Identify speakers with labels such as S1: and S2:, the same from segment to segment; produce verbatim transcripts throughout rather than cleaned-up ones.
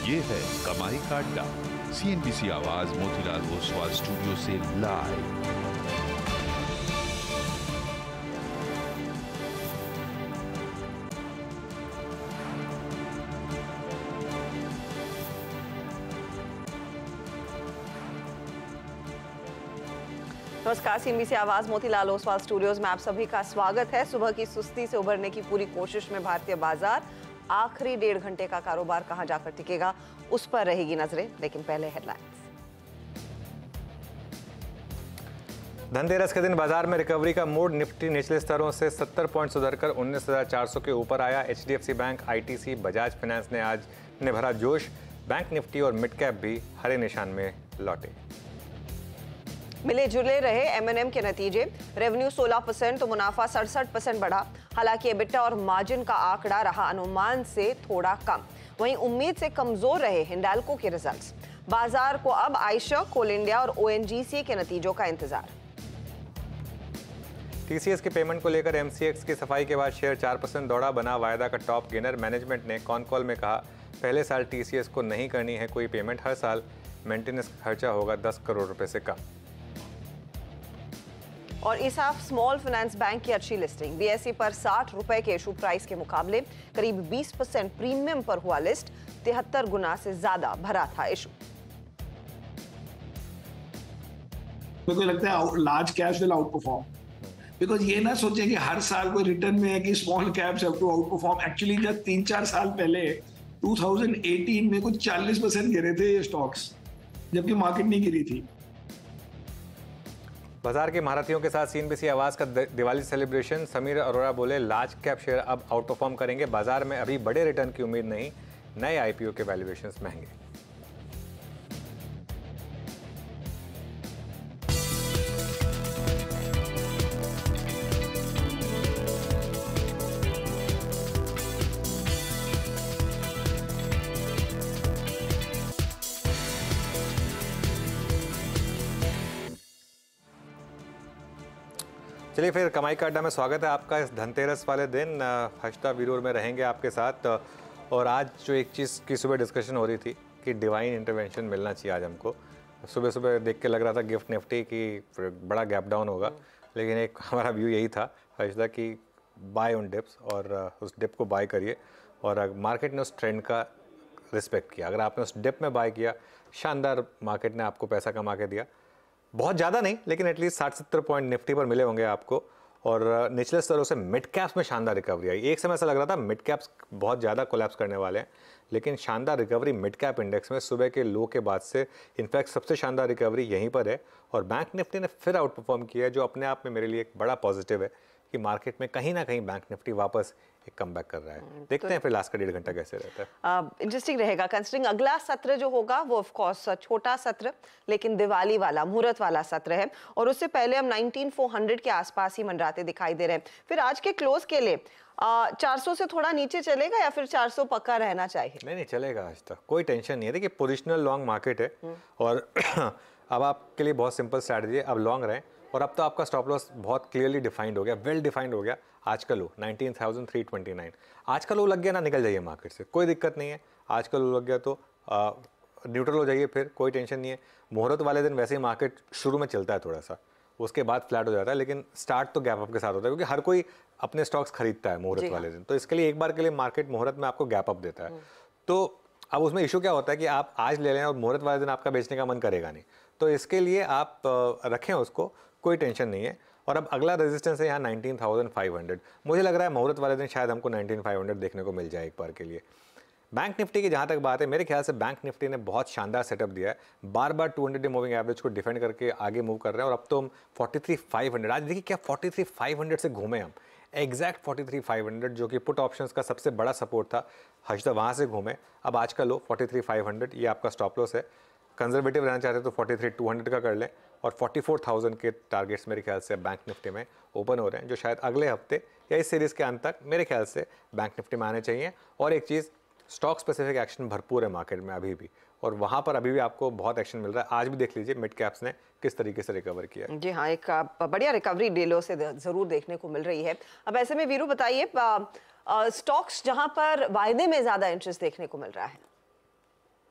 S1: ये है कमाई का अड्डा। सीएनबीसी आवाज मोतीलाल ओसवाल स्टूडियो से लाइव।
S2: नमस्कार, सीएनबीसी आवाज मोतीलाल ओसवाल स्टूडियोज में आप सभी का स्वागत है। सुबह की सुस्ती से उबरने की पूरी कोशिश में भारतीय बाजार आखिरी डेढ़ घंटे का कारोबार कहां जाकर टिकेगा, उस पर रहेगी नजरें। लेकिन पहले हेडलाइंस।
S3: धनतेरस के दिन बाजार में रिकवरी का मूड। निफ्टी निचले स्तरों से सत्तर पॉइंट सुधरकर उन्नीस हजार चार सौ के ऊपर आया। HDFC bank, ITC, Bajaj finance ने आज ने भरा जोश। बैंक निफ्टी और मिड कैप भी हरे निशान में लौटे।
S2: मिले जुले रहे एमएनएम के नतीजे। रेवेन्यू सोलह परसेंट तो मुनाफा सड़सठ परसेंट बढ़ा। हालांकि एबिटा और मार्जिन का आंकड़ा रहा अनुमान से थोड़ा कम। वहीं उम्मीद से कमजोर रहे हिंडाल्को के रिजल्ट्स। बाजार को अब आयशर, कोल इंडिया और ओएनजीसी के नतीजों का इंतजार।
S3: टीसीएस के पेमेंट को लेकर एमसीएक्स की सफाई के बाद शेयर चार परसेंट दौड़ा, बना वायदा का टॉप गेनर। मैनेजमेंट ने कॉन कॉल में कहा, पहले साल टीसीएस को नहीं करनी है कोई पेमेंट। हर साल मेंटेनेंस खर्चा होगा दस करोड़ रुपए से कम।
S2: और इसाफ स्मॉल फाइनेंस बैंक की अच्छी लिस्टिंग। बीएसई पर साठ रुपए के इशू प्राइस के मुकाबले करीब बीस परसेंट प्रीमियम पर हुआ लिस्ट। तिहत्तर गुना से ज्यादा भरा था इशू।
S4: मेरे को लगता है large caps will out perform, because ये ना सोचे कि हर साल कोई रिटर्न में है कि small caps have to out perform. Actually जब तीन चार साल पहले दो हज़ार अठारह में कुछ चालीस परसेंट गिरे थे ये स्टॉक्स, जबकि मार्केट नहीं गिरी थी।
S3: बाजार के महारथियों के साथ सीएनबीसी आवाज का दिवाली सेलिब्रेशन। समीर अरोड़ा बोले, लार्ज कैप शेयर अब आउट परफॉर्म करेंगे। बाजार में अभी बड़े रिटर्न की उम्मीद नहीं, नए आईपीओ के वैल्यूएशंस महंगे। चलिए फिर कमाई का अड्डा में स्वागत है आपका। इस धनतेरस वाले दिन हश्ता वीरूर में रहेंगे आपके साथ। और आज जो एक चीज़ की सुबह डिस्कशन हो रही थी कि डिवाइन इंटरवेंशन मिलना चाहिए आज हमको। सुबह सुबह देख के लग रहा था गिफ्ट निफ्टी की बड़ा गैप डाउन होगा, लेकिन एक हमारा व्यू यही था हश्ता की बाय ऑन डिप्स, और उस डिप को बाय करिए। और मार्केट ने उस ट्रेंड का रिस्पेक्ट किया। अगर आपने उस डिप में बाय किया, शानदार मार्केट ने आपको पैसा कमा के दिया। बहुत ज़्यादा नहीं, लेकिन एटलीस्ट साठ सत्तर पॉइंट निफ्टी पर मिले होंगे आपको। और निचले स्तरों से मिड कैप्स में शानदार रिकवरी आई। एक समय ऐसा लग रहा था मिड कैप्स बहुत ज़्यादा कोलैप्स करने वाले हैं, लेकिन शानदार रिकवरी मिड कैप इंडेक्स में सुबह के लो के बाद से। इनफैक्ट सबसे शानदार रिकवरी यहीं पर है। और बैंक निफ्टी ने फिर आउट परफॉर्म किया है, जो अपने आप में मेरे लिए एक बड़ा पॉजिटिव है कि मार्केट में कहीं ना कहीं बैंक निफ्टी वापस एक कमबैक कर रहा है। देखते तो हैं फिर लास्ट का डेढ़ घंटा कैसे रहता है।
S2: इंटरेस्टिंग uh, रहेगा कंसिडरिंग अगला सत्र जो होगा वो ऑफ कोर्स छोटा सत्र, लेकिन दिवाली वाला, मुहूर्त वाला सत्र है। और उससे पहले हम नाइनटीन फोर हंड्रेड के आसपास ही मंडराते दिखाई दे रहे हैं। फिर आज के क्लोज के लिए uh, चार सौ से थोड़ा नीचे चलेगा या फिर चार सौ पक्का रहना चाहिए?
S3: नहीं नहीं चलेगा, आज तक कोई टेंशन नहीं है। देखिए पोजिशनल लॉन्ग मार्केट है और अब आपके लिए बहुत सिंपल स्ट्रैटेजी है, अब लॉन्ग रहें। और अब तो आपका स्टॉप लॉस बहुत क्लियरली डिफाइंड हो गया, वेल डिफाइंड हो गया। आज का low nineteen thousand three twenty nine, आज का लो लग गया ना, निकल जाइए मार्केट से, कोई दिक्कत नहीं है। आज का लो लग गया तो न्यूट्रल हो जाइए, फिर कोई टेंशन नहीं है। मुहूर्त वाले दिन वैसे ही मार्केट शुरू में चलता है थोड़ा सा, उसके बाद फ्लैट हो जाता है, लेकिन स्टार्ट तो गैप अप के साथ होता है, क्योंकि हर कोई अपने स्टॉक्स खरीदता है मुहूर्त वाले दिन। तो इसके लिए एक बार के लिए मार्केट मुहूर्त में आपको गैप अप देता है। तो अब उसमें इशू क्या होता है कि आप आज ले लें और मुहूर्त वाले दिन आपका बेचने का मन करेगा नहीं। तो इसके लिए आप रखें उसको, कोई टेंशन नहीं है। और अब अगला रेजिस्टेंस है यहाँ नाइनटीन थाउजेंड फाइव हंड्रेड। मुझे लग रहा है मुहूर्त वाले दिन शायद हमको नाइनटीन थाउजेंड फाइव हंड्रेड देखने को मिल जाए एक बार के लिए। बैंक निफ्टी की जहाँ तक बात है, मेरे ख्याल से बैंक निफ्टी ने बहुत शानदार सेटअप दिया है। बार बार two hundred day moving average को डिफेंड करके आगे मूव कर रहे हैं। और अब तो हम फोर्टी थ्री फाइव हंड्रेड, आज देखिए क्या फोर्टी थ्री फाइव हंड्रेड से घूमे हम, exact forty three five hundred, जो कि पुट ऑप्शंस का सबसे बड़ा सपोर्ट था, हश्ता वहाँ से घूमे। अब आज का low forty three five hundred, ये आपका स्टॉप लॉस है। कंजर्वेटिव रहना चाहते तो फोर्टी थ्री टू हंड्रेड का कर लें। और फोर्टी फोर थाउजेंड के टारगेट्स मेरे ख्याल से बैंक निफ्टी में ओपन हो रहे हैं, जो शायद अगले हफ्ते या इस सीरीज़ के अंत तक मेरे ख्याल से बैंक निफ्टी में आने चाहिए। और एक चीज़, स्टॉक स्पेसिफिक एक्शन भरपूर है मार्केट में अभी भी, और वहाँ पर अभी भी आपको बहुत एक्शन मिल रहा है। आज भी देख लीजिए मिड कैप्स ने किस तरीके से रिकवर किया है।
S2: जी हाँ, एक बढ़िया रिकवरी डेलो से ज़रूर देखने को मिल रही है। अब ऐसे में वीरू बताइए, स्टॉक्स जहाँ पर वायदे में ज़्यादा इंटरेस्ट देखने को मिल रहा है।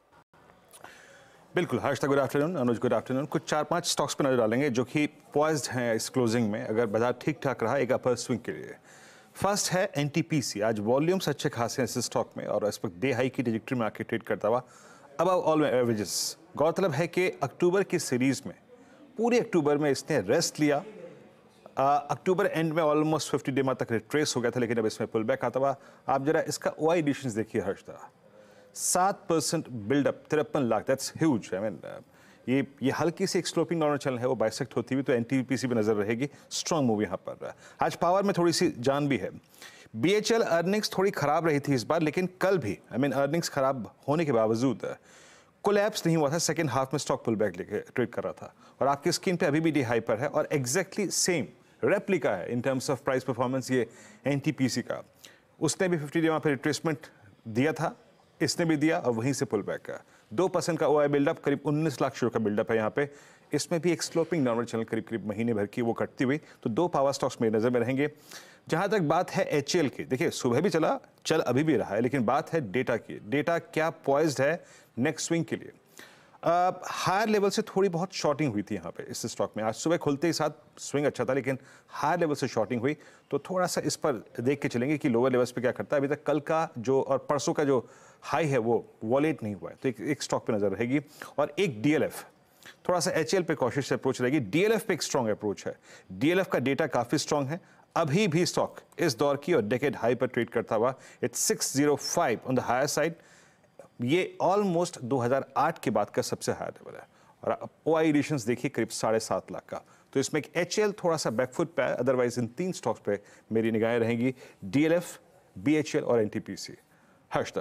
S5: बिल्कुल Harshada, good afternoon. Anuj, good afternoon. कुछ चार पांच स्टॉक्स पर नजर डालेंगे जो कि पॉइज्ड हैं इस क्लोजिंग में, अगर बाजार ठीक ठाक रहा एक अपर स्विंग के लिए। फर्स्ट है एनटीपीसी। आज वॉल्यूम्स अच्छे खासे हैं इस स्टॉक में और इस वक्त डे हाई की ट्रैजेक्टरी में आके ट्रेड करता हुआ अबव ऑल एवरेजेस। गौरतलब है कि अक्टूबर की सीरीज में पूरे अक्टूबर में इसने रेस्ट लिया। अक्टूबर एंड में ऑलमोस्ट फिफ्टी डे तक रिट्रेस हो गया था, लेकिन अब इसमें पुल बैक आता हुआ। आप जरा इसका ओ आई एडिशंस देखिए हर्षदा, सात परसेंट बिल्डअप, तिरपन lakh, that's huge. I mean ये ये हल्की सी एक स्लोपिंग डाउन चल है, वो बाइसेक्ट होती हुई तो एनटीपीसी पे नजर रहेगी। स्ट्रॉन्ग मूव यहाँ पर। आज पावर में थोड़ी सी जान भी है। बीएचएल अर्निंग्स थोड़ी खराब रही थी इस बार, लेकिन कल भी आई मीन अर्निंग्स खराब होने के बावजूद कोलैप्स नहीं हुआ था। सेकंड हाफ में स्टॉक पुल बैक लेके ट्रेड कर रहा था और आपकी स्क्रीन पे अभी भी डी हाई पर है और एग्जैक्टली सेम रेप्लिका है in terms of price performance ये एनटीपीसी का। उसने भी फिफ्टी डे वहाँ पर रिट्रेसमेंट दिया था, इसने भी दिया और वहीं से पुल बैक का दो परसेंट का ओआई बिल्डअप, करीब उन्नीस लाख शेयर का बिल्डअप है यहाँ पे। इसमें भी एक स्लोपिंग डाउनवर्ड चैनल करीब करीब महीने भर की वो कटती हुई, तो दो पावर स्टॉक्स मेरे नजर में रहेंगे। जहां तक बात है एचएल की, देखिए सुबह भी चला, चल अभी भी रहा है, लेकिन बात है डेटा की। डेटा क्या पॉइज्ड है नेक्स्ट स्विंग के लिए। हायर लेवल से थोड़ी बहुत शॉर्टिंग हुई थी यहाँ पे इस स्टॉक में। आज सुबह खुलते ही साथ स्विंग अच्छा था, लेकिन हायर लेवल से शॉर्टिंग हुई, तो थोड़ा सा इस पर देख के चलेंगे कि लोअर लेवल्स पे क्या करता है। अभी तक कल का जो और परसों का जो हाई है वो वॉलेट नहीं हुआ है, तो एक, एक स्टॉक पे नजर रहेगी। और एक डीएलएफ, थोड़ा सा एचएल पे कॉशिश से अप्रोच रहेगी। डीएलएफ पे एक स्ट्रॉन्ग अप्रोच है। डीएलएफ का डेटा काफी स्ट्रॉन्ग है। अभी भी स्टॉक इस दौर की और डेकेड हाई पर ट्रेड करता हुआ it's six zero five on the higher side. ये ऑलमोस्ट दो हज़ार आठ के बाद का सबसे हायर लेवल है। और ओआई एडिशंस देखिए करीब साढ़े सात लाख का, तो इसमें एक एचएल थोड़ा सा बैकफुट पे है। अदरवाइज इन तीन स्टॉक्स पे मेरी निगाहें रहेंगी, डीएलएफ, बीएचएल और एनटीपीसी। हर्षदा,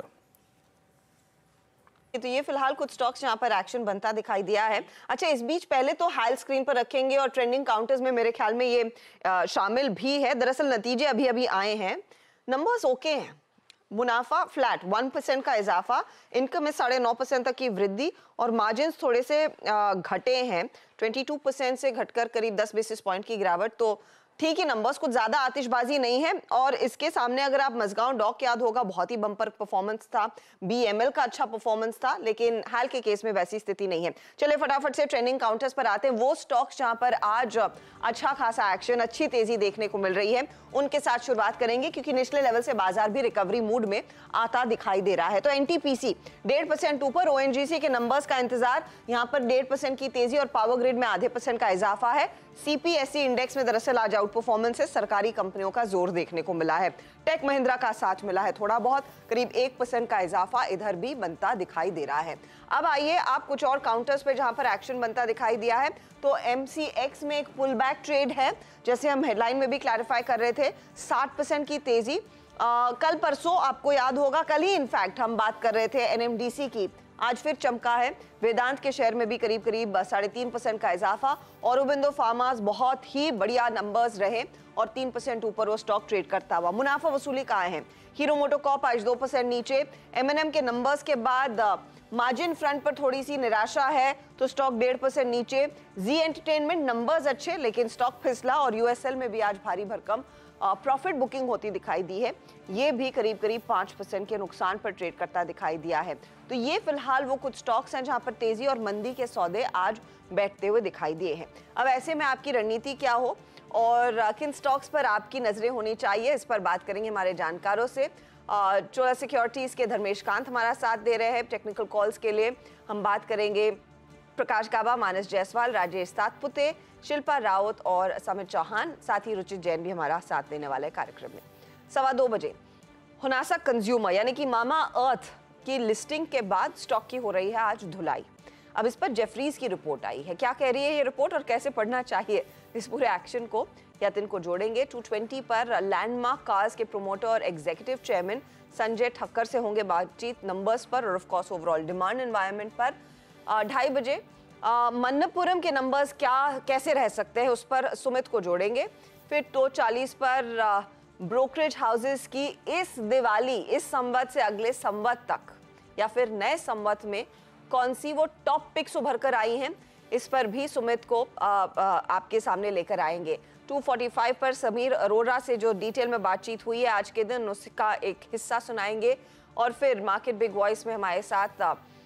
S2: तो ये फिलहाल कुछ स्टॉक्स यहाँ पर एक्शन बनता दिखाई दिया है। अच्छा, इस बीच पहले तो हाल स्क्रीन पर रखेंगे और ट्रेंडिंग काउंटर्स में मेरे ख्याल में ये आ, शामिल भी है। दरअसल नतीजे अभी अभी आए हैं, नंबर्स ओके हैं। मुनाफा फ्लैट, वन परसेंट का इजाफा, इनकम में साढ़े नौ परसेंट तक की वृद्धि और मार्जिन थोड़े से घटे हैं, बाईस परसेंट से घटकर करीब दस बेसिस पॉइंट की गिरावट। तो ठीक ही नंबर्स, कुछ ज्यादा आतिशबाजी नहीं है। और इसके सामने अगर आप मजगांव डॉक याद होगा, बहुत ही बम्पर परफॉर्मेंस था, बीएमएल का अच्छा परफॉर्मेंस था, लेकिन हाल के केस में वैसी स्थिति नहीं है। चलिए फटाफट से ट्रेंडिंग काउंटर्स पर आते हैं। वो स्टॉक्स जहां पर आज अच्छा खासा एक्शन, अच्छी तेजी देखने को मिल रही है, उनके साथ शुरुआत करेंगे, क्योंकि निचले लेवल से बाजार भी रिकवरी मूड में आता दिखाई दे रहा है। तो एनटीपीसी डेढ़ परसेंट ऊपर, ओएनजीसी के नंबर्स का इंतजार, यहाँ पर डेढ़ परसेंट की तेजी और पावर ग्रिड में आधे परसेंट का इजाफा है। सीपीएसई इंडेक्स में दरअसल आज आउट परफॉर्मेंस से सरकारी कंपनियों का जोर देखने को मिला है। टेक महिंद्रा का साथ मिला है थोड़ा बहुत, करीब एक परसेंट का इजाफा इधर भी बनता दिखाई दे रहा है। अब आइए आप कुछ और काउंटर्स पे जहां पर एक्शन बनता दिखाई दिया है, तो एमसीएक्स में एक पुल बैक ट्रेड है, जैसे हम हेडलाइन में भी क्लैरिफाई कर रहे थे, साठ परसेंट की तेजी। आ, कल परसों आपको याद होगा, कल ही इनफैक्ट हम बात कर रहे थे एनएमडीसी की, आज फिर चमका है। वेदांत के शेयर में भी करीब करीब साढ़े तीन परसेंट का इजाफा। औरोबिंदो फार्मास बहुत ही बढ़िया नंबर्स रहे और तीन परसेंट ऊपर वो स्टॉक ट्रेड करता हुआ। मुनाफा वसूली कहाँ है? हीरो मोटोकॉर्प आज दो परसेंट नीचे। एमएनएम के नंबर्स के बाद मार्जिन फ्रंट पर थोड़ी सी निराशा है, तो स्टॉक डेढ़ परसेंट नीचे। जी एंटरटेनमेंट नंबर्स अच्छे, लेकिन स्टॉक फिसला और यूएसएल में भी आज भारी भरकम प्रॉफिट बुकिंग होती दिखाई दी है, ये भी करीब करीब पाँच परसेंट के नुकसान पर ट्रेड करता दिखाई दिया है। तो ये फिलहाल वो कुछ स्टॉक्स हैं जहां पर तेजी और मंदी के सौदे आज बैठते हुए दिखाई दिए हैं। अब ऐसे में आपकी रणनीति क्या हो और किन स्टॉक्स पर आपकी नजरें होनी चाहिए, इस पर बात करेंगे हमारे जानकारों से। चोला सिक्योरिटीज के धर्मेश कांत हमारा साथ दे रहे हैं। टेक्निकल कॉल्स के लिए हम बात करेंगे प्रकाश काबा, मानस जायसवाल, राजेश सातपुते, शिल्पा राउत और समित चौहान, साथ ही रुचित जैन भी हमारा साथ देने वाले कार्यक्रम में। सवा दो बजे हुनासा कंज्यूमर यानी कि मामा अर्थ की लिस्टिंग के बाद स्टॉक की हो रही है आज धुलाई। अब इस पर जेफरीज की रिपोर्ट आई है, क्या कह रही है ये रिपोर्ट और कैसे पढ़ना चाहिए इस पूरे एक्शन को, या दिन को जोड़ेंगे। टू ट्वेंटी पर लैंडमार्क कार्स के प्रोमोटर और एग्जीक्यूटिव चेयरमैन संजय ठक्कर से होंगे बातचीत नंबर्स पर और of course overall demand environment पर। ढाई बजे मन्नपुरम के नंबर्स क्या कैसे रह सकते हैं, उस पर सुमित को जोड़ेंगे। फिर दो चालीस पर ब्रोकरेज हाउसेस की इस दिवाली, इस संवत से अगले संवत तक या फिर नए संवत में कौन सी वो टॉप पिक्स उभर कर आई हैं, इस पर भी सुमित को आ, आ, आपके सामने लेकर आएंगे। दो पैंतालीस पर समीर अरोड़ा से जो डिटेल में बातचीत हुई है आज के दिन, उसका एक हिस्सा सुनाएंगे। और फिर मार्केट बिग वॉइस में हमारे साथ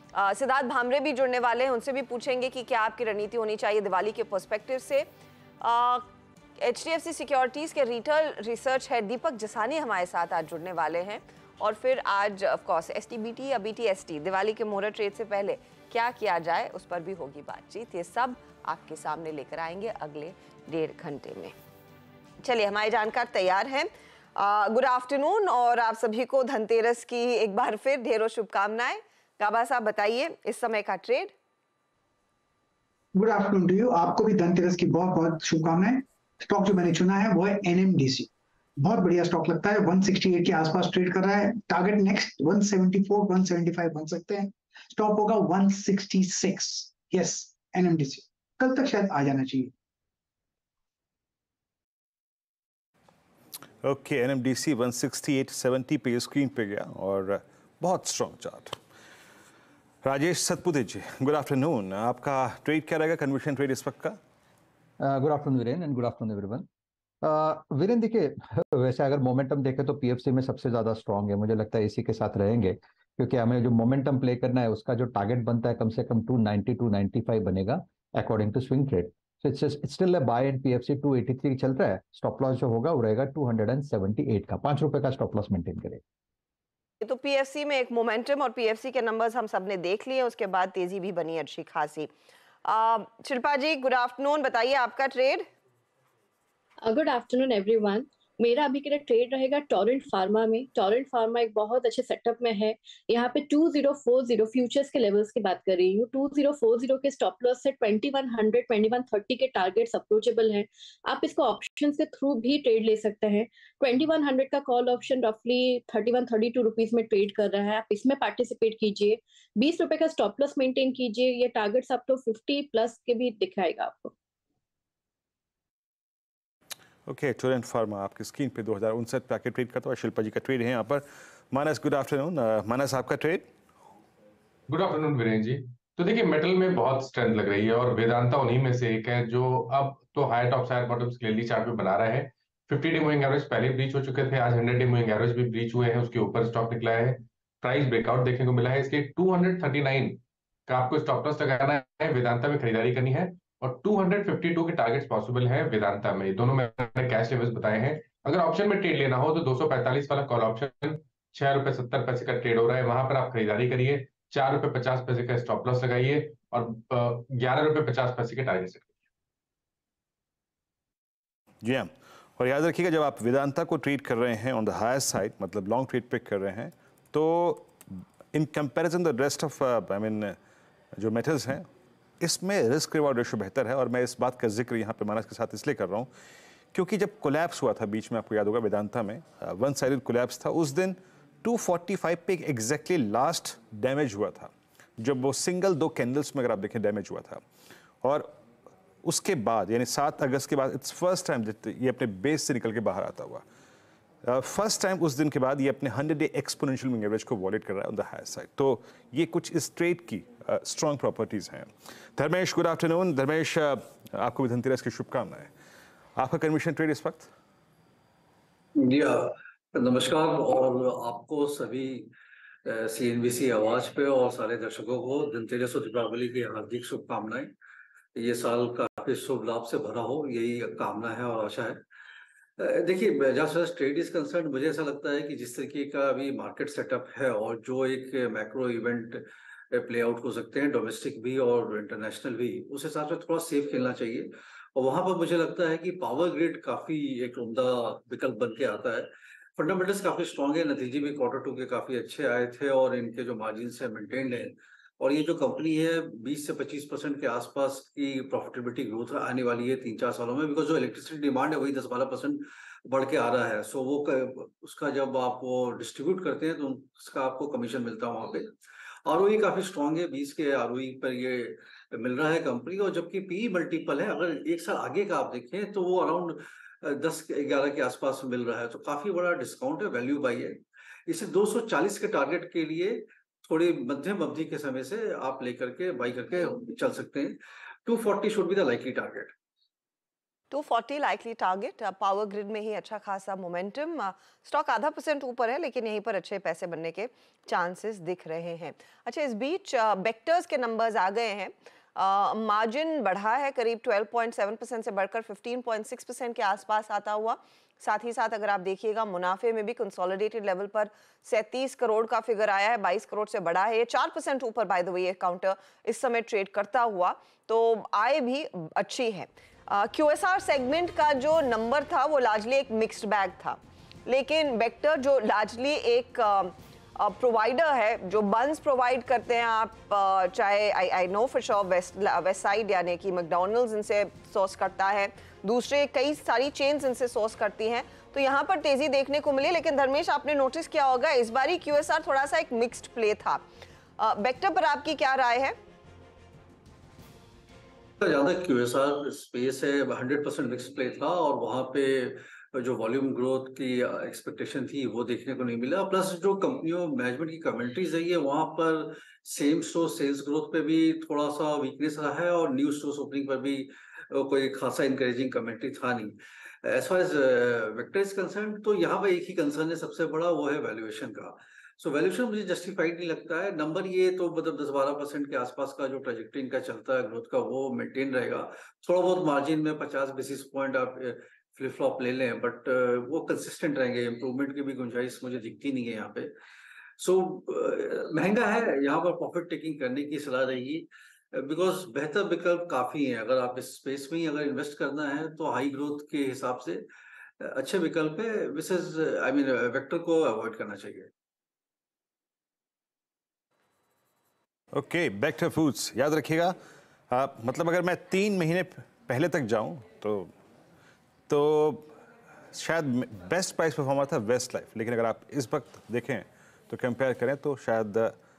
S2: आ, सिद्धार्थ भामरे भी जुड़ने वाले हैं, उनसे भी पूछेंगे कि क्या आपकी रणनीति होनी चाहिए दिवाली के पर्सपेक्टिव से। H D F C securities के retail research head Deepak Jasani हमारे साथ आज जुड़ने वाले हैं। और फिर आज of course S T B T या B T S T Diwali के मुहूर्त ट्रेड से पहले क्या किया जाए उस पर भी होगी बातचीत। ये सब आपके सामने लेकर आएंगे अगले डेढ़ घंटे में। चलिए, हमारे जानकार तैयार हैं। गुड आफ्टरनून और आप सभी को धनतेरस की एक बार फिर ढेरों शुभकामनाएं। गाबा साहब, बताइए इस समय का trade.
S6: Good afternoon to you. आपको भी धनतेरस की बहुत बहुत शुभकामनाएं। स्टॉक जो मैंने चुना है वो है एन एम डी सी। बहुत बढ़िया स्टॉक लगता है। एक सौ अड़सठ के आसपास ट्रेड कर रहा है। टारगेट नेक्स्ट एक सौ चौहत्तर, एक सौ पचहत्तर बन सकते हैं। स्टॉप होगा एक सौ छियासठ। Yes, N M D C कल तक शायद आ जाना चाहिए।
S5: Okay, N M D C एक सौ अड़सठ सत्तर पे स्क्रीन पे गया और बहुत strong chart. Rajesh Satpute ji, good afternoon. आपका ट्रेड क्या रहेगा, कन्विक्शन ट्रेड इस वक्त का?
S7: Good afternoon Viren and good afternoon everyone. Viren देखिए, वैसे अगर मोमेंटम देखें तो पीएफसी में सबसे ज्यादा स्ट्रांग है। मुझे लगता है इसी के साथ रहेंगे, क्योंकि हमें जो मोमेंटम प्ले करना है उसका जो टारगेट बनता है कम से कम two ninety two ninety five बनेगा according to swing trade. So it's it's still a buy in PFC. Two eighty three चल रहा है। स्टॉप लॉस जो होगा वो रहेगा टू सेवेंटी एट का। पांच रुपए का स्टॉप लॉस मेंटेन करेगा।
S2: तो पीएफसी में एक मोमेंटम और पीएफसी के नंबर्स हम सब ने देख लिए, उसके बाद तेजी भी बनी अच्छी खासी। शिल्पा जी, गुड आफ्टरनून, बताइए आपका ट्रेड।
S8: Good afternoon everyone. मेरा अभी के लिए ट्रेड रहेगा टोरेंट फार्मा में। टोरेंट फार्मा एक बहुत अच्छे सेटअप में है। यहाँ पे two zero four zero futures के लेवल्स की बात कर रही हूँ। टू ज़ीरो फोर ज़ीरो के स्टॉप लॉस से twenty one hundred twenty one thirty के टारगेट्स अप्रोचेबल हैं। आप इसको ऑप्शंस के थ्रू भी ट्रेड ले सकते हैं। ट्वेंटी वन हंड्रेड का कॉल ऑप्शन रफली thirty one thirty two rupees में ट्रेड कर रहा है। आप इसमें पार्टिसिपेट कीजिए। बीस रुपए का स्टॉप लॉस मेंटेन कीजिए। ये टारगेट्स आप तो फिफ्टी प्लस के भी दिखाएगा आपको।
S5: ओके, टोरेंट फार्मा आपकी स्क्रीन पे दो हज़ार उनसठ पे आके ट्रेड करता है। शिल्पा जी का ट्रेड है यहाँ पर। मानस, गुड आफ्टरनून। मानस, आपका trade.
S9: Good afternoon Viren ji. तो देखिए, मेटल में बहुत स्ट्रेंथ लग रही है और वेदांता उन्हीं में से एक है जो अब तो higher top higher bottoms clearly chart पे बना रहा है। फिफ्टी डे मूविंग एवरेज पहले ब्रीच हो चुके थे, आज हंड्रेड डे मूविंग एवरेज भी ब्रीच हुए हैं, उसके ऊपर स्टॉक निकला है। प्राइस ब्रेकआउट देखने को मिला है। इसके टू थर्टी नाइन का आपको स्टॉप लॉस लगाना है, वेदांता में खरीदारी करनी है और टू फिफ्टी टू के टारगेट्स पॉसिबल है वेदांता में। दोनों में कैश लेवल्स बताए हैं। अगर ऑप्शन में ट्रेड लेना हो तो दो सौ पैंतालीस वाला कॉल ऑप्शन छह रुपए सत्तर पैसे का ट्रेड हो रहा है, वहां पर आप खरीदारी करिए। चार रुपए पचास पैसे का स्टॉप लॉस लगाइए और ग्यारह रुपए पचास पैसे के टारगेट सेट करिए।
S5: जी हाँ, और याद रखिएगा जब आप वेदांता को ट्रेड कर रहे हैं ऑन द हायर साइड, मतलब लॉन्ग ट्रेड पिक कर रहे हैं, तो in comparison the rest of I mean जो मेटल्स हैं, इसमें रिस्क रिवॉर्ड रेशियो बेहतर है। और मैं इस बात का जिक्र यहाँ पे मानस के साथ इसलिए कर रहा हूँ क्योंकि जब कोलैप्स हुआ था बीच में, आपको याद होगा वेदांता में वन साइडेड कोलैप्स था, उस दिन टू फोर्टी फाइव पे एग्जैक्टली लास्ट डैमेज हुआ था, जब वो सिंगल दो कैंडल्स में अगर आप देखें डैमेज हुआ था। और उसके बाद यानी सात अगस्त के बाद इट्स फर्स्ट टाइम ये अपने बेस से निकल के बाहर आता हुआ, फर्स्ट uh, टाइम उस दिन के बाद ये अपने hundred day exponential moving average को वॉलेट कर रहा है ऑन द हायर साइड। तो ये कुछ इस ट्रेड की स्ट्रॉन्ग uh, प्रॉपर्टीज हैं। Dharmesh, good afternoon. Dharmesh, uh, आपको भी धनतेरस की शुभकामनाएं। आपका कन्विक्शन ट्रेड इस वक्त?
S10: जी नमस्कार, और आपको सभी सीएनबीसी आवाज पे और सारे दर्शकों को धनतेरस और दीपावली की हार्दिक शुभकामनाएं। ये साल काफी शुभ लाभ से भरा हो, यही कामना है और आशा है। देखिए, जहाँ से ट्रेड इज कंसर्न, मुझे ऐसा लगता है कि जिस तरीके का अभी मार्केट सेटअप है और जो एक मैक्रो इवेंट प्ले आउट हो सकते हैं, डोमेस्टिक भी और इंटरनेशनल भी, उस हिसाब से थोड़ा सेफ खेलना चाहिए। और वहां पर मुझे लगता है कि पावर ग्रिड काफी एक उम्दा विकल्प बन के आता है। फंडामेंटल्स काफी स्ट्रांग है, नतीजे भी क्वार्टर टू के काफी अच्छे आए थे और इनके जो मार्जिन है मेंटेन्ड है। और ये जो कंपनी है बीस से पच्चीस परसेंट के आसपास की प्रॉफिटेबिलिटी ग्रोथ आने वाली है तीन चार सालों में, बिकॉज जो इलेक्ट्रिसिटी डिमांड है वही दस बारह परसेंट बढ़ के आ रहा है। सो वो उसका जब आप वो डिस्ट्रीब्यूट करते हैं तो उसका आपको कमीशन मिलता है वहां पे। आरओई काफी स्ट्रांग है, बीस के आरओई पर ये मिल रहा है कंपनी। और जबकि पी मल्टीपल है, अगर एक साल आगे का आप देखें तो वो अराउंड दस ग्यारह के आसपास मिल रहा है, तो काफी बड़ा डिस्काउंट है, वैल्यू बाई है। इसे दो सौ चालीस के टारगेट के लिए थोड़ी मध्यम अवधि के समय से आप लेकर के बाई करके चल सकते हैं। Two forty should be the likely target.
S2: Two forty likely target. Power grid में ही अच्छा खासा मोमेंटम, स्टॉक आधा परसेंट ऊपर है लेकिन यहीं पर अच्छे पैसे बनने के चांसेस दिख रहे हैं। अच्छा, इस बीच वेक्टर्स के नंबर्स आ गए हैं। मार्जिन uh, बढ़ा है करीब ट्वेल्व पॉइंट सेवन परसेंट से बढ़कर फिफ्टीन पॉइंट सिक्स परसेंट के आसपास आता हुआ। साथ ही साथ अगर आप देखिएगा मुनाफे में भी कंसोलिडेटेड लेवल पर सैंतीस करोड़ का फिगर आया है, बाईस करोड़ से बढ़ा है। ये चार परसेंट ऊपर बाय द वे ये काउंटर इस समय ट्रेड करता हुआ, तो आय भी अच्छी है। क्यूएसआर सेगमेंट का जो नंबर था वो लार्जली एक मिक्स्ड बैग था, लेकिन वेक्टर जो लार्जली एक प्रोवाइडर uh, है जो बंस प्रोवाइड करते हैं, आप uh, चाहे I I know for sure west west side यानी कि मैकडॉनल्ड्स इनसे सोर्स करता है, दूसरे कई सारी चेन्स इनसे सोर्स करती हैं, तो यहाँ पर तेजी देखने को मिली। लेकिन धर्मेश, आपने नोटिस किया होगा इस बारी क्यूएसआर थोड़ा सा एक मिक्स्ड प्ले था। वेक्टर uh, पर आपकी क्या राय है?
S10: ज्यादा क्यूएसआर स्पेस है, हंड्रेड परसेंट मिक्स प्ले था और वहां पे जो वॉल्यूम ग्रोथ की एक्सपेक्टेशन थी वो देखने को नहीं मिला। प्लस जो कंपनियों मैनेजमेंट की कमेंट्रीज रही है वहां पर सेम स्टोर सेल्स ग्रोथ पे भी थोड़ा सा वीकनेस रहा है और न्यू स्टोर्स ओपनिंग पर भी कोई खासा इंकरेजिंग कमेंट्री था नहीं। As far as vector is concern, तो यहाँ पर एक ही कंसर्न है सबसे बड़ा, वो है वैल्यूएशन का। सो वैल्यूएशन मुझे जस्टिफाइड नहीं लगता है। नंबर ये तो मतलब दस बारह परसेंट के आसपास का जो ट्रेजेक्टरी इनका चलता है ग्रोथ का वो मेंटेन रहेगा। थोड़ा बहुत मार्जिन में पचास बेसिस पॉइंट आप फ्लिप फ्लॉप ले लें, बट वो कंसिस्टेंट रहेंगे, इंप्रूवमेंट की भी गुंजाइश मुझे दिखती नहीं है यहाँ पे। सो so, महंगा है, यहाँ पर प्रॉफिट टेकिंग करने की सलाह रहेगी, बिकॉज बेहतर विकल्प काफी है। अगर आप इस स्पेस में ही अगर इन्वेस्ट करना है तो हाई ग्रोथ के हिसाब से अच्छे विकल्प है, विशेष आई मीन वेक्टर को अवॉइड करना चाहिए।
S5: ओके, वेक्टर फूड्स याद रखिएगा। मतलब अगर मैं तीन महीने पहले तक जाऊं तो तो शायद बेस्ट प्राइस परफॉर्मर था वेस्ट लाइफ, लेकिन अगर आप इस वक्त देखें तो कंपेयर करें तो शायद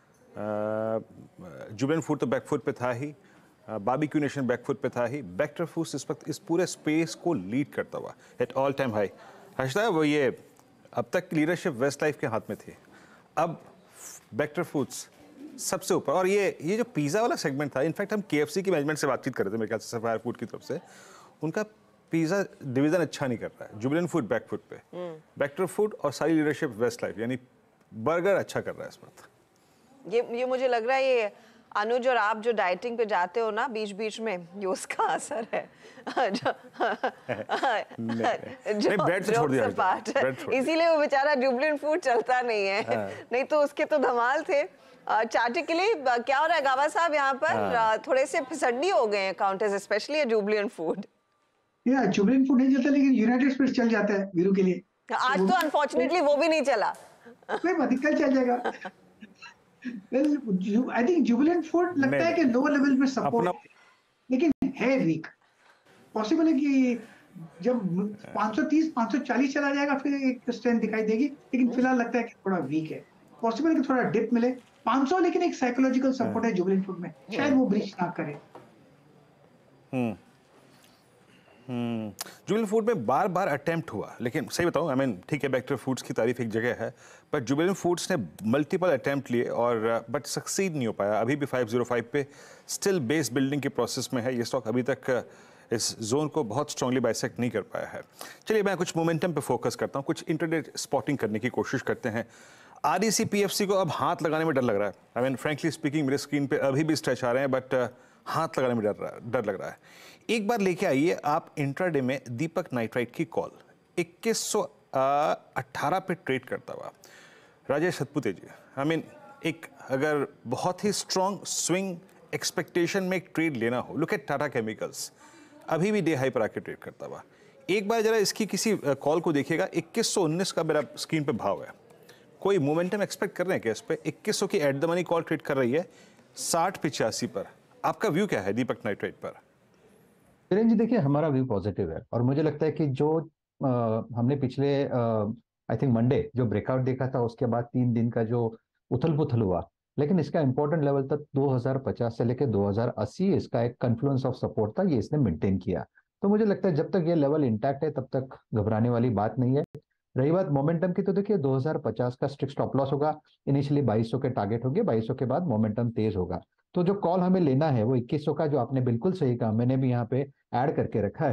S5: जुबिलेंट फूड तो बैकफुट पे था ही, बारबेक्यू नेशन बैकफुट पे था ही, वेक्टर फूड्स इस वक्त इस पूरे स्पेस को लीड करता हुआ at all time high. Harshada, वो ये अब तक की लीडरशिप वेस्ट लाइफ के हाथ में थी, अब वेक्टर फूड्स सबसे ऊपर। और ये ये जो पिज़्ज़ा वाला सेगमेंट था, इनफैक्ट हम केएफसी की मैनेजमेंट से बातचीत कर रहे थे मेरे ख्याल से सफायर फूड की तरफ से, उनका पिज़्ज़ा डिवीजन अच्छा नहीं कर रहा है। जुबिलेंट फूड बैक फुट पे, वेक्टर फूड और सारी लीडरशिप वेस्ट लाइफ यानी बर्गर अच्छा कर रहा है इस वक्त।
S2: ये ये मुझे लग रहा है ये अनुज और आप जो डाइटिंग पे जाते हो ना बीच बीच में, ये उसका असर है। जो,
S5: नहीं, नहीं, ब्रेड से छोड़ दिया,
S2: इसीलिए वो बेचारा जुबिलेंट फूड चलता नहीं है, नहीं तो उसके तो धमाल थे। चार्ट के लिए क्या हो रहा है गावा साहब, यहाँ पर थोड़े से फिसड्डी हो गए हैं काउंटर्स, स्पेशली जुबिलेंट फूड।
S6: या जुबिलेंट फूड नहीं चलता, लेकिन यूनाइटेड स्पिरिट्स चल जाता है वीरू के लिए।
S2: आज तो अनफॉर्चुनेटली वो भी नहीं चला,
S6: कोई बात नहीं, कल चल जाएगा। Well, I think Jubilant food लगता है कि लोअर लेवल पे सपोर्ट, लेकिन है वीक। पॉसिबल है कि जब पाँच सौ तीस पाँच सौ चालीस चला जाएगा फिर एक स्ट्रेंथ दिखाई देगी, लेकिन फिलहाल लगता है कि थोड़ा वीक है। पॉसिबल है कि थोड़ा डिप मिले पाँच सौ, लेकिन एक साइकोलॉजिकल सपोर्ट है जुबिलेंट फूड में, शायद वो ब्रीच ना करे।
S5: हम्म जुबिलेंट फूड में बार बार अटेम्प्ट हुआ, लेकिन सही बताऊं, आई मीन ठीक है वेक्टर फूड्स की तारीफ एक जगह है, पर जुबिलेंट फूड्स ने मल्टीपल अटेम्प्ट लिए और बट सक्सीड नहीं हो पाया। अभी भी फाइव ज़ीरो फाइव पे स्टिल बेस बिल्डिंग के प्रोसेस में है ये स्टॉक, अभी तक इस जोन को बहुत स्ट्रांगली बाइसेक्ट नहीं कर पाया है। चलिए मैं कुछ मोमेंटम पे फोकस करता हूँ, कुछ इंटरडे स्पॉटिंग करने की कोशिश करते हैं। आरईसी पीएफसी को अब हाथ लगाने में डर लग रहा है। आई मीन फ्रेंकली स्पीकिंग मेरे स्क्रीन पे अभी भी स्ट्रेच आ रहे हैं, बट हाथ लगाने में डर डर लग रहा है। एक बार लेके आइए आप इंट्राडे में दीपक नाइट्राइट की कॉल, इक्कीस सौ अट्ठारह पे ट्रेड करता हुआ। राजेश सतपुते जी, आई मीन एक अगर बहुत ही स्ट्रॉन्ग स्विंग एक्सपेक्टेशन में एक ट्रेड लेना हो, लुक एट टाटा केमिकल्स, अभी भी डे हाई पर आके ट्रेड करता हुआ। एक बार जरा इसकी किसी कॉल को देखिएगा, इक्कीस सौ उन्नीस का मेरा स्क्रीन पे भाव है। कोई मोमेंटम एक्सपेक्ट कर रहे हैं क्या इस पे? इक्कीस सौ की at the money call trade कर रही है साठ पिचासी पर। आपका व्यू क्या है दीपक नाइट्राइट पर?
S7: किरण जी देखिए, हमारा व्यू पॉजिटिव है और मुझे लगता है कि जो आ, हमने पिछले आई थिंक मंडे जो ब्रेकआउट देखा था, उसके बाद तीन दिन का जो उथल पुथल हुआ, लेकिन इसका इंपॉर्टेंट लेवल तक दो हज़ार पचास से लेकर दो हज़ार अस्सी इसका एक कन्फ्लुएंस ऑफ सपोर्ट था, ये इसने मेंटेन किया। तो मुझे लगता है जब तक ये लेवल इंटैक्ट है तब तक घबराने वाली बात नहीं है। रही बात मोमेंटम की, तो देखिए दो हज़ार पचास का स्ट्रिक्ट स्टॉप लॉस होगा, इनिशियली बाईस सौ के टारगेट होंगे, बाईस सौ के बाद मोमेंटम तेज होगा। तो जो कॉल हमें लेना है वो इक्कीस सौ का, जो आपने बिल्कुल सही कहा, मैंने भी यहाँ पे ऐड करके रखा है।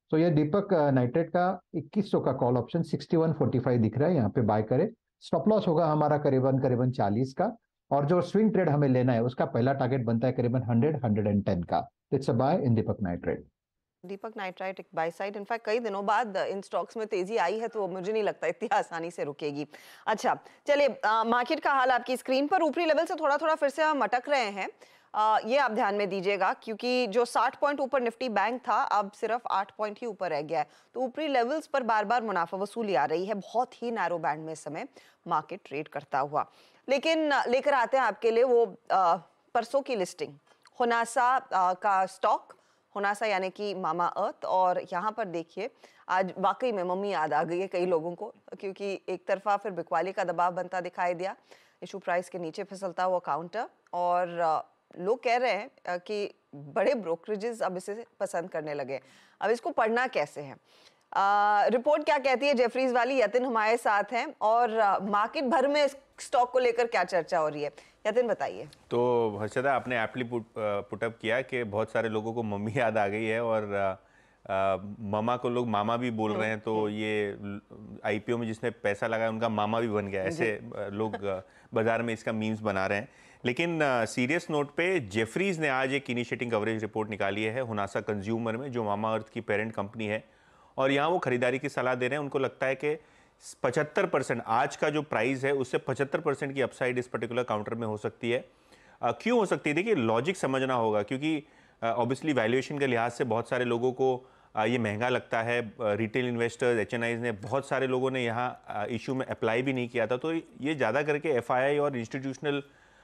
S7: सो ये दीपक नाइट्रेट का इक्कीस सौ का call option sixty one forty five दिख रहा है, यहाँ पे बाय करे। स्टॉप लॉस होगा हमारा करीबन करीबन चालीस का, और जो स्विंग ट्रेड हमें लेना है उसका पहला टारगेट बनता है करीबन हंड्रेड हंड्रेड एंड टेन का। It's a buy in Deepak nitrate.
S2: Deepak nitrite एक बाय साइड, इनफैक्ट कई दिनों बाद इन स्टॉक्स में तेजी आई है तो मुझे नहीं लगता इतनी आसानी से रुकेगी। अच्छा चलिए, मार्केट का हाल आपकी स्क्रीन पर, ऊपरी लेवल से थोड़ा थोड़ा फिर से हम अटक रहे हैं। आ, ये आप ध्यान में दीजिएगा क्योंकि जो साठ पॉइंट ऊपर निफ्टी बैंक था अब सिर्फ आठ पॉइंट ही ऊपर रह गया है, तो ऊपरी लेवल्स पर बार बार मुनाफा वसूली आ रही है। बहुत ही नैरो बैंड में इस समय मार्केट ट्रेड करता हुआ, लेकिन लेकर आते हैं आपके लिए वो आ, परसों की लिस्टिंग हुनासा का स्टॉक, हुनासा यानी कि मामा अर्थ। और यहाँ पर देखिए आज वाकई में मम्मी याद आ गई है कई लोगों को, क्योंकि एक तरफा फिर बिकवाली का दबाव बनता दिखाई दिया, इशू प्राइस के नीचे फिसलता हुआ काउंटर, और लोग कह रहे हैं कि बड़े ब्रोकरेजेस अब इसे पसंद करने लगे। अब इसको पढ़ना कैसे है, आ, रिपोर्ट क्या कहती है जेफरीज वाली? यतिन हमारे साथ हैं, और मार्केट भर में स्टॉक को लेकर क्या चर्चा हो रही है, यतिन बताइए।
S11: तो हर्षदा, आपने एप्टली पुट पुटअप किया कि बहुत सारे लोगों को मम्मी याद आ गई है, और आ, आ, मामा को लोग मामा भी बोल रहे हैं, तो ये आईपीओ में जिसने पैसा लगाया उनका मामा भी बन गया, ऐसे लोग बाजार में इसका मीम्स बना रहे हैं। लेकिन सीरियस नोट पे जेफरीज ने आज एक इनिशिएटिंग कवरेज रिपोर्ट निकाली है हुनासा कंज्यूमर में, जो मामा अर्थ की पेरेंट कंपनी है, और यहाँ वो खरीदारी की सलाह दे रहे हैं। उनको लगता है कि पचहत्तर परसेंट आज का जो प्राइस है उससे पचहत्तर परसेंट की अपसाइड इस पर्टिकुलर काउंटर में हो सकती है। आ, क्यों हो सकती है? देखिए, लॉजिक समझना होगा, क्योंकि ऑब्वियसली वैल्यूएशन के लिहाज से बहुत सारे लोगों को आ, ये महंगा लगता है। Retail investors, H N Is ने, बहुत सारे लोगों ने यहाँ इशू में अप्लाई भी नहीं किया था, तो ये ज़्यादा करके एफ आई आई और इंस्टीट्यूशनल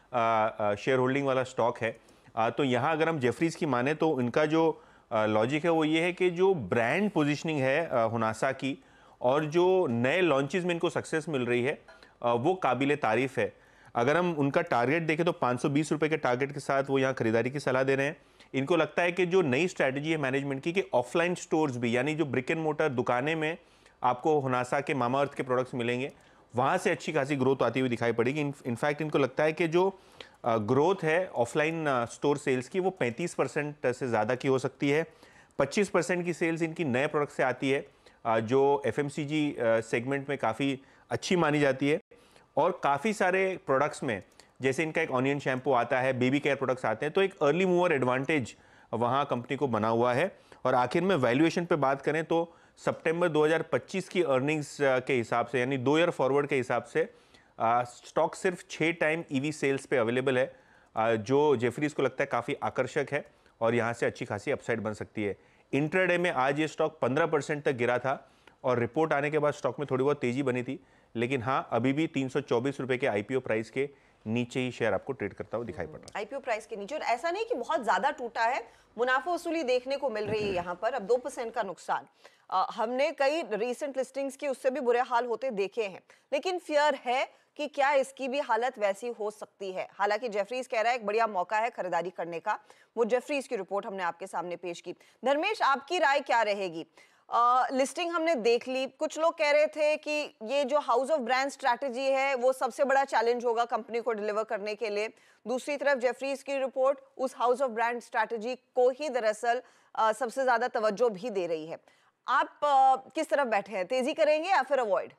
S11: शेयर होल्डिंग वाला स्टॉक है। आ, तो यहाँ अगर हम जेफरीज की माने तो इनका जो लॉजिक है वो ये है कि जो ब्रांड पोजीशनिंग है हुनासा की और जो नए लॉन्चेस में इनको सक्सेस मिल रही है वो काबिल तारीफ है। अगर हम उनका टारगेट देखें तो पाँच सौ बीस रुपए के टारगेट के साथ वो यहाँ खरीदारी की सलाह दे रहे हैं। इनको लगता है कि जो नई स्ट्रैटेजी है मैनेजमेंट की कि ऑफलाइन स्टोर्स भी, यानी जो ब्रिक एंड मोटर दुकानें में आपको हुनासा के मामा अर्थ के प्रोडक्ट्स मिलेंगे, वहाँ से अच्छी खासी ग्रोथ आती हुई दिखाई पड़ेगी। इनफैक्ट इनको लगता है कि जो ग्रोथ है ऑफलाइन स्टोर सेल्स की वो पैंतीस परसेंट से ज़्यादा की हो सकती है। पच्चीस परसेंट की सेल्स इनकी नए प्रोडक्ट से आती है जो एफएमसीजी सेगमेंट में काफ़ी अच्छी मानी जाती है, और काफ़ी सारे प्रोडक्ट्स में जैसे इनका एक ऑनियन शैम्पू आता है, बेबी केयर प्रोडक्ट्स आते हैं, तो एक अर्ली मूवर एडवांटेज वहाँ कंपनी को बना हुआ है। और आखिर में वैल्यूएशन पे बात करें तो सितंबर दो हज़ार पच्चीस की अर्निंग्स के हिसाब से, यानी दो ईयर फॉरवर्ड के हिसाब से स्टॉक सिर्फ छः टाइम ईवी सेल्स पे अवेलेबल है, आ, जो जेफरीज को लगता है काफ़ी आकर्षक है और यहाँ से अच्छी खासी अपसाइड बन सकती है। इंट्राडे में आज ये स्टॉक पंद्रह परसेंट तक गिरा था और रिपोर्ट आने के बाद स्टॉक में थोड़ी बहुत तेजी बनी थी, लेकिन हाँ अभी भी तीन सौ चौबीस रुपए के आईपीओ प्राइस के नीचे ही शेयर आपको ट्रेड करता हुआ दिखाई पड़ रहा है।
S2: आईपीओ प्राइस के नीचे, और ऐसा नहीं कि बहुत ज्यादा टूटा है, मुनाफा वसूली देखने को मिल रही है यहाँ पर। अब दो परसेंट का नुकसान आ, हमने कई रीसेंट लिस्टिंग्स की उससे भी बुरे हाल होते देखे हैं, लेकिन फियर है कि क्या इसकी भी हालत वैसी हो सकती है। हालांकि जेफरीज कह रहा है एक बढ़िया मौका है खरीदारी करने का। वो जेफरीज की रिपोर्ट हमने आपके सामने पेश की। धर्मेश, आपकी राय क्या रहेगी? लिस्टिंग uh, हमने देख ली, कुछ लोग कह रहे थे कि ये जो हाउस ऑफ ब्रांड स्ट्रैटेजी है वो सबसे बड़ा चैलेंज होगा कंपनी को डिलीवर करने के लिए। दूसरी तरफ जेफरीज की रिपोर्ट उस हाउस ऑफ ब्रांड स्ट्रैटेजी को ही दरअसल uh, सबसे ज्यादा तवज्जो भी दे रही है। आप uh, किस तरफ बैठे हैं, तेजी करेंगे या फिर अवॉइड?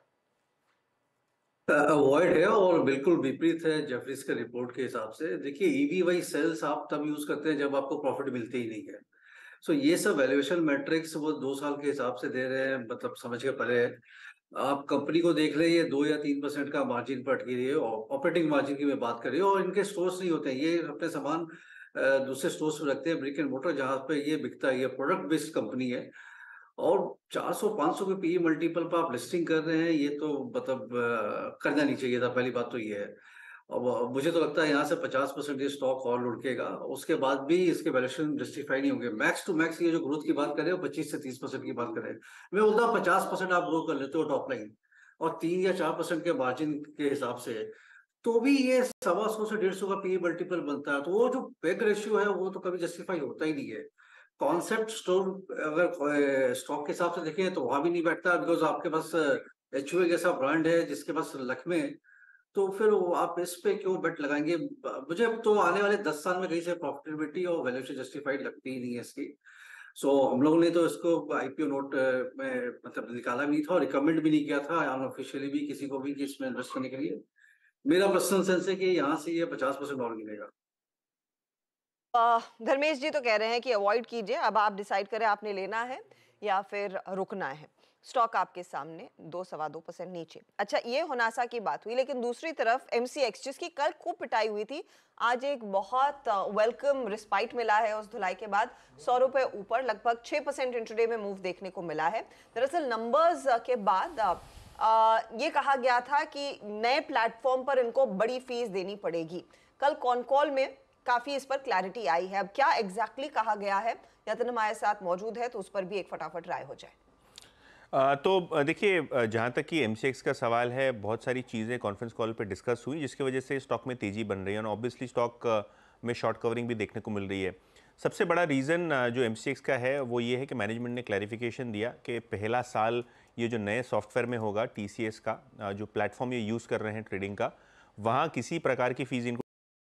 S10: अवॉइड है और बिल्कुल विपरीत है जेफरीज के रिपोर्ट के हिसाब से। देखिए, ईवी वाई सेल्स आप तब यूज करते हैं जब आपको प्रॉफिट मिलते ही नहीं है। सो so, ये सब वैल्यूएशन मैट्रिक्स वो दो साल के हिसाब से दे रहे हैं, मतलब समझ के परे है। आप कंपनी को देख रहे हैं, ये दो या तीन परसेंट का मार्जिन पर अटकी रही है, ऑपरेटिंग मार्जिन की मैं बात कर रही हूँ, और इनके स्टोर्स नहीं होते हैं, ये अपने सामान दूसरे स्टोर्स में रखते हैं, ब्रिक एंड मोटर जहाँ पे ये बिकता है। ये प्रोडक्ट बेस्ड कंपनी है और चार सौ पाँच सौ के पीई मल्टीपल पर आप लिस्टिंग कर रहे हैं, ये तो मतलब करना नहीं चाहिए था। पहली बात तो ये है। अब मुझे तो लगता है यहाँ से पचास परसेंट ये स्टॉक और लुढ़केगा, उसके बाद भी इसके वैल्यूएशन जस्टिफाई नहीं होंगे। मैक्स टू मैक्स ये जो ग्रोथ की बात कर रहे हो पच्चीस से तीस परसेंट की बात कर रहे हैं, मैं बोलता हूँ पचास परसेंट आप ग्रो कर लेते हो टॉप लाइन और तीन या चार परसेंट के मार्जिन के हिसाब से, तो भी ये सवा सौ से डेढ़ सौ का पीई मल्टीपल बनता है। तो वो जो पेग रेशियो है वो तो कभी जस्टिफाई होता ही नहीं है। कॉन्सेप्ट स्टोर अगर स्टॉक के हिसाब से देखें तो वहां भी नहीं बैठता, बिकॉज आपके पास एच ओ जैसा ब्रांड है जिसके पास लखमे, तो फिर आप इस पे क्यों बेट लगाएंगे? मुझे तो आने वाले दस साल में कहीं से प्रॉफिटेबिलिटी और वैल्यूएशन जस्टिफाइड लगती ही नहीं है इसकी। सो so, हम लोगों ने तो इसको आईपीओ नोट में मतलब निकाला भी था और रिकमेंड भी नहीं किया था अनऑफिशियली भी किसी को भी कि इसमें इन्वेस्ट करने के लिए। मेरा पर्सनल सेंस है कि यहाँ से ये पचास परसेंट और गिरेगा।
S2: धर्मेश जी तो कह रहे हैं कि अवॉइड कीजिए, अब आप डिसाइड करें आपने लेना है या फिर रुकना है। स्टॉक आपके सामने दो सवा दो परसेंट नीचे। अच्छा, ये होनासा की बात हुई, लेकिन दूसरी तरफ एमसीएक्स जिसकी कल खूब पिटाई हुई थी, आज एक बहुत वेलकम रिस्पाइट मिला है उस धुलाई के बाद। सौ रुपए ऊपर लगभग छह परसेंट इंट्राडे में मूव देखने को मिला है। दरअसल नंबर्स के बाद आ, ये कहा गया था कि नए प्लेटफॉर्म पर इनको बड़ी फीस देनी पड़ेगी। कल कॉन कॉल में काफी इस पर क्लैरिटी आई है। अब क्या एग्जैक्टली कहा गया है, यतन हमारे साथ मौजूद है तो उस पर भी एक फटाफट राय हो जाए।
S11: आ, तो देखिए, जहाँ तक कि एमसीएक्स का सवाल है, बहुत सारी चीज़ें कॉन्फ्रेंस कॉल पे डिस्कस हुई जिसकी वजह से स्टॉक में तेज़ी बन रही है और ऑब्वियसली स्टॉक में शॉर्ट कवरिंग भी देखने को मिल रही है। सबसे बड़ा रीज़न जो एमसीएक्स का है वो ये है कि मैनेजमेंट ने क्लैरिफिकेशन दिया कि पहला साल ये जो नए सॉफ्टवेयर में होगा टीसीएस का, जो प्लेटफॉर्म ये यूज़ कर रहे हैं ट्रेडिंग का, वहाँ किसी प्रकार की फीस इनको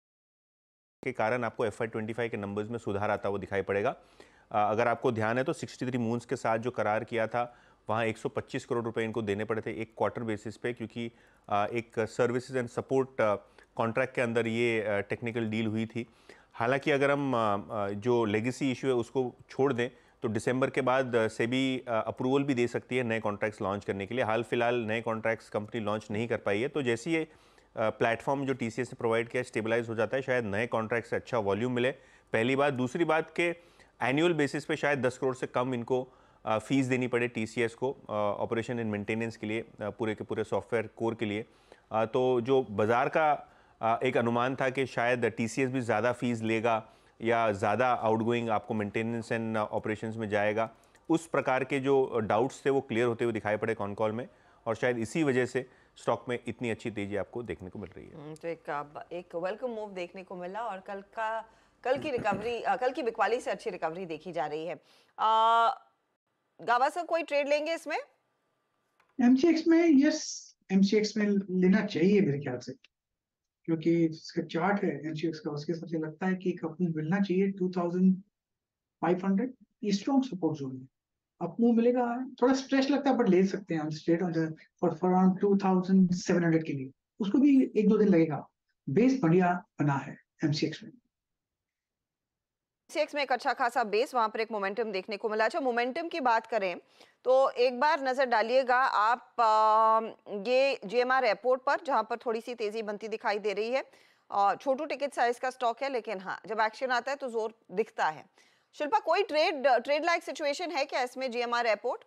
S11: के कारण आपको एफ आई ट्वेंटी फाइव के नंबर्स में सुधार आता हुआ दिखाई पड़ेगा। अगर आपको ध्यान है तो तिरसठ मून्स के साथ जो करार किया था वहाँ एक सौ पच्चीस करोड़ रुपए इनको देने पड़े थे एक क्वार्टर बेसिस पे, क्योंकि एक सर्विसेज एंड सपोर्ट कॉन्ट्रैक्ट के अंदर ये टेक्निकल डील हुई थी। हालांकि अगर हम जो लेगेसी इशू है उसको छोड़ दें तो दिसंबर के बाद सेबी अप्रूवल भी दे सकती है नए कॉन्ट्रैक्ट्स लॉन्च करने के लिए। हाल फिलहाल नए कॉन्ट्रैक्ट्स कंपनी लॉन्च नहीं कर पाई है, तो जैसे ये प्लेटफॉर्म जो टीसीएस ने प्रोवाइड किया स्टेबलाइज हो जाता है, शायद नए कॉन्ट्रैक्ट से अच्छा वॉल्यूम मिले। पहली बात। दूसरी बात के एनुअल बेसिस पे शायद दस करोड़ से कम इनको फीस देनी पड़े टीसीएस को ऑपरेशन एंड मेंटेनेंस के लिए, पूरे के पूरे सॉफ्टवेयर कोर के लिए। तो जो बाज़ार का एक अनुमान था कि शायद टीसीएस भी ज़्यादा फीस लेगा या ज़्यादा आउटगोइंग आपको मेंटेनेंस एंड ऑपरेशंस में जाएगा, उस प्रकार के जो डाउट्स थे वो क्लियर होते हुए दिखाई पड़े कॉन कॉल में, और शायद इसी वजह से स्टॉक में इतनी अच्छी तेजी आपको देखने को मिल रही है।
S2: तो एक एक वेलकम मूव देखने को मिला और कल का कल की रिकवरी कल की बिकवाली से अच्छी रिकवरी देखी जा रही है। आ, गावस्कर कोई ट्रेड लेंगे इसमें?
S6: एमसीएक्स में यस, एमसीएक्स में लेना चाहिए मेरे ख्याल से, क्योंकि इसका चार्ट है एमसीएक्स का, उसके हिसाब से लगता है कि कप मूव मिलना चाहिए टू थाउजेंड फाइव हंड्रेड, ये स्ट्रॉन्ग सपोर्ट जोन है। अप मूव मिलेगा, थोड़ा स्ट्रेच लगता है बट ले सकते हैं हम straight on the for for around two thousand seven hundred के लिए, उसको भी एक दो दिन लगेगा। बेस बढ़िया बना है एमसीएक्स में।
S2: एमसीएक्स में एक अच्छा खासा बेस, वहां पर एक मोमेंटम देखने को मिला। अच्छा, मोमेंटम की बात करें तो एक बार नजर डालिएगा आप आ, ये जीएमआर एयरपोर्ट पर, जहां पर थोड़ी सी तेजी बनती दिखाई दे रही है। और छोटू टिकट साइज का स्टॉक है, लेकिन हाँ जब एक्शन आता है तो जोर दिखता है। शिल्पा, कोई ट्रेड ट्रेड लाइक सिचुएशन है क्या इसमें जीएमआर एयरपोर्ट?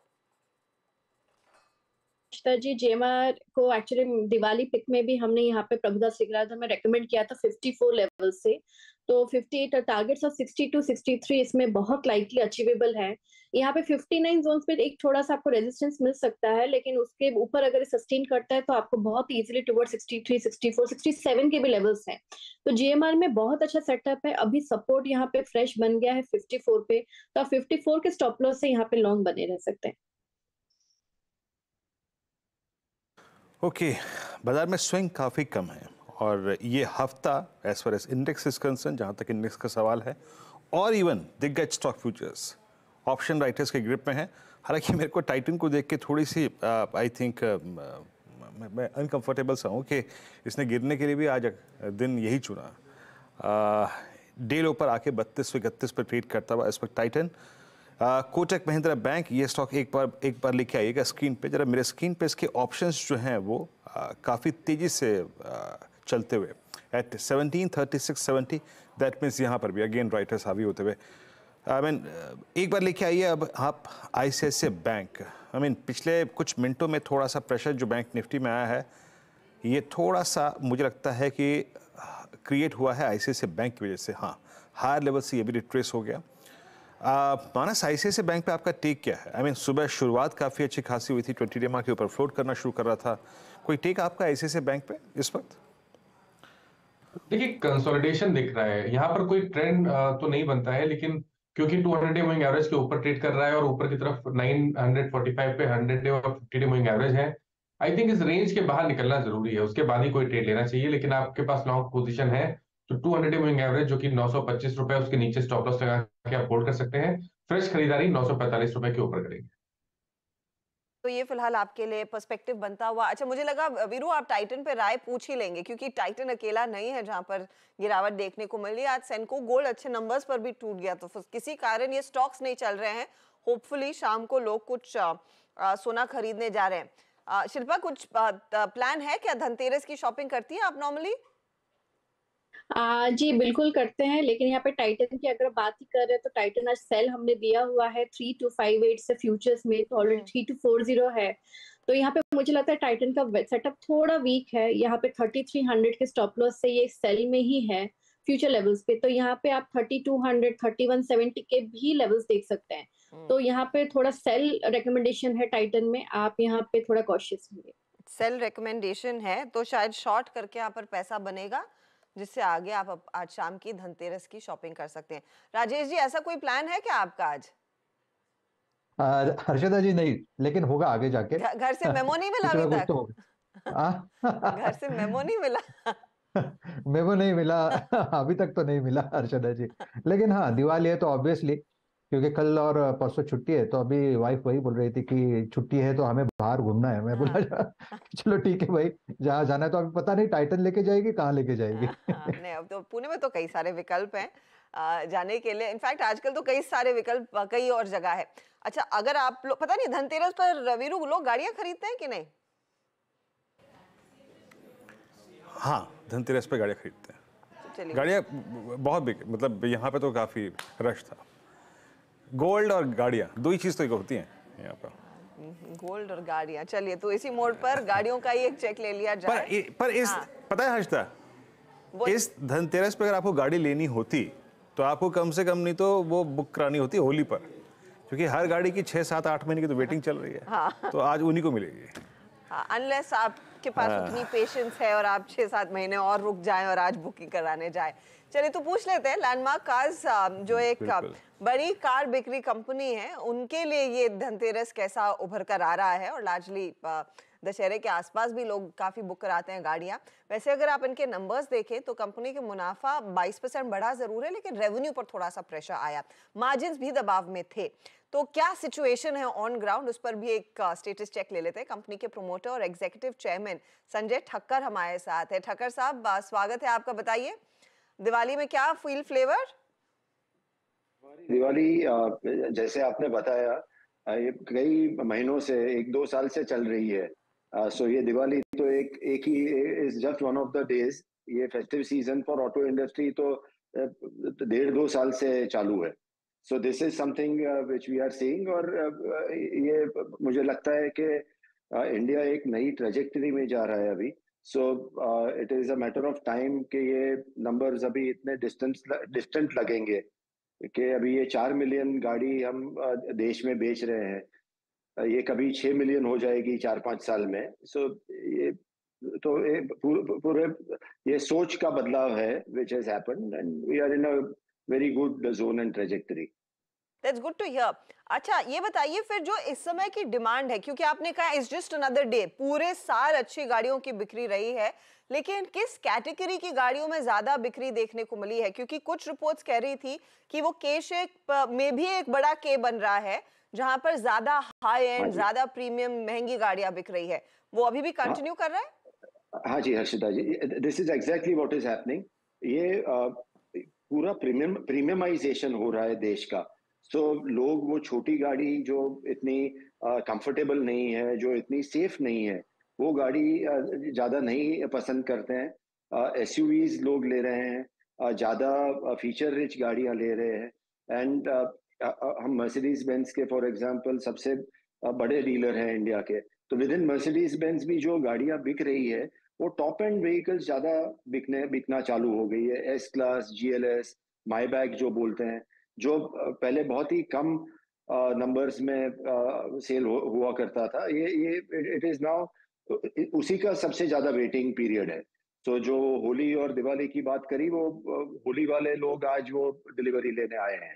S8: जी, जेएमआर को एक्चुअली दिवाली पिक में भी हमने यहाँ पे प्रभुदास सिगराज में रेकमेंड किया था चौवन लेवल से, तो अट्ठावन टारगेट्स और बासठ तिरसठ इसमें बहुत लाइकली अचीवेबल है। यहाँ पे उनसठ जोन्स पे एक थोड़ा सा आपको रेजिस्टेंस मिल सकता है, लेकिन उसके ऊपर अगर सस्टेन करता है तो आपको बहुत इजीली टुवर्ड तिरसठ, चौंसठ, सड़सठ के भी लेवल्स हैं। तो जीएमआर में बहुत अच्छा सेटअप है। अभी सपोर्ट यहाँ पे फ्रेश बन गया है चौवन पे, तो आप चौवन के स्टॉप लॉस से यहाँ पे लॉन्ग बने रह सकते हैं।
S5: ओके okay, बाजार में स्विंग काफ़ी कम है और ये हफ्ता as far as index is concern, जहाँ तक इंडेक्स का सवाल है, और इवन दिग्गज स्टॉक फ्यूचर्स ऑप्शन राइटर्स के ग्रिप में है। हालांकि मेरे को टाइटन को देख के थोड़ी सी आई थिंक मैं अनकंफर्टेबल सा हूँ कि इसने गिरने के लिए भी आज दिन यही चुना। डे लो पर आके बत्तीस इकतीस पर ट्रेड करता हुआ इस वक्त टाइटन। कोटक महिंद्रा बैंक, ये स्टॉक एक बार एक बार लिखे आइएगा स्क्रीन पे जरा। मेरे स्क्रीन पे इसके ऑप्शंस जो हैं वो काफ़ी तेज़ी से आ, चलते हुए at seventeen thirty six seventy, that means यहाँ पर भी अगेन राइटर्स हावी होते हुए। आई मीन एक बार लेके आइए अब आप आईसीआईसीआई बैंक। आई मीन पिछले कुछ मिनटों में थोड़ा सा प्रेशर जो बैंक निफ्टी में आया है, ये थोड़ा सा मुझे लगता है कि क्रिएट हुआ है आईसीआईसीआई बैंक की वजह से। हाँ, हायर लेवल से ये भी रिट्रेस हो गया। मानस, आईसीआईसीआई बैंक पे आपका टेक क्या है? आई मीन सुबह शुरुआत काफ़ी अच्छी खासी हुई थी, ट्वेंटी डे मार्क के ऊपर फ्लोट करना शुरू कर रहा था। कोई टेक आपका आईसीआईसीआई बैंक पे इस वक्त?
S9: देखिए, कंसोलिडेशन दिख रहा है यहाँ पर, कोई ट्रेंड तो नहीं बनता है, लेकिन क्योंकि two hundred day moving average के ऊपर ट्रेड कर रहा है और ऊपर की तरफ नाइन फोर्टी फाइव पे हंड्रेड डे और फिफ्टी डे मूविंग एवरेज है, आई थिंक इस रेंज के बाहर निकलना जरूरी है, उसके बाद ही कोई ट्रेड लेना चाहिए। लेकिन आपके पास लॉन्ग पोजीशन है तो two hundred day moving average जो कि नौ सौ पच्चीस रुपए, उसके नीचे स्टॉप लॉस लगा के आप होल्ड कर सकते हैं। फ्रेश खरीदारी नौ सौ पैंतालीस रुपए के ऊपर करेंगे।
S2: तो ये फिलहाल आपके लिए पर्सपेक्टिव बनता हुआ। अच्छा, मुझे लगा वीरू आप टाइटन पे राय पूछ ही लेंगे, क्योंकि टाइटन अकेला नहीं है जहां पर गिरावट देखने को मिली। आज सेंको गोल्ड अच्छे नंबर्स पर भी टूट गया, तो किसी कारण ये स्टॉक्स नहीं चल रहे हैं। होपफुली शाम को लोग कुछ आ, आ, सोना खरीदने जा रहे हैं। आ, शिल्पा, कुछ आ, प्लान है क्या? धनतेरस की शॉपिंग करती हैं आप नॉर्मली?
S8: आ, जी बिल्कुल करते हैं, लेकिन यहाँ पे टाइटन की अगर बात ही कर रहे हैं तो टाइटन आज सेल हमने दिया हुआ है थ्री टू फाइव एट से फ्यूचर्स में, तो already three two four zero है। तो यहाँ पे मुझे लगता है टाइटन का सेटअप थोड़ा वीक है। यहाँ पे थर्टी थ्री हंड्रेड के स्टॉप लॉस से ये सेल में ही है फ्यूचर लेवल्स पे। तो यहाँ पे आप thirty two hundred, thirty one seventy के भी लेवल्स देख सकते हैं। तो यहाँ पे थोड़ा सेल रिकमेंडेशन है टाइटन में, आप यहाँ पे थोड़ा कॉशियस होंगे।
S2: सेल रिकमेंडेशन है तो शायद शॉर्ट करके यहाँ पर पैसा बनेगा, जिससे आगे आप आज शाम की धनतेरस की शॉपिंग कर सकते हैं। राजेश जी, ऐसा कोई प्लान है क्या आपका आज?
S7: हर्षदा जी नहीं, लेकिन होगा आगे जाके।
S2: घर से मेमो नहीं मिला अभी तक?
S7: तो
S2: घर से मेमो नहीं मिला?
S7: मेमो नहीं मिला अभी तक तो नहीं मिला हर्षदा जी, लेकिन हाँ दिवाली है तो ऑब्वियसली, क्योंकि कल और परसों छुट्टी है, तो अभी वाइफ वही बोल रही थी कि छुट्टी है तो हमें बाहर घूमना है। मैं बोला चलो ठीक है भाई, जहाँ जाना है। तो अभी पता नहीं टाइटन लेके जाएगी, कहाँ लेके जाएगी।
S2: नहीं, अब तो पुणे में तो कई सारे विकल्प हैं जाने के लिए। इनफैक्ट आजकल तो कई सारे विकल्प कई और जगह है। अच्छा, अगर आप लोग पता नहीं धनतेरस पर वीरू लोग गाड़ियां खरीदते हैं कि नहीं?
S5: हाँ, धनतेरस पे गाड़ियां खरीदते हैं। गाड़ियां बहुत बिक, मतलब यहाँ पे तो काफी रश था। गोल्ड और गाड़ियां, दो ही चीज तो होती हैं यहाँ पर।
S2: गोल्ड और गाड़ियां। चलिए, तो इसी मोड पर गाड़ियों का ही एक चेक ले लिया जाए।
S5: पर, इ, पर इस हाँ। पता है हर्षदा, इस धनतेरस पे अगर आपको गाड़ी लेनी होती तो आपको कम से कम नहीं तो वो बुक करानी होती होली पर, क्योंकि हर गाड़ी की छह सात आठ महीने की तो वेटिंग चल रही है। हाँ। तो आज उन्हीं को मिलेगी। हाँ,
S2: अनलेस आपके पास हाँ। उतनी पेशेंस है और आप छह सात महीने और रुक जाएं और आज बुकिंग कराने जाएं। चलिए, तो पूछ लेते हैं लैंडमार्क कार्स, जो एक बड़ी कार बिक्री कंपनी है, उनके लिए ये धनतेरस कैसा उभर कर आ रहा है। और लार्जली दशहरे के आसपास भी लोग काफी बुक कराते हैं गाड़ियां। वैसे अगर आप इनके नंबर्स देखें तो कंपनी के मुनाफा बाईस परसेंट बढ़ा जरूर है, लेकिन रेवेन्यू पर थोड़ा सा प्रेशर आया, मार्जिन्स भी दबाव में थे। तो क्या सिचुएशन है ऑन ग्राउंड, उस पर भी एक स्टेटस uh, चेक ले लेते हैं। कंपनी के प्रोमोटर और एग्जीक्यूटिव चेयरमैन संजय ठक्कर हमारे साथ है। ठक्कर साहब, स्वागत है आपका। बताइए, दिवाली में क्या फील फ्लेवर?
S12: दिवाली जैसे आपने बताया, ये कई महीनों से, एक दो साल से चल रही है। सो ये दिवाली तो एक एक ही is just one of the days. ये festive season for auto industry तो डेढ़ दो साल से चालू है। So this is something which we are seeing. और uh, ये मुझे लगता है कि इंडिया uh, एक नई ट्रेजेक्टरी में जा रहा है अभी। So it is a matter of time कि ये नंबर्स अभी इतने डिस्टेंस डिस्टेंट लगेंगे कि अभी ये चार मिलियन गाड़ी हम uh, देश में बेच रहे हैं, uh, ये कभी छह मिलियन हो जाएगी चार पांच साल में। सो so, ये तो ये पूरे ये सोच का बदलाव है which has happened, and we are in a very good zone and trajectory.
S2: That's good to hear. अच्छा, ये बताइए फिर जो इस समय की डिमांड है, क्योंकि आपने कहा इट्स जस्ट अनदर डे, पूरे साल अच्छी गाड़ियों की बिक्री रही है, लेकिन किस कैटेगरी की गाड़ियों में ज्यादा बिक्री देखने को मिली है? क्योंकि कुछ रिपोर्ट्स कह रही थी कि वो के शेक में भी एक बड़ा के बन रहा है, जहां पर ज्यादा हाई एंड, ज्यादा प्रीमियम महंगी गाड़ियां बिक रही है। वो अभी भी कंटिन्यू कर रहा है?
S12: हाँ जी Harshita ji, this is exactly what is happening. ये पूरा प्रीमियम प्रीमियमाइजेशन हो रहा है देश का। सो so, लोग वो छोटी गाड़ी जो इतनी कंफर्टेबल uh, नहीं है, जो इतनी सेफ नहीं है, वो गाड़ी uh, ज़्यादा नहीं पसंद करते हैं। एसयूवीज uh, लोग ले रहे हैं, uh, ज़्यादा फीचर रिच गाड़ियाँ ले रहे हैं। एंड uh, uh, हम मर्सिडीज बेंज के फॉर एग्जांपल सबसे uh, बड़े डीलर हैं इंडिया के। तो विद इन मर्सिडीज बेंज भी जो गाड़ियाँ बिक रही है वो टॉप एंड व्हीकल्स ज़्यादा बिकने बिकना चालू हो गई है। एस क्लास, जीएलएस, माईबैक जो बोलते हैं, जो पहले बहुत ही कम नंबर्स में सेल हुआ करता था, ये ये इट इज नाउ उसी का सबसे ज्यादा वेटिंग पीरियड है। तो जो होली और दिवाली की बात करी, वो होली वाले लोग आज वो डिलीवरी लेने आए हैं।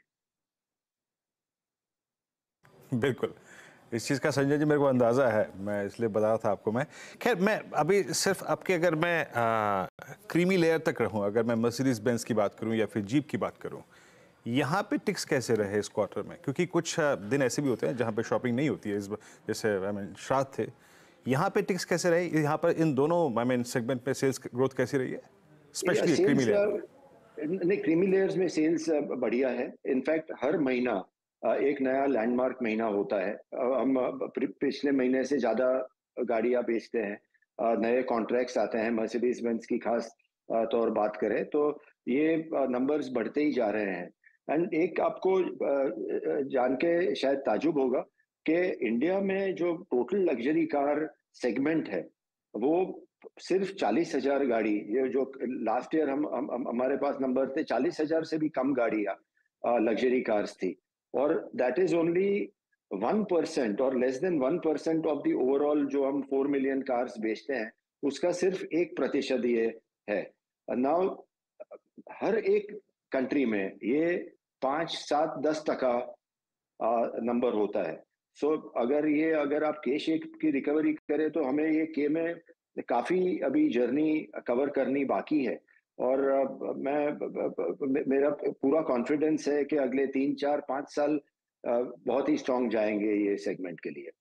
S5: बिल्कुल, इस चीज़ का संजय जी मेरे को अंदाज़ा है, मैं इसलिए बता रहा था आपको। मैं खैर मैं अभी सिर्फ आपके, अगर मैं आ, क्रीमी लेयर तक रहूँ, अगर मैं मर्सिडीज बेंज की बात करूँ या फिर जीप की बात करूँ, यहाँ पे टिक्स कैसे रहे इस क्वार्टर में, क्योंकि कुछ दिन ऐसे भी होते हैं जहाँ पे शॉपिंग नहीं होती है, इस जैसे आई मीन श्राद्ध थे, यहाँ पे टिक्स कैसे रहे, यहाँ पर इन दोनों आई मीन सेगमेंट में सेल्स ग्रोथ कैसी रही है, स्पेशली क्रीमी लेयर?
S12: नहीं, क्रीमी लेयर्स में सेल्स बढ़िया है। इनफैक्ट हर महीना एक नया लैंडमार्क महीना होता है। हम पिछले महीने से ज्यादा गाड़ियां बेचते हैं, नए कॉन्ट्रैक्ट्स आते हैं। मर्सिडीज बेंज की खास तौर बात करें तो ये नंबर्स बढ़ते ही जा रहे हैं। एंड एक आपको जान के शायद ताजुब होगा कि इंडिया में जो टोटल लग्जरी कार सेगमेंट है वो सिर्फ चालीस हजार गाड़ी, ये जो लास्ट ईयर हम, हम, हम हमारे पास नंबर थे चालीस हजार से भी कम गाड़ियां लग्जरी कार्स थी, और that is only one percent और less than one percent of the overall जो हम फोर मिलियन कार्स बेचते हैं उसका सिर्फ एक प्रतिशत ये है। नाउ हर एक कंट्री में ये पांच सात दस टका नंबर होता है। सो so, अगर ये अगर आप के शेप की रिकवरी करें तो हमें ये के में काफी अभी जर्नी कवर करनी बाकी है, और मैं मेरा पूरा कॉन्फिडेंस है कि अगले तीन चार पांच साल बहुत ही स्ट्रांग जाएंगे ये सेगमेंट के लिए।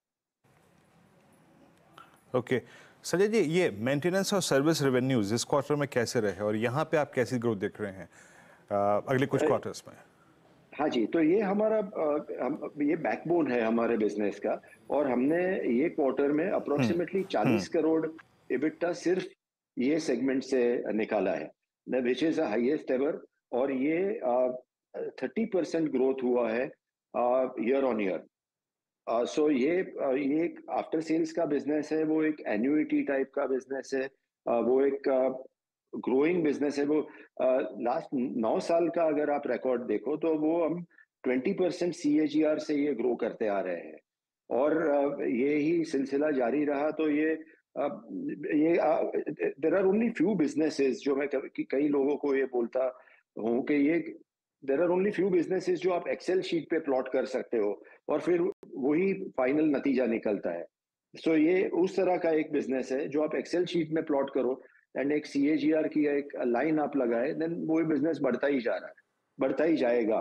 S5: Okay okay. संजय जी, ये मेंटेनेंस और सर्विस रेवेन्यूज इस क्वार्टर में कैसे रहे और यहाँ पे आप कैसी ग्रोथ देख रहे हैं अगले कुछ क्वार्टर्स में?
S12: हाँ जी, तो ये हमारा हम, ये बैकबोन है हमारे बिजनेस का, और हमने ये क्वार्टर में अप्रोक्सीमेटली चालीस करोड़ इबिटा सिर्फ ये सेगमेंट से निकाला है, विच इज हाईएस्ट एवर, और ये थर्टी परसेंट ग्रोथ हुआ है ईयर ऑन ईयर। सो ये ये एक आफ्टर सेल्स का बिजनेस है, वो एक एन्युइटी टाइप का बिजनेस है, uh, वो एक ग्रोइंग uh, बिजनेस है। वो लास्ट uh, नौ साल का अगर आप रिकॉर्ड देखो तो वो हम twenty percent C A G R से ये ग्रो करते आ रहे हैं, और uh, ये ही सिलसिला जारी रहा तो ये uh, ये there are only few businesses जो मैं कई लोगों को ये बोलता हूँ कि ये there are only few businesses जो आप एक्सेल शीट पे प्लॉट कर सकते हो और फिर वही फाइनल नतीजा निकलता है। सो so, ये उस तरह का एक बिजनेस है जो आप एक्सेल शीट में प्लॉट करो एंड एक सी ए जी आर की एक लाइन आप लगाए, देन वो बिजनेस बढ़ता ही जा रहा है, बढ़ता ही जाएगा।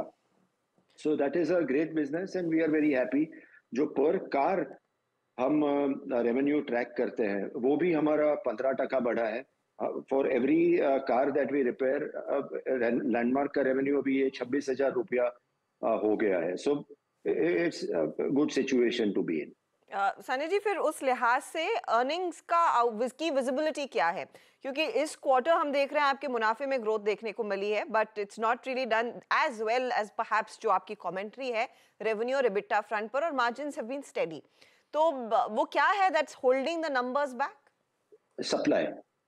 S12: So that is a great business and we are very happy. जो पर कार हम रेवेन्यू uh, ट्रैक करते हैं वो भी हमारा पंद्रह टका बढ़ा है। For every car that we repair, Landmark का रेवेन्यू अभी ये छब्बीस हजार रुपया uh, हो गया है। So it's good situation to be in.
S2: Sunny ji, फिर उस लिहाज से अर्निंग्स का की विजिबिलिटी क्या है? क्योंकि इस क्वार्टर हम देख रहे हैं आपके मुनाफे में ग्रोथ देखने को मिली है, but it's not really done as well as perhaps जो आपकी कमेंट्री है रेवेन्यू और इबिटा फ्रंट पर, और मार्जिन्स हैव बीन स्टेडी। तो वो क्या है that's holding the numbers back?
S12: Supply.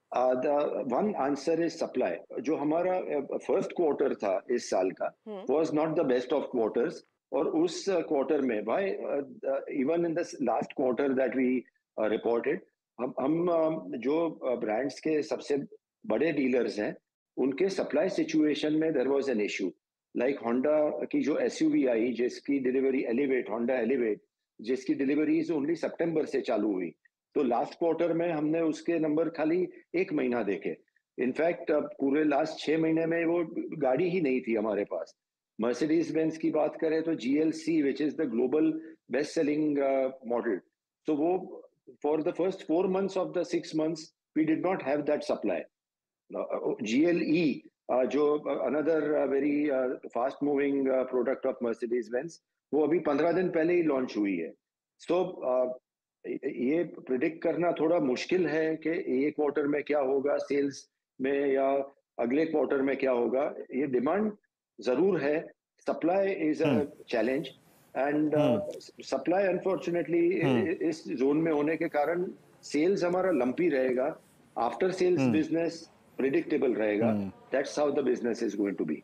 S12: The one answer is supply. जो हमारा फर्स्ट uh, क्वार्टर था इस साल का was not the best of quarters, और उस क्वार्टर uh, में भाई even in the last quarter that we reported, हम हम uh, जो ब्रांड्स uh, के सबसे बड़े डीलर्स हैं उनके सप्लाई सिचुएशन में there was an issue. Like Honda की जो एसयूवी आई जिसकी डिलीवरी एलिवेट, होंडा एलिवेट, जिसकी डिलीवरीज ओनली सितंबर से चालू हुई, तो लास्ट क्वार्टर में हमने उसके नंबर खाली एक महीना देखे। इनफैक्ट पूरे लास्ट छह महीने में वो गाड़ी ही नहीं थी हमारे पास। मर्सिडीज बेंज की बात करें तो G L C which is the global best selling model, तो वो for the first four months of the six months we did not have that supply. G L E जो another very fast moving product of Mercedes Benz, वो अभी पंद्रह दिन पहले ही launch हुई है। सो so, uh, ये प्रिडिक्ट करना थोड़ा मुश्किल है कि ये क्वार्टर में क्या होगा सेल्स में या अगले क्वार्टर में क्या होगा। ये डिमांड जरूर है, supply is a challenge, and supply unfortunately इस जोन में होने के कारण सेल्स हमारा लंपी रहेगा, आफ्टर सेल्स बिजनेस प्रिडिक्टेबल रहेगा। That's how the business is going to be.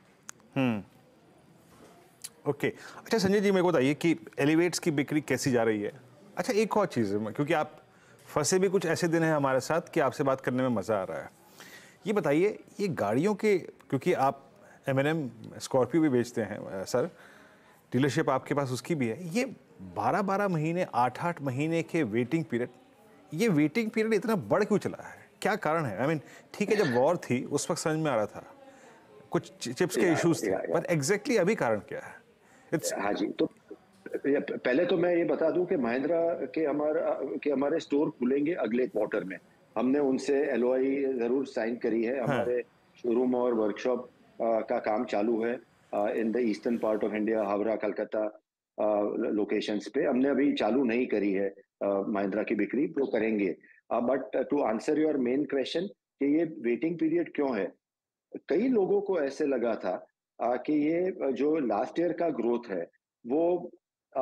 S5: Okay, अच्छा संजय जी, मेरे को बताइए कि एलिवेट्स की बिक्री कैसी जा रही है? अच्छा, एक और चीज़ है, क्योंकि आप फंसे भी कुछ ऐसे दिन हैं हमारे साथ कि आपसे बात करने में मज़ा आ रहा है। ये बताइए, ये गाड़ियों के, क्योंकि आप एम एन एम स्कॉर्पियो भी बेचते हैं सर, डीलरशिप आपके पास उसकी भी है, ये बारह बारह महीने आठ आठ महीने के वेटिंग पीरियड, ये वेटिंग पीरियड इतना बढ़ क्यों चला है? क्या कारण है? आई I मीन mean, ठीक है, जब वॉर थी उस वक्त समझ में आ रहा था, कुछ चिप्स के इश्यूज थे, पर एग्जैक्टली अभी कारण क्या है? It's...
S12: हाँ जी, तो पहले तो मैं ये बता दूं कि महिंद्रा के हमारा के हमारे स्टोर खुलेंगे अगले क्वार्टर में। हमने उनसे एलओआई जरूर साइन करी है। हमारे शोरूम और वर्कशॉप का काम चालू है in the eastern part of India, Howrah, Calcutta locations पे। हमने अभी चालू नहीं करी है महिंद्रा की बिक्री, तो करेंगे। But to answer your main question कि ये वेटिंग पीरियड क्यों है, कई लोगों को ऐसे लगा था आ, कि ये जो लास्ट ईयर का ग्रोथ है वो आ,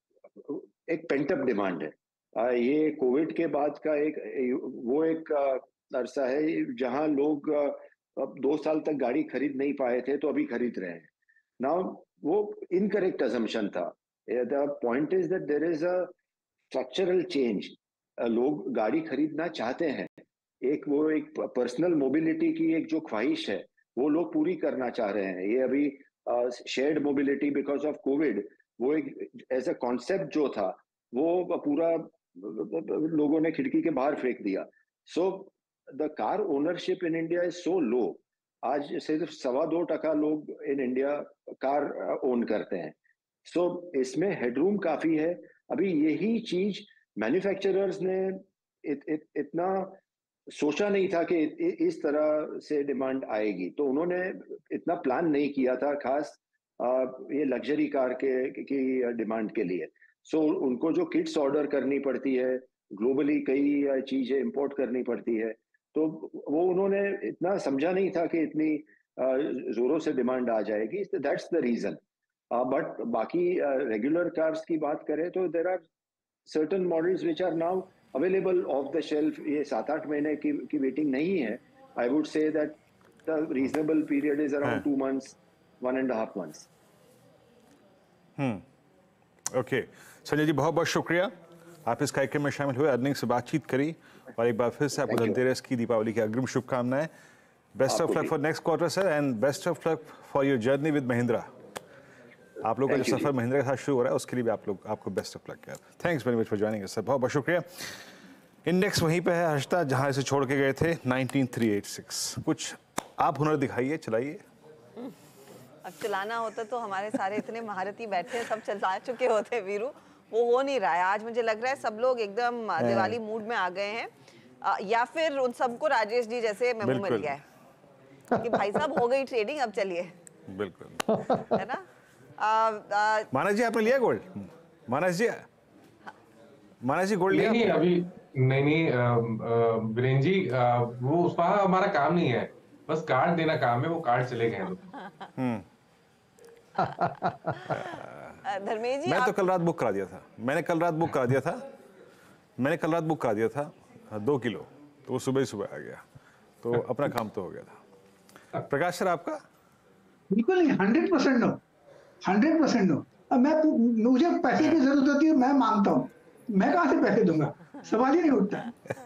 S12: एक पेंटअप डिमांड है। आ, ये कोविड के बाद का एक वो एक अरसा है जहां लोग आ, दो साल तक गाड़ी खरीद नहीं पाए थे, तो अभी खरीद रहे हैं। नाउ वो इनकरेक्ट अजम्पशन था। The point is that there is a structural change. लोग गाड़ी खरीदना चाहते हैं, एक वो एक पर्सनल मोबिलिटी की एक जो ख्वाहिश है वो लोग पूरी करना चाह रहे हैं। ये अभी shared mobility because of Covid, वो एक ऐसा कॉन्सेप्ट जो था वो पूरा लोगों ने खिड़की के बाहर फेंक दिया। So the car ownership in India is so low. आज सिर्फ सवा दो टका लोग इन इंडिया कार ओन करते हैं। सो so, इसमें हेडरूम काफी है। अभी यही चीज मैन्युफैक्चरर्स ने इत, इत, इतना सोचा नहीं था कि इस तरह से डिमांड आएगी, तो उन्होंने इतना प्लान नहीं किया था खास ये लग्जरी कार के की डिमांड के लिए। सो so, उनको जो किट्स ऑर्डर करनी पड़ती है, ग्लोबली कई चीजें इंपोर्ट करनी पड़ती है, तो वो उन्होंने इतना समझा नहीं था कि इतनी जोरों से डिमांड आ जाएगी। That's the reason. बट बाकी रेगुलर कार्स की बात करें तो there are certain models which are now available off the shelf. ये सात आठ महीने की, की वेटिंग नहीं है। I would say that the reasonable period is around two months, one and half months.
S5: Hmm okay Sanjay ji, बहुत बहुत शुक्रिया, आप इस कार्यक्रम में शामिल हुए, अर्निंग से बातचीत करी, और एक बार फिर से आपको धनतेरस की, दीपावली की अग्रिम शुभकामनाएं। Best of luck for next quarter sir, and best of luck for your journey with Mahindra. आप लोगों का जो सफर महिंद्रा के साथ शुरू हो रहा है उसके लिए भी आप लोग आपको best of luck. Thanks very much for joining us sir, बहुत बहुत शुक्रिया। इंडेक्स वहीं पे है हर्षदा जहां इसे छोड़ के गए थे, नाइनटीन थ्री एट सिक्स। कुछ आप हुनर दिखाइए, चलाइए।
S2: अब चलाना होता तो हमारे सारे इतने महारथी बैठे सब चला चुके होते वीरू, वो हो नहीं रहा है। आज मुझे लग रहा है सब लोग एकदम दिवाली मूड में आ गए हैं, आ, या फिर उन सबको राजेश जी जैसे मेमो मिल गया है कि भाई साहब हो गई ट्रेडिंग, अब चलिए।
S5: बिल्कुल
S2: है ना।
S5: मानस जी आपने लिया गोल्ड? मानस जी, मानस जी गोल्ड लिया?
S9: नहीं नहीं अभी नहीं नहीं वीरेन जी, आ, वो उसका हमारा काम नहीं है, बस कार्ड देना काम है, वो कार्ड चले गए।
S5: हम्म
S2: धर्मेश जी,
S5: मैं तो कल रात बुक करा दिया था, मैंने कल रात बुक करा दिया था मैंने कल रात बुक करा दिया था दो किलो, तो वो सुबह ही सुबह आ गया, तो अपना काम तो हो गया था। प्रकाश सर आपका?
S6: बिल्कुल नहीं, hundred percent no, hundred percent no. अब मैं मुझे पैसे की जरूरत होती है, मैं मांगता हूँ, मैं कहाँ से पैसे दूंगा, सवाल ही नहीं उठता।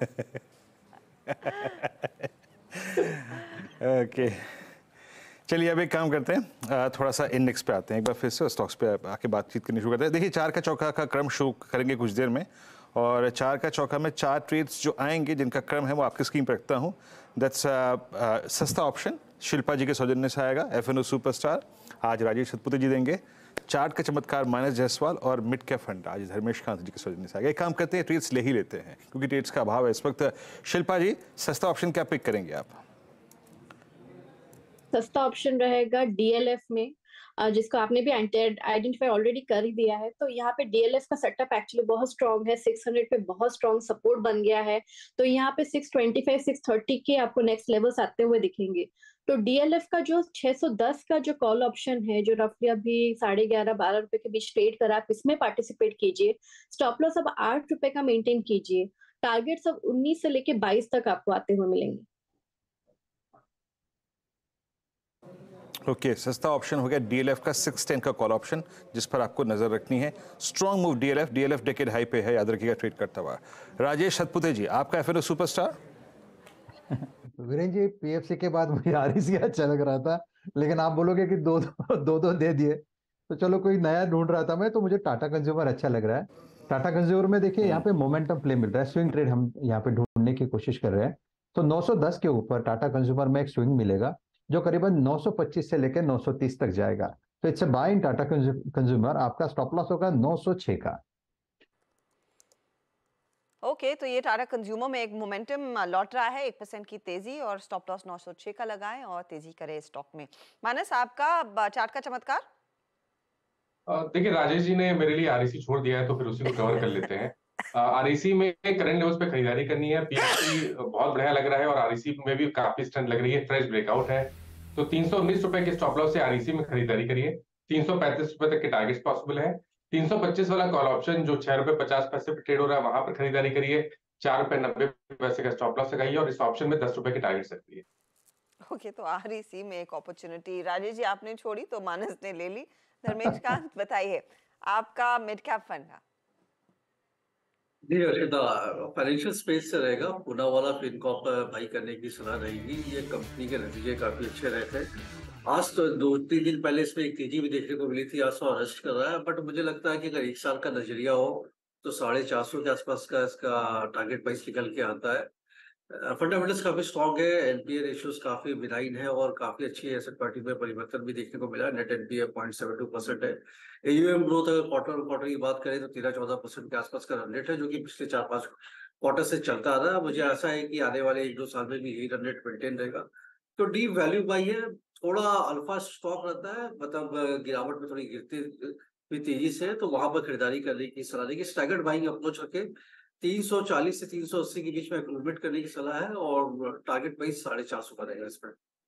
S5: ओके चलिए अब एक काम करते हैं, थोड़ा सा इंडेक्स पे आते हैं, एक बार फिर से स्टॉक्स पे आके बातचीत करनी शुरू करते हैं। देखिए चार का चौका का क्रम शुरू करेंगे कुछ देर में, और चार का चौका में चार ट्रेड्स जो आएंगे जिनका क्रम है वो आपकी स्क्रीन पर रखता हूँ। दैट्स सस्ता ऑप्शन शिल्पा जी के सौजन्य से आएगा, एफ एन ओ सुपरस्टार आज राजेश सतपुते जी देंगे, चार्ट का चमत्कार मानस जायसवाल, और मिड कैप फंड आज धर्मेश कांत जी के सौजन्य से आएगा। एक काम करते हैं, ट्रेड्स ले ही लेते हैं क्योंकि ट्रेड्स का अभाव है इस वक्त। शिल्पा जी सस्ता ऑप्शन क्या पिक करेंगे आप?
S8: सस्ता ऑप्शन रहेगा डीएलएफ में, जिसको आपने भी आइडेंटिफाई ऑलरेडी कर ही दिया है। तो यहाँ पे डीएलएफ का सेटअप एक्चुअली बहुत स्ट्रॉन्ग है, सिक्स हंड्रेड पे बहुत स्ट्रॉन्ग सपोर्ट बन गया है, तो यहाँ पे six twenty five six thirty के आपको नेक्स्ट लेवल्स आते हुए दिखेंगे। तो डीएलएफ का जो छह सौ दस का जो कॉल ऑप्शन है, जो रफली अभी साढ़े ग्यारह बारह रुपए के बीच ट्रेड करा, आप इसमें पार्टिसिपेट कीजिए। स्टॉप लॉस अब आठ रुपए का मेंटेन कीजिए, टारगेट सब उन्नीस से लेके बाईस तक आपको आते हुए मिलेंगे।
S5: ओके okay, सस्ता ऑप्शन हो गया डीएलएफ का सिक्स टेन का कॉल ऑप्शन, जिस पर आपको नजर रखनी है। Strong move DLF, DLF decade high पे है, याद रखिएगा ट्रेड करता हुआ। राजेश सतपुते जी आपका FNO superstar?
S7: Viren ji PFC के बाद मुझे आरईसी अच्छा लग रहा था, लेकिन आप बोलोगे कि दो दो दो, दो दे दिए, तो चलो कोई नया ढूंढ रहा था मैं, तो मुझे टाटा कंज्यूमर अच्छा लग रहा है। टाटा कंज्यूमर में देखिए यहाँ पे मोमेंटम प्ले मिल रहा है, स्विंग ट्रेड हम यहाँ पे ढूंढने की कोशिश कर रहे हैं। तो नौ सौ दस के ऊपर टाटा कंज्यूमर में एक स्विंग मिलेगा, जो करीबन नौ सौ पच्चीस से लेकर नौ सौ तीस तक जाएगा। तो it's a buy in Tata consumer. आपका स्टॉप लॉस होगा नौ सौ छह का।
S2: ओके okay, तो ये टाटा कंज्यूमर में एक मोमेंटम लौट रहा है, एक परसेंट की तेजी और स्टॉप लॉस नौ सौ छह का लगाएं और तेजी करे स्टॉक में। मानस, आपका चार्ट का चमत्कार?
S9: देखिए, राजेश जी ने मेरे लिए आरईसी छोड़ दिया है तो फिर उसी को कवर कर लेते हैं। आरईसी में करंट लेवल्स पे खरीदारी करनी है। पीएससी बहुत बढ़िया लग रहा है और आरईसी में भी काफी स्ट्रेंथ लग रही है, फ्रेश ब्रेकआउट है। तो तीन सौ उन्नीस रुपए के स्टॉप लॉस से आरईसी में खरीदारी करिए। तीन सौ पैंतीस रुपए तक के टारगेट्स पॉसिबल है। तीन सौ पच्चीस वाला कॉल ऑप्शन जो छह रुपए पचास पैसे पे ट्रेड हो रहा है, वहां पर खरीदारी करिए। चार रुपए नब्बे पैसे का स्टॉप लॉस लगाइए और इस ऑप्शन में दस रुपए की टारगेट रखिए।
S2: ओके, तो आरईसी में एक अपॉर्चुनिटी राजेश जी आपने छोड़ी तो मानस ने ले ली। धर्मेश कांत, बताइए आपका मिड कैप फंड का।
S10: जी अर्शिता, फाइनेंशियल स्पेस से रहेगा। पूना वाला फिनकॉर्प बाई करने की सलाह रहेगी। ये कंपनी के नतीजे काफी अच्छे रहे थे। आज तो दो तीन दिन पहले इसमें एक तेजी भी देखने को मिली थी, आज तो अरेस्ट कर रहा है। बट मुझे लगता है कि अगर एक साल का नजरिया हो तो साढ़े चार सौ के आसपास का इसका टारगेट प्राइस निकल के आता है। फंडामेंटल्स काफी स्ट्रॉन्ग है, एनपीए रेशियोज काफी बिनाइन है और काफी अच्छी एसेट क्वालिटी में परिवर्तन भी देखने को मिला। Net NPA point seven two percent है। एयूएम ग्रोथ अगर क्वार्टर क्वार्टर की बात करें तो तेरह चौदह परसेंट के आसपास का रन रेट है, जो कि पिछले चार पांच क्वार्टर से चलता आ रहा है। मुझे आशा है कि आने वाले एक दो साल में भी यही रन रेट मेंटेन रहेगा। तो डीप वैल्यू बाई है, थोड़ा अल्फा स्टॉक रहता है, मतलब गिरावट में थोड़ी गिरती हुई तेजी से, तो वहां पर खरीदारी करने की सलाह देगी। स्टैगर्ड बाइंग अप्रोच रखे, तीन सौ चालीस से तीन सौ अस्सी के बीच में इम्प्रूवमेंट करने की सलाह है और टारगेट प्राइस साढ़े चार सौ का रहेगा इसमें।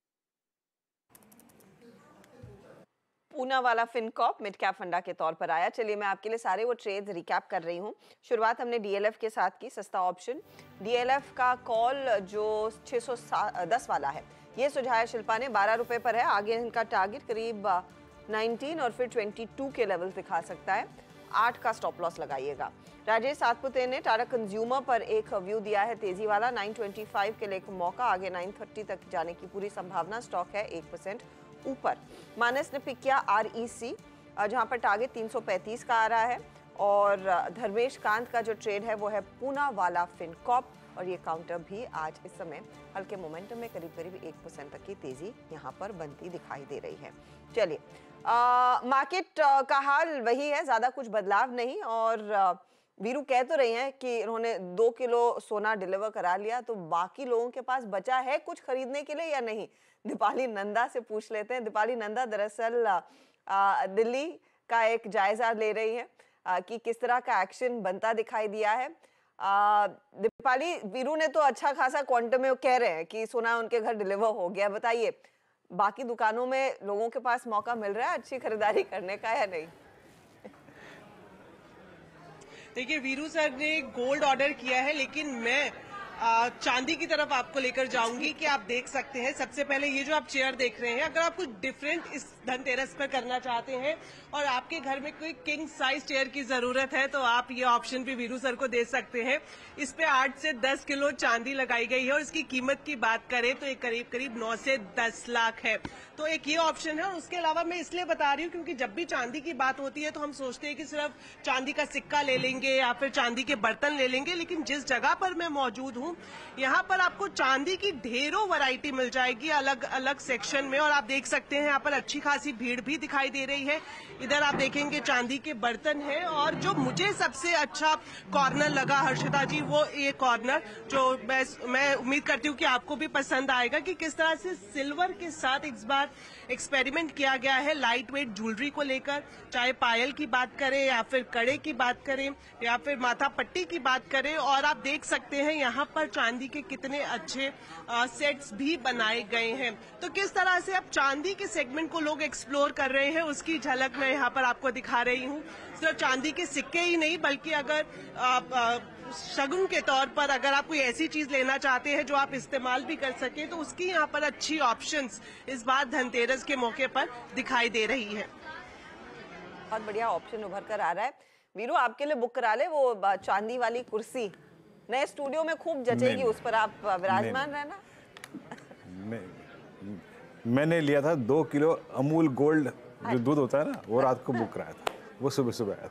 S2: पूना वाला फिनकॉर्प मिड कैप फंडा के तौर पर आया। चलिए मैं आपके लिए सारे वो ट्रेड्स रिकैप कर रही हूँ। शुरुआत हमने डीएलएफ के साथ की, सस्ता ऑप्शन। डीएलएफ का कॉल जो छह सौ दस वाला है, ये सुझाया शिल्पा ने, बारह रुपए पर है। आगे इनका टारगेट करीब उन्नीस और फिर बाईस के लेवल दिखा सकता है। आठ का स्टॉप लॉस लगाइएगा। राजेश सातपुते ने टाटा कंज्यूमर पर एक व्यू दिया है तेजी वाला, नौ सौ पच्चीस के लिए एक मौका, आगे नौ सौ तीस तक जाने की पूरी संभावना। स्टॉक है एक परसेंट ऊपर। मानस ने पिक किया आरईसी, जहां पर टारगेट तीन सौ पैंतीस का आ रहा है। और धर्मेश कांत का जो ट्रेड है वो है पूना वाला फिनकॉर्प और ये काउंटर भी आज इस समय हल्के मोमेंटम में करीब करीब एक परसेंट तक की तेजी यहां पर बनती दिखाई दे रही है। चलिए, मार्केट का हाल वही है, ज्यादा कुछ बदलाव नहीं। और आ, वीरू कह तो रही हैं कि इन्होंने दो किलो सोना डिलीवर करा लिया, तो बाकी लोगों के पास बचा है कुछ खरीदने के लिए या नहीं? दीपाली नंदा से पूछ लेते हैं। दीपाली नंदा दरअसल दिल्ली का एक जायजा ले रही है आ, कि किस तरह का एक्शन बनता दिखाई दिया है। आ, दीपाली, वीरू ने तो अच्छा खासा क्वांटम में कह रहे हैं कि सोना उनके घर डिलीवर हो गया। बताइए, बाकी दुकानों में लोगों के पास मौका मिल रहा है अच्छी खरीदारी करने का या नहीं?
S13: देखिए, वीरू सर ने गोल्ड ऑर्डर किया है, लेकिन मैं आ, चांदी की तरफ आपको लेकर जाऊंगी कि आप देख सकते हैं। सबसे पहले ये जो आप चेयर देख रहे हैं, अगर आप कुछ डिफरेंट इस धनतेरस पर करना चाहते हैं और आपके घर में कोई किंग साइज चेयर की जरूरत है तो आप ये ऑप्शन भी वीरू सर को दे सकते हैं। इस पे आठ से दस किलो चांदी लगाई गई है और इसकी कीमत की बात करें तो ये करीब करीब नौ से दस लाख है। तो एक ये ऑप्शन है। और उसके अलावा मैं इसलिए बता रही हूँ क्योंकि जब भी चांदी की बात होती है तो हम सोचते हैं कि सिर्फ चांदी का सिक्का ले लेंगे या फिर चांदी के बर्तन ले लेंगे, लेकिन जिस जगह पर मैं मौजूद हूँ यहाँ पर आपको चांदी की ढेरों वैरायटी मिल जाएगी अलग अलग सेक्शन में। और आप देख सकते हैं यहाँ पर अच्छी खासी भीड़ भी दिखाई दे रही है। इधर आप देखेंगे चांदी के बर्तन हैं और जो मुझे सबसे अच्छा कॉर्नर लगा हर्षिता जी, वो ये कॉर्नर जो मैं मैं उम्मीद करती हूँ कि आपको भी पसंद आएगा कि किस तरह से सिल्वर के साथ इस बार एक्सपेरिमेंट किया गया है लाइट वेट ज्वेलरी को लेकर। चाहे पायल की बात करें या फिर कड़े की बात करें या फिर माथा पट्टी की बात करें, और आप देख सकते हैं यहाँ पर चांदी के कितने अच्छे आ, सेट्स भी बनाए गए हैं। तो किस तरह से अब चांदी के सेगमेंट को लोग एक्सप्लोर कर रहे हैं उसकी झलक मैं यहाँ पर आपको दिखा रही हूँ। सिर्फ चांदी के सिक्के ही नहीं बल्कि अगर आप आ, शगुन के तौर पर अगर आप कोई ऐसी चीज लेना चाहते हैं जो आप इस्तेमाल भी कर सके तो उसकी यहाँ पर अच्छी ऑप्शंस इस बार धनतेरस के मौके पर दिखाई दे रही है।
S2: बहुत बढ़िया ऑप्शन उभर कर आ रहा है। वीरू, आपके लिए बुक करा ले वो चांदी वाली कुर्सी, नए स्टूडियो में खूब जचेगी, उस पर आप विराजमान रहना।
S5: मैंने लिया था दो किलो अमूल गोल्ड जो दूध होता है ना, वो रात को बुक कराया था, वो सुबह सुबह आया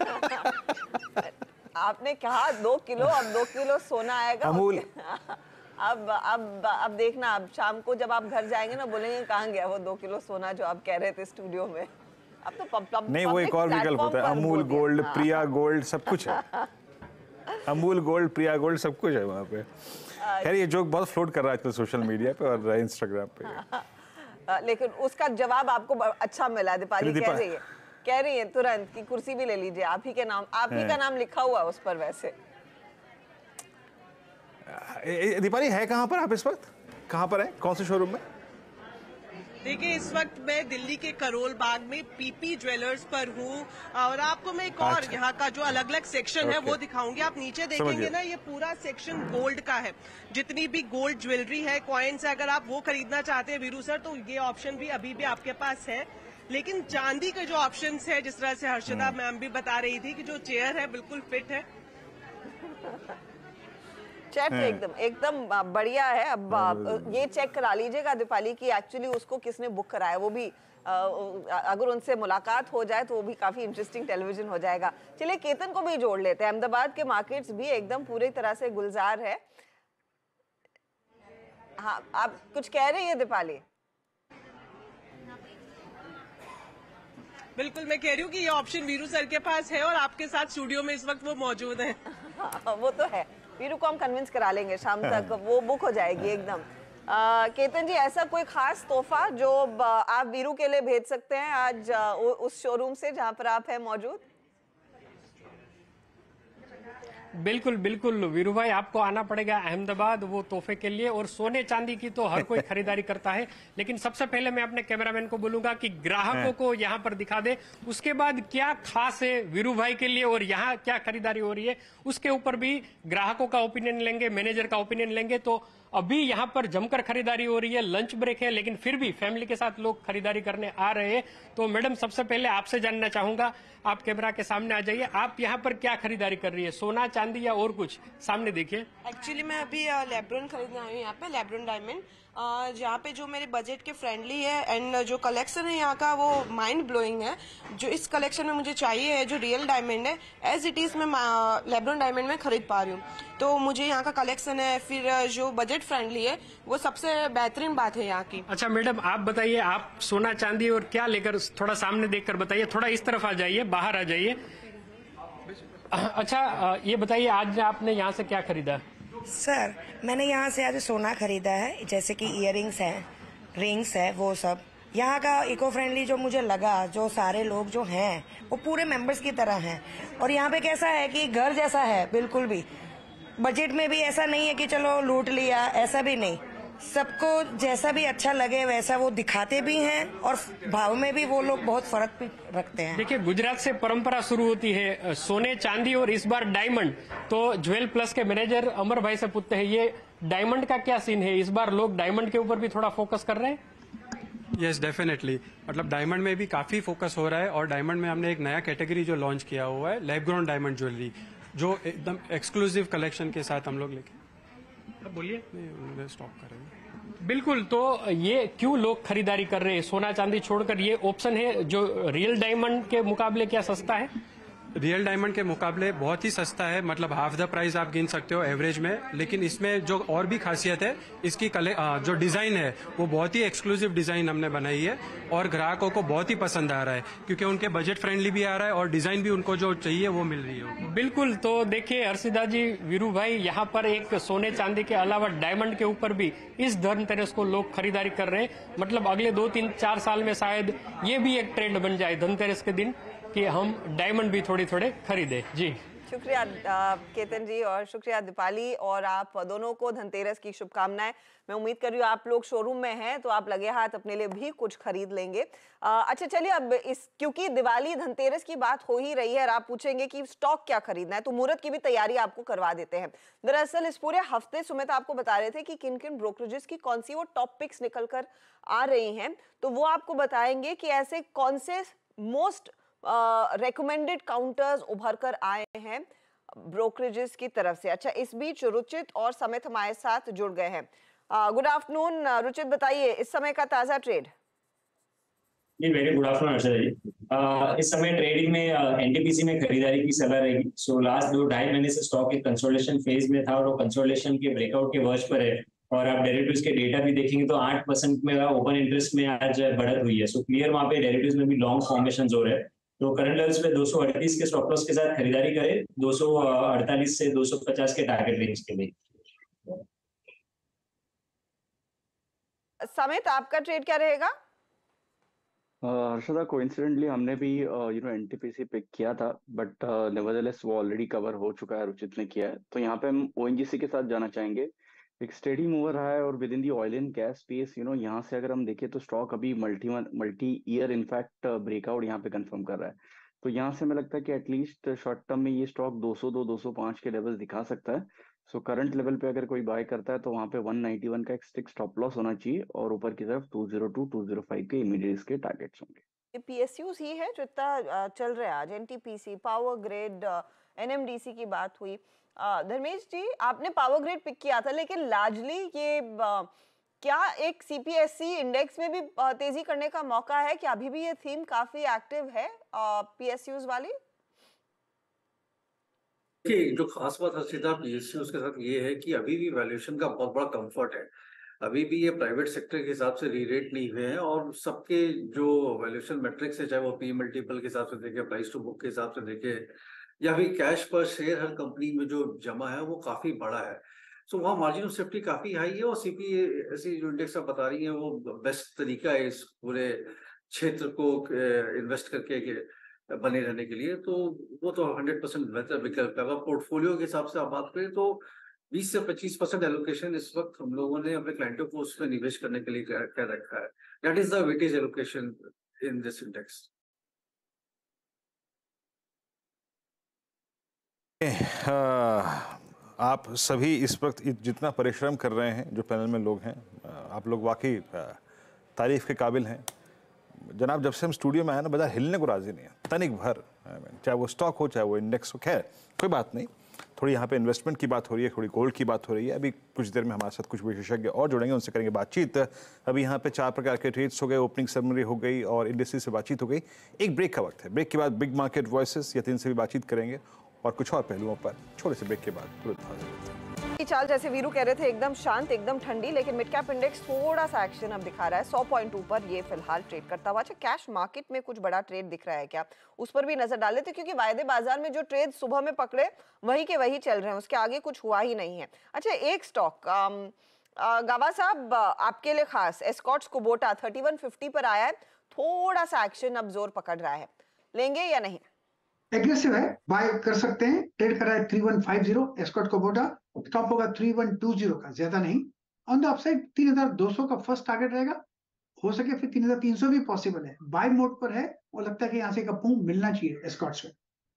S5: था।
S2: आपने कहा दो किलो, अब दो किलो सोना आएगा।
S5: अमूल
S2: अब अब अब देखना, अब शाम को जब आप घर जाएंगे ना बोलेंगे कहाँ गया वो दो किलो सोना जो आप कह रहे थे स्टूडियो में। अब तो पब, पब,
S5: नहीं, वो एक और विकल्प होता है, अमूल गोल्ड, प्रिया गोल्ड, सब कुछ है। अमूल गोल्ड, प्रिया गोल्ड, सब कुछ है वहाँ पे। खैर ये जोक बहुत फ्लोट कर रहा है आजकल सोशल मीडिया पे और इंस्टाग्राम पे।
S2: लेकिन उसका जवाब आपको अच्छा मिला। दीपाली कह रही है कह रही है तुरंत कि कुर्सी भी ले लीजिए, आप ही के नाम, आप ही का नाम लिखा हुआ है उस पर। वैसे
S5: दीपाली है कहाँ पर आप इस वक्त, कहाँ पर है, कौन से शोरूम में?
S13: देखिए इस वक्त मैं दिल्ली के करोल बाग में पीपी ज्वेलर्स पर हूँ और आपको मैं एक और यहाँ का जो अलग अलग सेक्शन है वो दिखाऊंगी। आप नीचे देखेंगे ना, ये पूरा सेक्शन गोल्ड का है। जितनी भी गोल्ड ज्वेलरी है, कॉइन्स है, अगर आप वो खरीदना चाहते हैं वीरू सर तो ये ऑप्शन भी अभी भी आपके पास है। लेकिन चांदी के जो ऑप्शन है, जिस तरह से हर्षदा मैम भी बता रही थी कि जो चेयर है बिल्कुल फिट है।
S2: चेक एकदम एकदम बढ़िया है। अब ये चेक करा लीजिएगा दीपाली की एक्चुअली उसको किसने बुक कराया, वो भी अगर उनसे मुलाकात हो जाए तो वो भी काफी इंटरेस्टिंग टेलीविजन हो जाएगा। चलिए केतन को भी जोड़ लेते हैं। अहमदाबाद के मार्केट्स भी एकदम पूरी तरह से गुलजार है। हाँ, आप कुछ कह रही है दीपाली?
S13: बिल्कुल, मैं कह रही हूँ कि ये ऑप्शन वीरू सर के पास है और आपके साथ स्टूडियो में इस वक्त वो मौजूद है।
S2: वो तो है, वीरू को हम कन्विंस करा लेंगे शाम तक, वो बुक हो जाएगी एकदम। आ, केतन जी, ऐसा कोई खास तोहफा जो आप वीरू के लिए भेज सकते हैं आज उस शोरूम से जहां पर आप हैं मौजूद?
S14: बिल्कुल बिल्कुल वीरू भाई, आपको आना पड़ेगा अहमदाबाद वो तोहफे के लिए। और सोने चांदी की तो हर कोई खरीदारी करता है, लेकिन सबसे पहले मैं अपने कैमरामैन को बोलूंगा कि ग्राहकों को यहाँ पर दिखा दे, उसके बाद क्या खास है वीरू भाई के लिए और यहाँ क्या खरीदारी हो रही है उसके ऊपर भी ग्राहकों का ओपिनियन लेंगे, मैनेजर का ओपिनियन लेंगे। तो अभी यहाँ पर जमकर खरीदारी हो रही है, लंच ब्रेक है, लेकिन फिर भी फैमिली के साथ लोग खरीदारी करने आ रहे हैं। तो मैडम, सबसे पहले आपसे जानना चाहूंगा, आप कैमरा के सामने आ जाइए, आप यहाँ पर क्या खरीदारी कर रही है, सोना चांदी या और कुछ? सामने देखिए।
S15: एक्चुअली मैं अभी लेब्रॉन खरीदने आई हूँ यहाँ पे, लेब्रॉन डायमंड, जहाँ पे जो मेरे बजट के फ्रेंडली है एंड जो कलेक्शन है यहाँ का वो माइंड ब्लोइंग है। जो इस कलेक्शन में मुझे चाहिए है, जो रियल डायमंड है, एज इट इज मैं लेब्रॉन डायमंड में खरीद पा रही हूँ। तो मुझे यहाँ का कलेक्शन है, फिर जो बजट फ्रेंडली है, वो सबसे बेहतरीन बात है यहाँ की।
S14: अच्छा मैडम, आप बताइए, आप सोना चांदी और क्या लेकर, थोड़ा सामने देखकर बताइए, थोड़ा इस तरफ आ जाइए, बाहर आ जाइए। अच्छा ये बताइए, आज आपने यहाँ से क्या खरीदा?
S16: सर, मैंने यहाँ से आज सोना खरीदा है, जैसे कि इयररिंग्स हैं, रिंग्स है, वो सब। यहाँ का इको फ्रेंडली जो मुझे लगा, जो सारे लोग जो हैं वो पूरे मेंबर्स की तरह हैं। और यहाँ पे कैसा है कि घर जैसा है, बिल्कुल भी बजट में भी ऐसा नहीं है कि चलो लूट लिया, ऐसा भी नहीं। सबको जैसा भी अच्छा लगे वैसा वो दिखाते भी हैं और भाव में भी वो लोग बहुत फर्क भी रखते हैं।
S14: देखिए, गुजरात से परंपरा शुरू होती है सोने चांदी और इस बार डायमंड। तो ज्वेल प्लस के मैनेजर अमर भाई से पूछते हैं, ये डायमंड का क्या सीन है? इस बार लोग डायमंड के ऊपर भी थोड़ा फोकस कर रहे हैं?
S17: Yes, definitely. मतलब डायमंड में भी काफी फोकस हो रहा है और डायमंड में हमने एक नया कैटेगरी जो लॉन्च किया हुआ है, लैब ग्रोन डायमंड ज्वेलरी, जो एकदम एक्सक्लूसिव कलेक्शन के साथ हम लोग लेके।
S14: बोलिए।
S17: नहीं, स्टॉप करेंगे।
S14: बिल्कुल, तो ये क्यों लोग खरीदारी कर रहे हैं? सोना चांदी छोड़कर ये ऑप्शन है जो रियल डायमंड के मुकाबले क्या सस्ता है?
S17: रियल डायमंड के मुकाबले बहुत ही सस्ता है, मतलब हाफ द प्राइस आप गिन सकते हो एवरेज में। लेकिन इसमें जो और भी खासियत है, इसकी कले जो डिजाइन है वो बहुत ही एक्सक्लूसिव डिजाइन हमने बनाई है और ग्राहकों को बहुत ही पसंद आ रहा है, क्योंकि उनके बजट फ्रेंडली भी आ रहा है और डिजाइन भी उनको जो चाहिए वो मिल रही है।
S14: बिल्कुल, तो देखिए हर्षिदा जी, वीरू भाई, यहाँ पर एक सोने चांदी के अलावा डायमंड के ऊपर भी इस धनतेरस को लोग खरीदारी कर रहे हैं। मतलब अगले दो तीन चार साल में शायद ये भी एक ट्रेंड बन जाए धनतेरस के दिन कि हम डायमंड भी थोड़े थोड़े खरीदे। जी
S2: शुक्रिया केतन जी और शुक्रिया दीपाली, और आप दोनों को धनतेरस की शुभकामनाएं। मैं उम्मीद कर रही हूँ आप लोग शोरूम में हैं तो आप लगे हाथ अपने लिए भी कुछ खरीद लेंगे। आ, अच्छा चलिए, अब इस क्योंकि दिवाली धनतेरस की बात हो ही रही है और आप पूछेंगे कि स्टॉक क्या खरीदना है, तो मुहूर्त की भी तैयारी आपको करवा देते हैं। दरअसल इस पूरे हफ्ते सुमित आपको बता रहे थे कि किन किन ब्रोकरेजेस की कौन सी वो टॉप पिक्स निकल कर आ रही हैं, तो वो आपको बताएंगे कि ऐसे कौन से मोस्ट रेकमेंडेड काउंटर्स उभर कर आए हैं ब्रोकरेजेस की तरफ से। अच्छा, इस बीच रुचित और समित हमारे साथ जुड़ गए हैं। गुड आफ्टरनून रुचित, बताइए इस समय का ताजा trade.
S18: Very good afternoon Arshada ji. uh, इस समय ट्रेडिंग में एनटीपीसी uh, में खरीदारी की सलाह रहेगी। सो लास्ट दो ढाई महीने से स्टॉक एक कंसोलिडेशन फेज में था और वो कंसोलिडेशन के ब्रेकआउट के वर्ष पर है और आप डेरिवेटिव्स के डेटा भी देखेंगे तो आठ परसेंट में ओपन इंटरेस्ट में आज बढ़त हुई है। सो क्लियर वहाँ पे डेरिवेटिव्स में भी लॉन्ग फॉर्मेशन हो रहे हैं। तो करंट लेवल्स पे दो सौ अड़तीस के स्टॉप लॉस के साथ खरीदारी करें, दो सौ अड़तालीस से दो सौ पचास के टारगेट रेंज के लिए।
S2: समित, आपका ट्रेड क्या रहेगा?
S19: हर्षदा, कोइंसिडेंटली हमने भी यू नो एनटीपीसी पिक किया था, बट नेवरदलेस वो ऑलरेडी कवर हो चुका है, रुचित ने किया है। तो यहाँ पे हम ओएनजीसी के साथ जाना चाहेंगे। एक स्टेडी मूवर रहा है और within the oil and gas space, you know यहाँ से अगर हम देखें तो स्टॉक अभी multi multi year in fact breakout यहाँ पे कंफर्म कर रहा है। तो यहाँ से हमें लगता है कि एटलीस्ट शॉर्ट टर्म में ये स्टॉक दो सौ दो दो सौ पाँच के लेवल्स दिखा सकता है। सो करंट लेवल पे अगर कोई बाय करता है तो वहाँ पे वन नाइंटी वन का एक स्टिक स्टॉप लॉस होना चाहिए और ऊपर की तरफ two zero two two zero five के इमीडिएट के टारगेट्स होंगे।
S2: ये पीएसयूज ही है जो इतना चल रहा है आज, एनटीपीसी, पावर ग्रिड, एनएमडीसी की बात हुई। धर्मेश जी, आपने पावर ग्रिड पिक किया था, लेकिन लार्जली ये क्या एक सीपीएससी इंडेक्स में भी तेजी करने का मौका है कि अभी भी ये थीम काफी एक्टिव है पीएसयूज वाली?
S10: देखिए, जो खास बात हर्षिता पीएसयूज के साथ ये है कि अभी भी वैल्यूएशन का बहुत बड़ा कंफर्ट है। अभी भी ये प्राइवेट सेक्टर के हिसाब से रीरेट नहीं हुए हैं और सबके जो वैल्यूएशन मैट्रिक्स है, चाहे वो पी मल्टीपल के हिसाब से देखे, प्राइस टू बुक के हिसाब से देखे या फिर कैश पर शेयर हर कंपनी में जो जमा है वो काफी बड़ा है। सो वहाँ मार्जिन ऑफ सेफ्टी काफी हाई है और सीपीएससी जो इंडेक्स आप बता रही है वो बेस्ट तरीका है इस पूरे क्षेत्र को इन्वेस्ट करके बने रहने के लिए। तो वो तो हंड्रेड परसेंट बेहतर विकल्प है। अगर पोर्टफोलियो के हिसाब से आप बात करें तो बीस से पच्चीस परसेंट एलोकेशन इस वक्त हम लोगों ने अपने क्लाइंटों को उसमें निवेश करने के लिए कह रखा है। That is the weightage allocation in this index.
S5: आप सभी इस वक्त जितना परिश्रम कर रहे हैं, जो पैनल में लोग हैं, आप लोग वाकई तारीफ के काबिल हैं। जनाब, जब से हम स्टूडियो में आए ना, बाजार हिलने को राजी नहीं है, तनिक भर, चाहे वो स्टॉक हो चाहे वो इंडेक्स हो। खैर कोई बात नहीं, थोड़ी यहाँ पे इन्वेस्टमेंट की बात हो रही है, थोड़ी गोल्ड की बात हो रही है। अभी कुछ देर में हमारे साथ कुछ विशेषज्ञ और जुड़ेंगे, उनसे करेंगे बातचीत। अभी यहाँ पे चार प्रकार के ट्रेड्स हो गए, ओपनिंग सेरेमनी हो गई और इंडस्ट्री से बातचीत हो गई। एक ब्रेक का वक्त है, ब्रेक के बाद बिग मार्केट वॉइसेस यतीन से भी बातचीत करेंगे और कुछ और पहलुओं पर छोटे से ब्रेक के बाद तुरंत हाजिर।
S2: चाल जैसे वीरू कह रहे थे, एकदम शांत, एकदम ठंडी, लेकिन मिड कैप इंडेक्स थोड़ा सा एक्शन अब दिखा रहा है। सौ पॉइंट ऊपर ये फिलहाल ट्रेड करता हुआ। अच्छा, कैश मार्केट में कुछ बड़ा ट्रेड दिख रहा है क्या, उस पर भी नजर डाल लेते, क्योंकि वायदे बाजार में जो ट्रेड सुबह में पकड़े वही के वही चल रहे हैं, उसके आगे कुछ हुआ ही नहीं है। अच्छा, एक स्टॉक गावा साहब आपके लिए खास, Escorts Kubota thirty one fifty पर आया है, थोड़ा सा एक्शन अब जोर पकड़ रहा है, लेंगे या नहीं?
S6: एग्रेसिव है, बाय कर सकते हैं। ट्रेड कर रहा है three one five zero, Escort Kubota, stop होगा थ्री वन टू ज़ीरो का, ज्यादा नहीं। ऑन द अपसाइड तीन हज़ार दो सौ का फर्स्ट टारगेट रहेगा, हो सके फिर तीन हज़ार तीन सौ भी पॉसिबल है। बाय मोड पर है और लगता है कि यहाँ से एक अप मूव मिलना चाहिए एस्कॉर्ट्स में।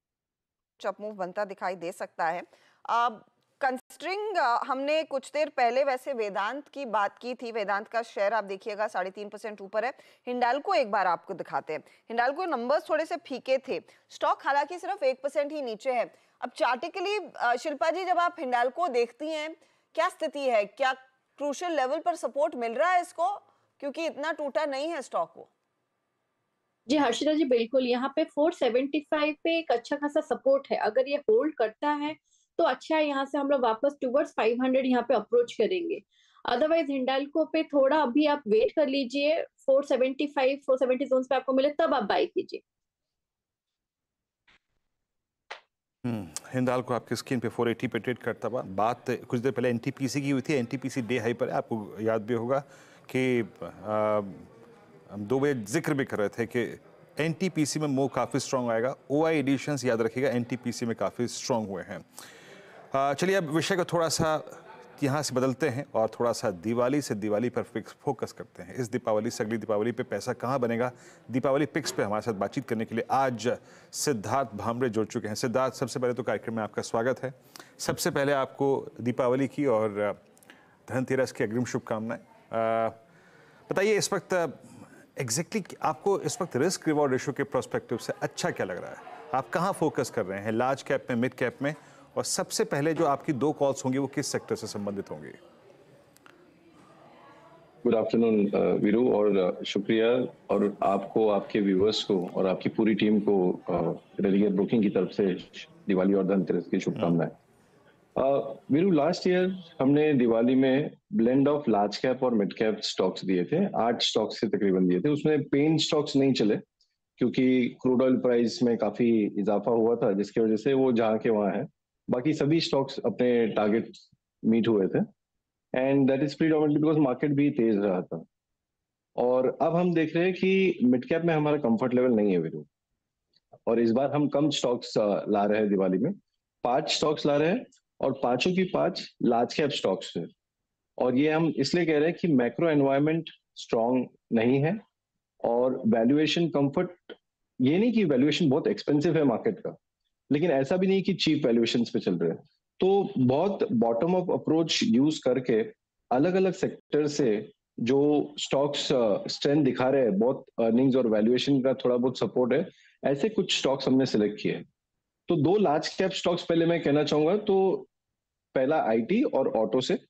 S2: अप मूव बनता दिखाई दे सकता है। अब कंस्ट्रिंग हमने कुछ देर पहले वैसे वेदांत की बात की थी। वेदांत का शेयर आप देखिएगा साढ़े तीन परसेंट ऊपर है। हिंडाल्को एक बार आपको दिखाते हैं। हिंडाल्को नंबर्स थोड़े से फीके थे, स्टॉक हालांकि सिर्फ एक परसेंट ही नीचे है। अब चार्टिकली शिल्पा जी, जब आप हिंडाल्को देखती हैं, क्या स्थिति है? क्या क्रूशियल लेवल पर सपोर्ट मिल रहा है इसको, क्योंकि इतना टूटा नहीं है स्टॉक को?
S8: जी हर्षिता जी, बिल्कुल यहाँ पे चार सौ पचहत्तर पे एक अच्छा खासा सपोर्ट है। अगर ये होल्ड करता है तो अच्छा है, यहाँ से हम लोग वापस टुवर्ड्स पाँच सौ यहाँ पे अप्रोच करेंगे। अदरवाइज हिंडाल्को पे थोड़ा अभी आप वेट कर लीजिए, चार सौ पचहत्तर चार सौ सत्तर जोन्स पे आपको मिले तब आप बाय कीजिए।
S5: हिंडाल्को आपकी स्क्रीन पे चार सौ अस्सी पे ट्रेड करता हुआ। बात कुछ देर पहले एनटीपीसी की हुई थी, एनटीपीसी डे हाई पर है। आपको याद भी होगा कि हम दो बजे जिक्र भी कर रहे थे कि एनटीपीसी में मूव काफ़ी स्ट्रॉन्ग आएगा। ओआई एडिशंस याद रखिएगा एनटीपीसी में काफ़ी स्ट्रॉन्ग हुए हैं। चलिए अब विषय को थोड़ा सा यहाँ से बदलते हैं और थोड़ा सा दिवाली से दिवाली पर फिक्स फोकस करते हैं। इस दीपावली से अगली दीपावली पे पैसा कहाँ बनेगा, दीपावली पिक्स पे हमारे साथ बातचीत करने के लिए आज सिद्धार्थ भामरे जुड़ चुके हैं। सिद्धार्थ, सबसे पहले तो कार्यक्रम में आपका स्वागत है। सबसे पहले आपको दीपावली की और धनतेरस की अग्रिम शुभकामनाएं। बताइए इस वक्त एग्जैक्टली exactly, आपको इस वक्त रिस्क रिवॉर्ड रेशियो के प्रोस्पेक्टिव से अच्छा क्या लग रहा है? आप कहाँ फोकस कर रहे हैं, लार्ज कैप में, मिड कैप में, और सबसे पहले जो आपकी दो कॉल्स होंगी वो किस सेक्टर से संबंधित होंगी?
S20: गुड आफ्टरनून वीरू, और शुक्रिया और आपको, आपके व्यूअर्स को और आपकी पूरी टीम को रेलिगेयर ब्रोकिंग की तरफ से दिवाली और धनतेरस की शुभकामनाएं। वीरू, लास्ट ईयर हमने दिवाली में ब्लेंड ऑफ लार्ज कैप और मिड कैप स्टॉक्स दिए थे, आठ स्टॉक्स से तकरीबन दिए थे। उसमें पेन स्टॉक्स नहीं चले क्योंकि क्रूड ऑयल प्राइस में काफी इजाफा हुआ था, जिसकी वजह से वो जहाँ के वहाँ है। बाकी सभी स्टॉक्स अपने टारगेट मीट हुए थे, and that is predominantly because market भी तेज रहा था। और अब हम देख रहे हैं कि मिड कैप में हमारा कंफर्ट लेवल नहीं है वीरू, और इस बार हम कम स्टॉक्स ला रहे हैं दिवाली में, पांच स्टॉक्स ला रहे हैं और पांचों की पांच लार्ज कैप स्टॉक्स है। और ये हम इसलिए कह रहे हैं कि मैक्रो एनवायरनमेंट स्ट्रांग नहीं है और वैल्यूएशन कंफर्ट, ये नहीं कि वैल्यूएशन बहुत एक्सपेंसिव है मार्केट का, लेकिन ऐसा भी नहीं कि चीप वैल्यूएशन पे चल रहे हैं। तो बहुत बॉटम अप अप्रोच यूज करके अलग अलग सेक्टर से जो स्टॉक्स स्ट्रेंथ दिखा रहे हैं, बहुत अर्निंग्स और वैल्यूएशन का थोड़ा बहुत सपोर्ट है, ऐसे कुछ स्टॉक्स हमने सिलेक्ट किए। तो दो लार्ज कैप स्टॉक्स पहले मैं कहना चाहूंगा। तो पहला आईटी और ऑटो से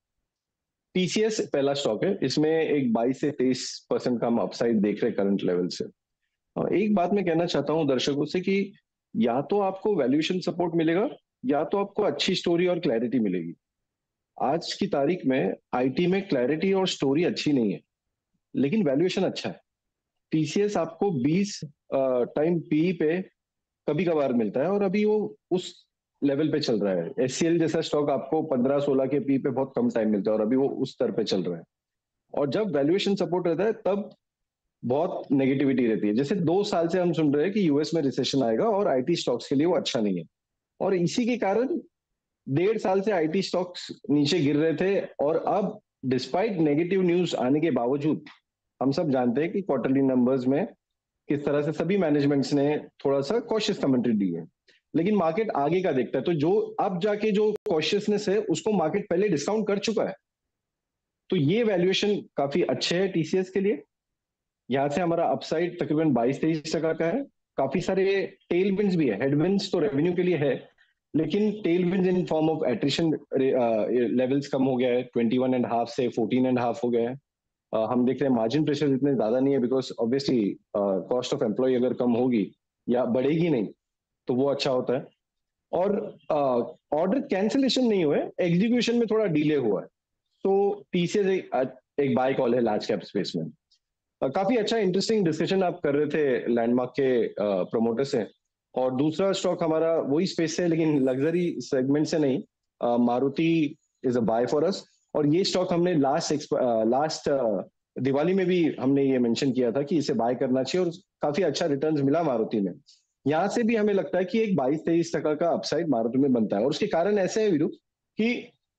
S20: टीसीएस पहला स्टॉक है, इसमें एक बाईस से तेईस परसेंट का हम अपसाइड देख रहे हैं करंट लेवल से। एक बात मैं कहना चाहता हूं दर्शकों से कि या तो आपको वैल्यूएशन सपोर्ट मिलेगा या तो आपको अच्छी स्टोरी और क्लैरिटी मिलेगी। आज की तारीख में आईटी में क्लैरिटी और स्टोरी अच्छी नहीं है, लेकिन वैल्यूएशन अच्छा है। टीसीएस आपको बीस टाइम पी पे कभी कभार मिलता है और अभी वो उस लेवल पे चल रहा है। एचसीएल जैसा स्टॉक आपको पंद्रह सोलह के पी पे बहुत कम टाइम मिलता है और अभी वो उस स्तर पे चल रहा है। और जब वैल्यूएशन सपोर्ट रहता है तब बहुत नेगेटिविटी रहती है। जैसे दो साल से हम सुन रहे हैं कि यूएस में रिसेशन आएगा और आईटी स्टॉक्स के लिए वो अच्छा नहीं है, और इसी के कारण डेढ़ साल से आईटी स्टॉक्स नीचे गिर रहे थे। और अब डिस्पाइट नेगेटिव न्यूज आने के बावजूद हम सब जानते हैं कि क्वार्टरली नंबर्स में किस तरह से सभी मैनेजमेंट्स ने थोड़ा सा कॉशियस कमेंट्री दी है, लेकिन मार्केट आगे का देखता है। तो जो अब जाके जो कॉशियसनेस है उसको मार्केट पहले डिस्काउंट कर चुका है। तो ये वैल्यूएशन काफी अच्छे है टीसीएस के लिए। यहाँ से हमारा अपसाइड तकरीबन बाईस तेईस टका का है। काफी सारे टेल विंड्स भी है, हेडविंड्स तो रेवेन्यू के लिए है, लेकिन tail winds in form of attrition levels कम हो गया है, ट्वेंटी वन एंड हाफ से फोर्टीन एंड हाफ हो गया है। Uh, हम देख रहे हैं मार्जिन प्रेशर इतने ज्यादा नहीं है, because obviously cost of employ अगर कम होगी या बढ़ेगी नहीं तो वो अच्छा होता है। और ऑर्डर uh, कैंसिलेशन नहीं हुए, एग्जीक्यूशन में थोड़ा डिले हुआ है। तो टीसीएस एक, एक बाय कॉल है लार्ज कैप स्पेस में। uh, काफी अच्छा इंटरेस्टिंग डिस्कशन आप कर रहे थे लैंडमार्क के प्रोमोटर uh, से। और दूसरा स्टॉक हमारा वही स्पेस से, लेकिन लग्जरी सेगमेंट से नहीं, Maruti is a buy for us. और ये स्टॉक हमने लास्ट लास्ट दिवाली में भी हमने ये मेंशन किया था कि इसे बाय करना चाहिए, और काफी अच्छा रिटर्न्स मिला मारुति में। यहाँ से भी हमें लगता है कि एक बाईस तेईस टका का अपसाइड मारुति में बनता है। और उसके कारण ऐसे है वीरू कि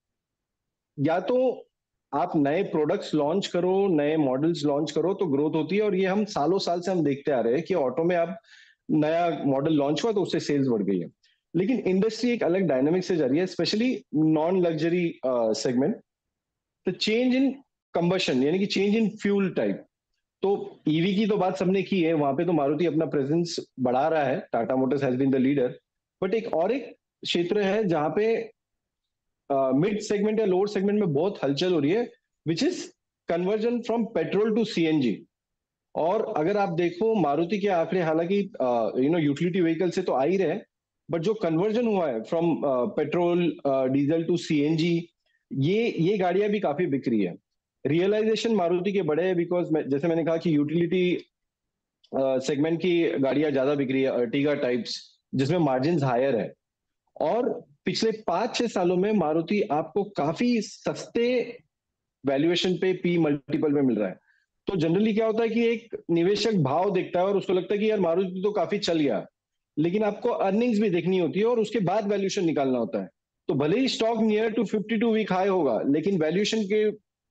S20: या तो आप नए प्रोडक्ट्स लॉन्च करो, नए मॉडल्स लॉन्च करो तो ग्रोथ होती है। और ये हम सालों साल से हम देखते आ रहे हैं कि ऑटो में आप नया मॉडल लॉन्च हुआ तो उससे सेल्स बढ़ गई है, लेकिन इंडस्ट्री एक अलग डायनामिक से जा रही है, स्पेशली नॉन लग्जरी सेगमेंट। तो चेंज इन कंबशन यानी कि चेंज इन फ्यूल टाइप, तो ईवी की तो बात सबने की है, वहां पे तो मारुति अपना प्रेजेंस बढ़ा रहा है, Tata motors has been the leader. But एक और एक क्षेत्र है जहां पे मिड uh, सेगमेंट या लोअर सेगमेंट में बहुत हलचल हो रही है, which is conversion from petrol to CNG. और अगर आप देखो मारुति के आंकड़े, हालांकि यू नो यूटिलिटी व्हीकल से तो आ ही रहे हैं, बट जो कन्वर्जन हुआ है from petrol diesel to CNG, ये ये गाड़ियां भी काफी बिक रही है। रियलाइजेशन मारुति के बड़े हैं, बिकॉज जैसे मैंने कहा कि यूटिलिटी सेगमेंट uh, की गाड़ियां ज्यादा बिक रही है, अर्टिगा टाइप्स, जिसमें मार्जिन हायर है। और पिछले पांच छह सालों में मारुति आपको काफी सस्ते वैल्यूएशन पे पी मल्टीपल में मिल रहा है। तो जनरली क्या होता है कि एक निवेशक भाव देखता है और उसको लगता है कि यार मारुति तो काफी चल गया, लेकिन आपको अर्निंग्स भी देखनी होती है और उसके बाद वैल्यूएशन निकालना होता है। तो भले ही stock near to fifty two week high होगा, लेकिन वैल्यूएशन के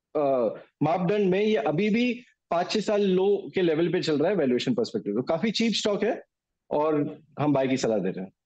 S20: मापदंड में ये अभी भी पांच छह साल लो के लेवल पे चल रहा है वैल्यूएशन पर्सपेक्टिव। तो काफी चीप स्टॉक है और हम बाय की सलाह दे रहे हैं।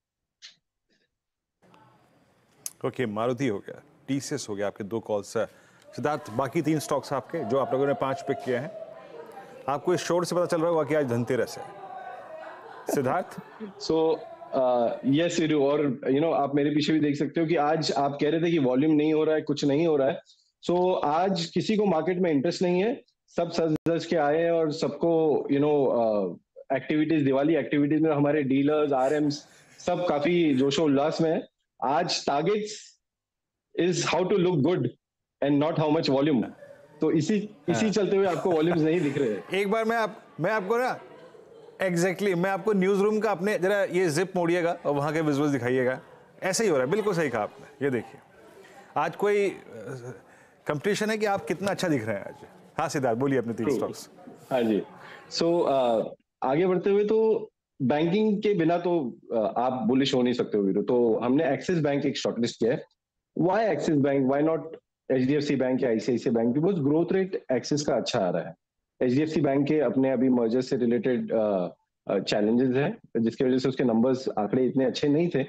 S5: ओके okay, मारुति हो गया, टीसीएस हो गया, आपके दो कॉल्स है। सिद्धार्थ, बाकी तीन स्टॉक्स आपके जो आप लोगों ने पांच पिक किए हैं, आपको इस शोर से पता चल रहा होगा कि आज धनतेरस है। सिद्धार्थ,
S20: सो यस वीरू, और यू नो आप मेरे पीछे भी देख सकते हो कि आज आप कह रहे थे कि वॉल्यूम नहीं हो रहा है, कुछ नहीं हो रहा है। सो so, आज किसी को मार्केट में इंटरेस्ट नहीं है, सब सज धज के आए हैं और सबको you know activities, Diwali activities में हमारे डीलर्स, आरएम्स सब काफी जोशो उल्लास में है। आज targets is how to look good and not how much volume. तो इसी इसी हाँ। चलते हुए आपको वॉल्यूम्स नहीं दिख रहे।
S5: एक बार मैं आप मैं आपको ना एग्जैक्टली exactly, मैं आपको न्यूज रूम का अपने जरा ये जिप मोड़िएगा और वहां के विजुअल्स दिखाइएगा। ऐसे ही हो रहा है, बिल्कुल सही कहा आपने। ये देखिए आज कोई कंपटीशन है कि आप कितना अच्छा दिख रहे हैं आज। हाँ सिद्धार्थ बोलिए अपने तीन स्टॉक्स।
S20: हाँ जी, सो so, uh, आगे बढ़ते हुए तो बैंकिंग के बिना तो uh, आप बुलिश हो नहीं सकते हो वीरू। तो हमने एक्सिस बैंक एक शॉर्ट लिस्ट किया है। Why Axis bank, why not HDFC bank या ICICI bank? Because growth rate Axis का अच्छा आ रहा है। एचडीएफसी बैंक के अपने अभी मर्जर से रिलेटेड चैलेंजेस हैं जिसकी वजह से उसके नंबर्स आंकड़े इतने अच्छे नहीं थे,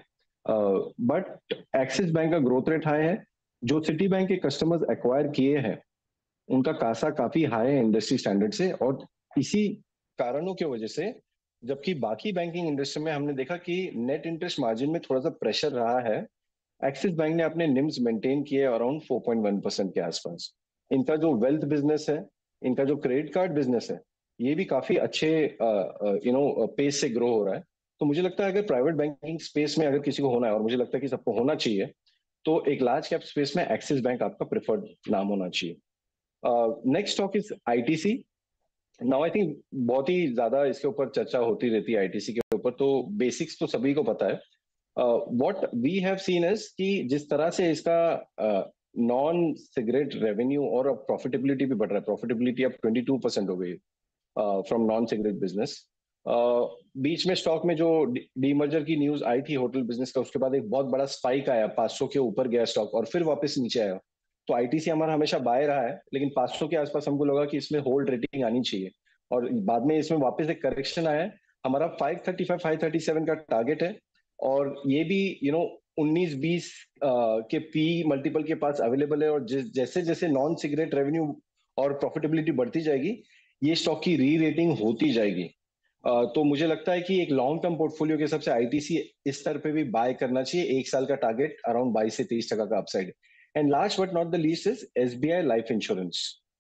S20: बट एक्सिस बैंक का ग्रोथ रेट हाई है। जो सिटी बैंक के कस्टमर्स एक्वायर किए हैं उनका कासा काफी हाई है इंडस्ट्री स्टैंडर्ड से, और इसी कारणों की वजह से जबकि बाकी बैंकिंग इंडस्ट्री में हमने देखा कि नेट इंटरेस्ट मार्जिन में थोड़ा सा प्रेशर रहा है, एक्सिस बैंक ने अपने निम्स मेंटेन किए around four point one percent के आसपास। इनका जो वेल्थ बिजनेस है, इनका जो क्रेडिट कार्ड बिजनेस है, ये भी काफी अच्छे यू नो पेस से ग्रो हो रहा है। तो मुझे लगता है अगर प्राइवेट बैंकिंग स्पेस में अगर किसी को होना है, और मुझे लगता है कि सबको होना चाहिए, तो एक लार्ज कैप स्पेस में एक्सिस बैंक आपका प्रेफर्ड नाम होना चाहिए। Next stock is ITC. Now I think बहुत ही ज्यादा इसके ऊपर चर्चा होती रहती है आईटीसी के ऊपर, तो बेसिक्स तो सभी को पता है। What we have seen is कि जिस तरह से इसका नॉन सिगरेट रेवेन्यू और प्रॉफिटेबिलिटी भी बढ़ रहा है, प्रॉफिटेबिलिटी अब ट्वेंटी टू परसेंट हो गई फ्रॉम नॉन सिगरेट बिजनेस। बीच में स्टॉक में जो डीमर्जर की न्यूज आई थी होटल बिजनेस का, उसके बाद एक बहुत बड़ा स्पाइक आया, पाँच सौ के ऊपर गया स्टॉक और फिर वापस नीचे आया। तो आईटीसी हमारा हमेशा बाय रहा है, लेकिन पाँच सौ के आसपास हमको लगा कि इसमें होल्ड रेटिंग आनी चाहिए, और बाद में इसमें वापस एक करेक्शन आया है। हमारा five thirty five five thirty seven का टारगेट है, और ये भी यू नो उन्नीस बीस के पी मल्टीपल के पास अवेलेबल है। और जैसे जैसे नॉन सिगरेट रेवेन्यू और प्रॉफिटेबिलिटी बढ़ती जाएगी, ये स्टॉक की री रेटिंग होती जाएगी। Uh, तो मुझे लगता है कि एक लॉन्ग टर्म पोर्टफोलियो के हिसाब से आईटीसी इस स्तर पे भी बाय करना चाहिए। एक साल का टारगेट अराउंड बाईस से तेईस टका का upside. And last but not the least is SBI life insurance.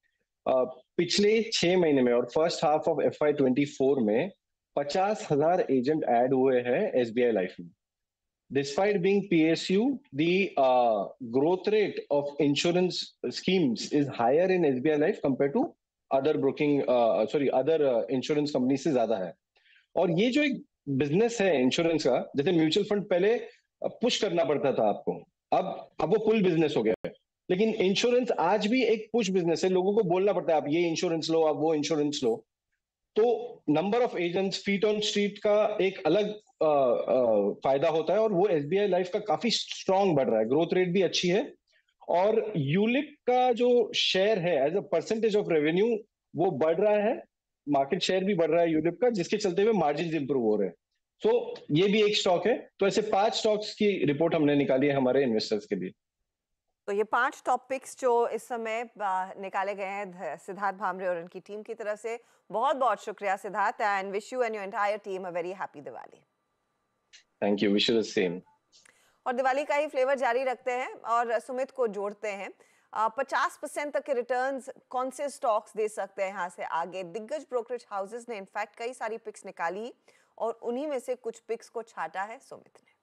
S20: पिछले छह महीने में और first half of F Y twenty four में पचास हजार एजेंट ऐड हुए हैं एसबीआई लाइफ में। Despite being PSU, the growth rate of insurance schemes is higher in SBI life compare to other broking sorry other insurance company से ज्यादा है। और ये जो एक बिजनेस है इंश्योरेंस का, जैसे म्यूचुअल फंड पहले पुश करना पड़ता था आपको, अब अब वो पुल बिजनेस हो गया है। लेकिन इंश्योरेंस आज भी एक पुश बिजनेस है, लोगों को बोलना पड़ता है आप ये इंश्योरेंस लो, आप वो इंश्योरेंस लो। तो number of agents, feet on street का एक अलग आ, आ, फायदा होता है, और वो एसबीआई लाइफ का काफी स्ट्रांग बढ़ रहा है, ग्रोथ रेट भी अच्छी है। और यूलिप का जो शेयर है as a percentage of revenue वो बढ़ रहा है, मार्केट शेयर भी बढ़ रहा है यूलिप का, जिसके चलते हुए मार्जिन इंप्रूव हो रहे हैं। सो so, ये भी एक स्टॉक है। तो ऐसे पांच स्टॉक्स की रिपोर्ट हमने निकाली है हमारे इन्वेस्टर्स के लिए।
S2: तो ये पांच टॉपिक्स जो इस समय निकाले गए हैं सिद्धार्थ भामरे और उनकी टीम की तरफ से, बहुत बहुत शुक्रिया Siddharth, and wish you and your entire team a very happy Diwali.
S20: Thank you, wish you the same.
S2: और दिवाली का ही फ्लेवर जारी रखते हैं और सुमित को जोड़ते हैं। पचास परसेंट तक के रिटर्न्स कौन से स्टॉक्स दे सकते हैं यहाँ से आगे? दिग्गज ब्रोकरेज हाउसेस ने इनफैक्ट कई सारी पिक्स निकाली और उन्हीं में से कुछ पिक्स को छाटा है सुमित ने।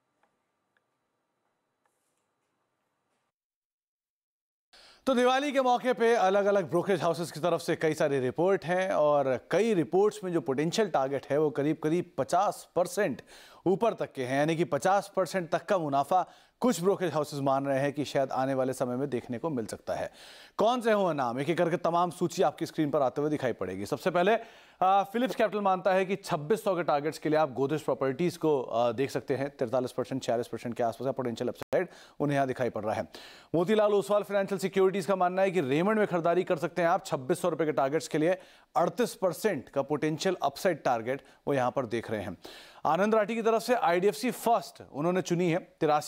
S21: तो दिवाली के मौके पे अलग अलग ब्रोकरेज हाउसेस की तरफ से कई सारी रिपोर्ट हैं, और कई रिपोर्ट्स में जो पोटेंशियल टारगेट है वो करीब करीब पचास परसेंट ऊपर तक के हैं, यानी कि पचास परसेंट तक का मुनाफा कुछ ब्रोकरेज हाउसेस मान रहे हैं कि शायद आने वाले समय में देखने को मिल सकता है। कौन से हों नाम, एक एक करके तमाम सूची आपकी स्क्रीन पर आते हुए दिखाई पड़ेगी। सबसे पहले फिलिप्स कैपिटल मानता है कि छब्बीस सौ के टारगेट्स के लिए आप गोदरेज प्रॉपर्टीज को आ, देख सकते हैं। तैंतालीस परसेंट छियालीस परसेंट के आसपास का पोटेंशियल अपसाइड उन्हें यहाँ दिखाई पड़ रहा है। मोतीलाल ओसवाल फाइनेंशियल सिक्योरिटीज का मानना है कि रेमंड में खरीदारी कर सकते हैं आप छब्बीस सौ रुपए के टारगेट्स के लिए। अड़तीस परसेंट का पोटेंशियल अपसाइड टारगेट वो यहाँ पर देख रहे हैं। आनंद राठी की तरफ से आईडीएफसी फर्स्ट उन्होंने चुनी है, तिरासी रुपए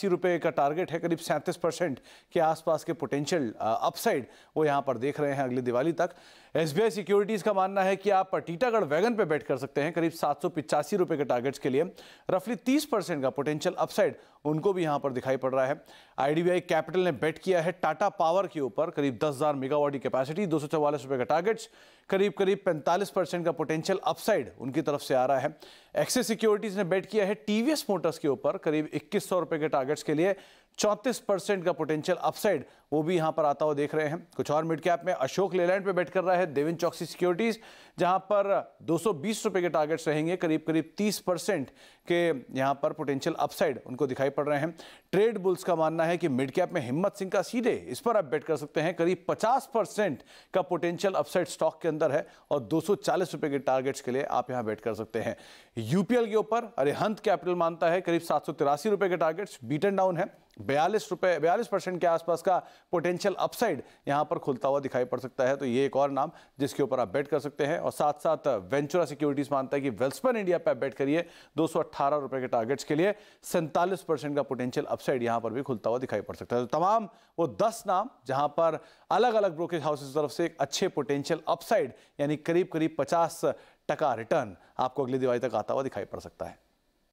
S21: का टारगेट है, करीब सैंतीस परसेंट के आसपास के पोटेंशियल अपसाइड वो यहाँ पर देख रहे हैं अगली दिवाली तक। एसबीआई सिक्योरिटीज का मानना है कि आप टीटागढ़ वैगन पे बेट कर सकते हैं करीब सात सौ पिचासी रुपए के टारगेट्स के लिए। रफली तीस परसेंट का पोटेंशियल अपसाइड उनको भी यहाँ पर दिखाई पड़ रहा है। आईडीबीआई कैपिटल ने बेट किया है टाटा पावर के ऊपर, करीब दस हजार मेगावाट की कैपेसिटी, दो सौ चौवालीस रुपए का टारगेट्स, करीब करीब पैंतालीस परसेंट का पोटेंशियल अपसाइड उनकी तरफ से आ रहा है। एक्सिस सिक्योरिटीज ने बेट किया है टीवीएस मोटर्स के ऊपर, करीब इक्कीस सौ रुपए के टारगेट्स के लिए, चौंतीस परसेंट का पोटेंशियल अपसाइड वो भी यहां पर आता हुआ देख रहे हैं। कुछ और मिड कैप में अशोक लेलैंड पे बेट कर रहा है देवेन चौकसी सिक्योरिटीज, जहां पर दो सौ बीस रुपए के टारगेट्स रहेंगे, करीब करीब तीस परसेंट के यहां पर पोटेंशियल अपसाइड उनको दिखाई पड़ रहे हैं। ट्रेड बुल्स का मानना है कि मिड कैप में हिम्मत सिंह का सीधे इस पर आप बेट कर सकते हैं, करीब पचास परसेंट का पोटेंशियल अपसाइड स्टॉक के अंदर है और दो सौ चालीस रुपए के टारगेट्स के लिए आप यहां बेट कर सकते हैं। यूपीएल के ऊपर अरिहंत कैपिटल मानता है करीब सात सौ तिरासी रुपए के टारगेट्स, बीटन डाउन है, बयालीस रुपए बयालीस परसेंट के आसपास का पोटेंशियल अपसाइड यहां पर खुलता हुआ दिखाई पड़ सकता है, तो ये एक और नाम जिसके ऊपर आप बेट कर सकते हैं। और साथ साथ वेंचुरा सिक्योरिटीज मानता है कि वेल्सपन इंडिया पे आप बेट करिए दो सौ अट्ठारह रुपए के टारगेट्स के लिए, सैंतालीस परसेंट का पोटेंशियल अपसाइड यहां पर भी खुलता हुआ दिखाई पड़ सकता है। तो तमाम वो दस नाम जहां पर अलग अलग ब्रोकरेज हाउसेस की तरफ से एक अच्छे पोटेंशियल अपसाइड यानी करीब करीब पचास टका रिटर्न आपको अगली दिवाली तक आता हुआ दिखाई पड़ सकता है।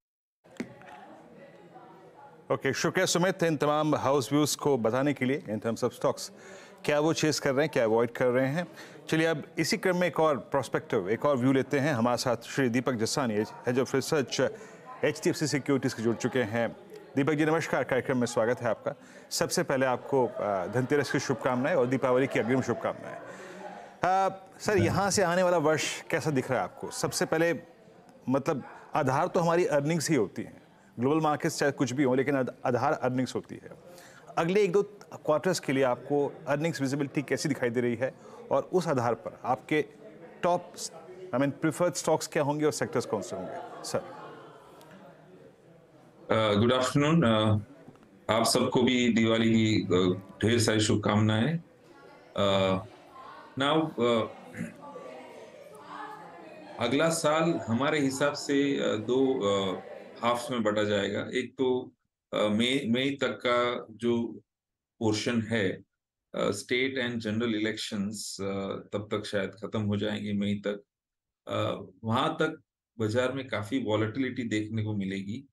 S5: ओके okay, शुक्रिया सुमित इन तमाम हाउस व्यूज को बताने के लिए इन टर्म्स ऑफ स्टॉक्स, क्या वो चेस कर रहे हैं, क्या अवॉइड कर रहे हैं। चलिए अब इसी क्रम में एक और प्रोस्पेक्टिव, एक और व्यू लेते हैं। हमारे साथ Shri Deepak Jasani, head of research HDFC securities के जुड़ चुके हैं। दीपक जी नमस्कार, कार्यक्रम में स्वागत है आपका। सबसे पहले आपको धनतेरस की शुभकामनाएं और दीपावली की अग्रिम शुभकामनाएं। सर, यहाँ से आने वाला वर्ष कैसा दिख रहा है आपको? सबसे पहले मतलब आधार तो हमारी अर्निंग्स ही होती हैं, ग्लोबल मार्केट्स चाहे कुछ भी हो, लेकिन आधार अर्निंग्स होती है। अगले एक दो क्वार्टर्स के लिए आपको अर्निंग्स विजिबिलिटी कैसी दिखाई दे रही है और उस आधार पर आपके top I mean preferred stocks क्या होंगे और सेक्टर्स कौन से होंगे? सर
S1: गुड आफ्टरनून, आप सबको भी दिवाली की ढेर सारी शुभकामनाएं। नाउ uh, अगला साल हमारे हिसाब से uh, दो uh, हाफ में बटा जाएगा। एक तो मई मई तक का जो पोर्शन है, स्टेट एंड जनरल इलेक्शंस तब तक शायद खत्म हो जाएंगे मई तक। वहां तक बाजार में काफी वॉलेटिलिटी देखने को मिलेगी।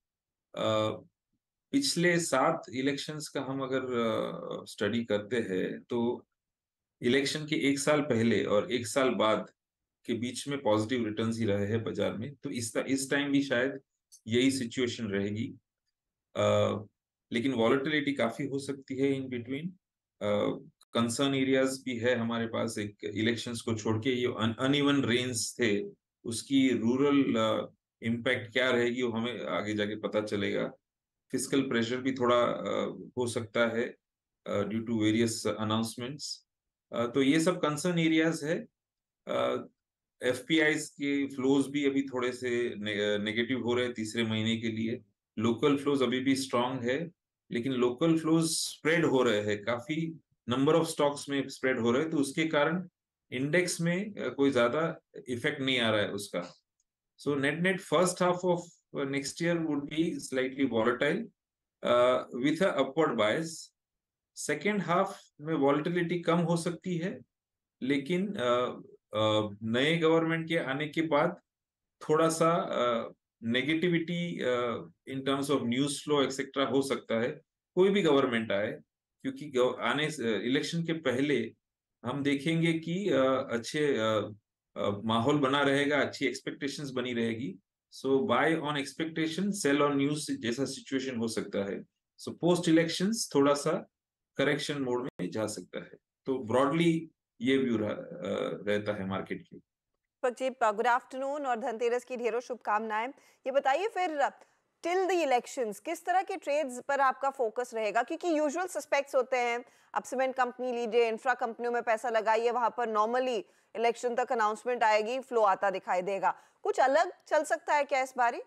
S1: पिछले सात इलेक्शंस का हम अगर स्टडी करते हैं तो इलेक्शन के एक साल पहले और एक साल बाद के बीच में पॉजिटिव रिटर्न्स ही रहे हैं बाजार में, तो इस इस टाइम भी शायद यही सिचुएशन रहेगी। uh, लेकिन वॉलेटिलिटी काफी हो सकती है इन बिटवीन। कंसर्न एरियाज भी है हमारे पास, एक इलेक्शंस को छोड़ के ये अनइवन रेन्स थे, उसकी रूरल इम्पैक्ट uh, क्या रहेगी वो हमें आगे जाके पता चलेगा। फिस्कल प्रेशर भी थोड़ा uh, हो सकता है ड्यू टू वेरियस अनाउंसमेंट्स। तो ये सब कंसर्न एरियाज है। uh, एफपीआईज के फ्लोज भी अभी थोड़े से ने, नेगेटिव हो रहे हैं तीसरे महीने के लिए। लोकल फ्लोज अभी भी स्ट्रांग है, लेकिन लोकल फ्लोज स्प्रेड हो रहे हैं, काफी नंबर ऑफ स्टॉक्स में स्प्रेड हो रहे हैं, तो उसके कारण इंडेक्स में कोई ज्यादा इफेक्ट नहीं आ रहा है उसका। So net net first half of next year would be slightly volatile with a upward bias. Second half में वॉलेटिलिटी कम हो सकती है, लेकिन uh, Uh, नए गवर्नमेंट के आने के बाद थोड़ा सा negativity in terms of news flow etcetera हो सकता है, कोई भी गवर्नमेंट आए, क्योंकि आने इलेक्शन के पहले हम देखेंगे कि uh, अच्छे uh, uh, माहौल बना रहेगा, अच्छी एक्सपेक्टेशंस बनी रहेगी। So buy on expectation, sell on news जैसा सिचुएशन हो सकता है। सो पोस्ट इलेक्शंस थोड़ा सा करेक्शन मोड में जा सकता है। तो ब्रॉडली ये व्यू रहता है मार्केट की।
S2: जी, गुड आफ्टरनून और धनतेरस की ढेरों शुभकामनाएं। ये बताइए फिर टिल द इलेक्शंस किस तरह के ट्रेड्स पर आपका फोकस रहेगा? क्योंकि यूजुअल सस्पेक्ट्स होते हैं, अब सीमेंट कंपनी लीजिए, इंफ्रा कंपनियों में पैसा लगाइए, वहां पर नॉर्मली इलेक्शन तक अनाउंसमेंट आएगी, फ्लो आता दिखाई देगा। कुछ अलग चल सकता है क्या इस बारी?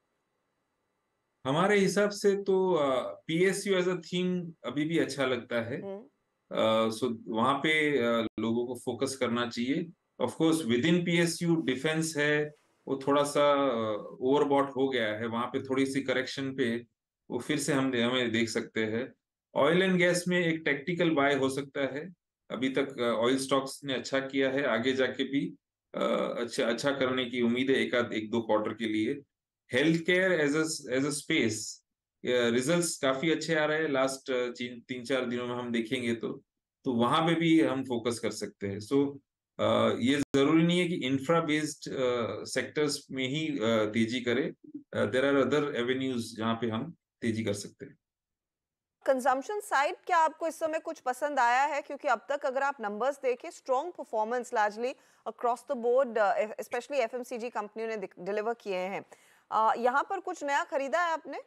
S1: हमारे हिसाब से तो पीएसयू एज अ थीम अभी भी अच्छा लगता है। सो uh, so, वहां पे uh, लोगों को फोकस करना चाहिए। Of course within PSU defence है, वो थोड़ा सा ओवरबॉट uh, हो गया है, वहां पे थोड़ी सी करेक्शन पे वो फिर से हम हमें देख सकते हैं। ऑयल एंड गैस में एक टेक्टिकल बाय हो सकता है। अभी तक ऑयल स्टॉक्स ने अच्छा किया है, आगे जाके भी अच्छा अच्छा करने की उम्मीद है एक आध एक दो क्वार्टर के लिए। Health care as as a space results काफी अच्छे आ रहे हैं लास्ट तीन तीन चार दिनों में, हम देखेंगे तो तो वहां पे भी हम फोकस कर सकते हैं। सो so, ये जरूरी नहीं है कि इंफ्रा बेस्ड सेक्टर्स में ही तेजी करे, देयर आर अदर एवेन्यूज जहाँ पे हम तेजी कर सकते हैं।
S2: कंजम्पशन साइड क्या आपको इस समय कुछ पसंद आया है? क्योंकि अब तक अगर आप नंबर्स देखें, strong performance largely across the board specially FMCG कंपनियों ने डिलीवर किए हैं। यहाँ पर कुछ नया खरीदा है आपने?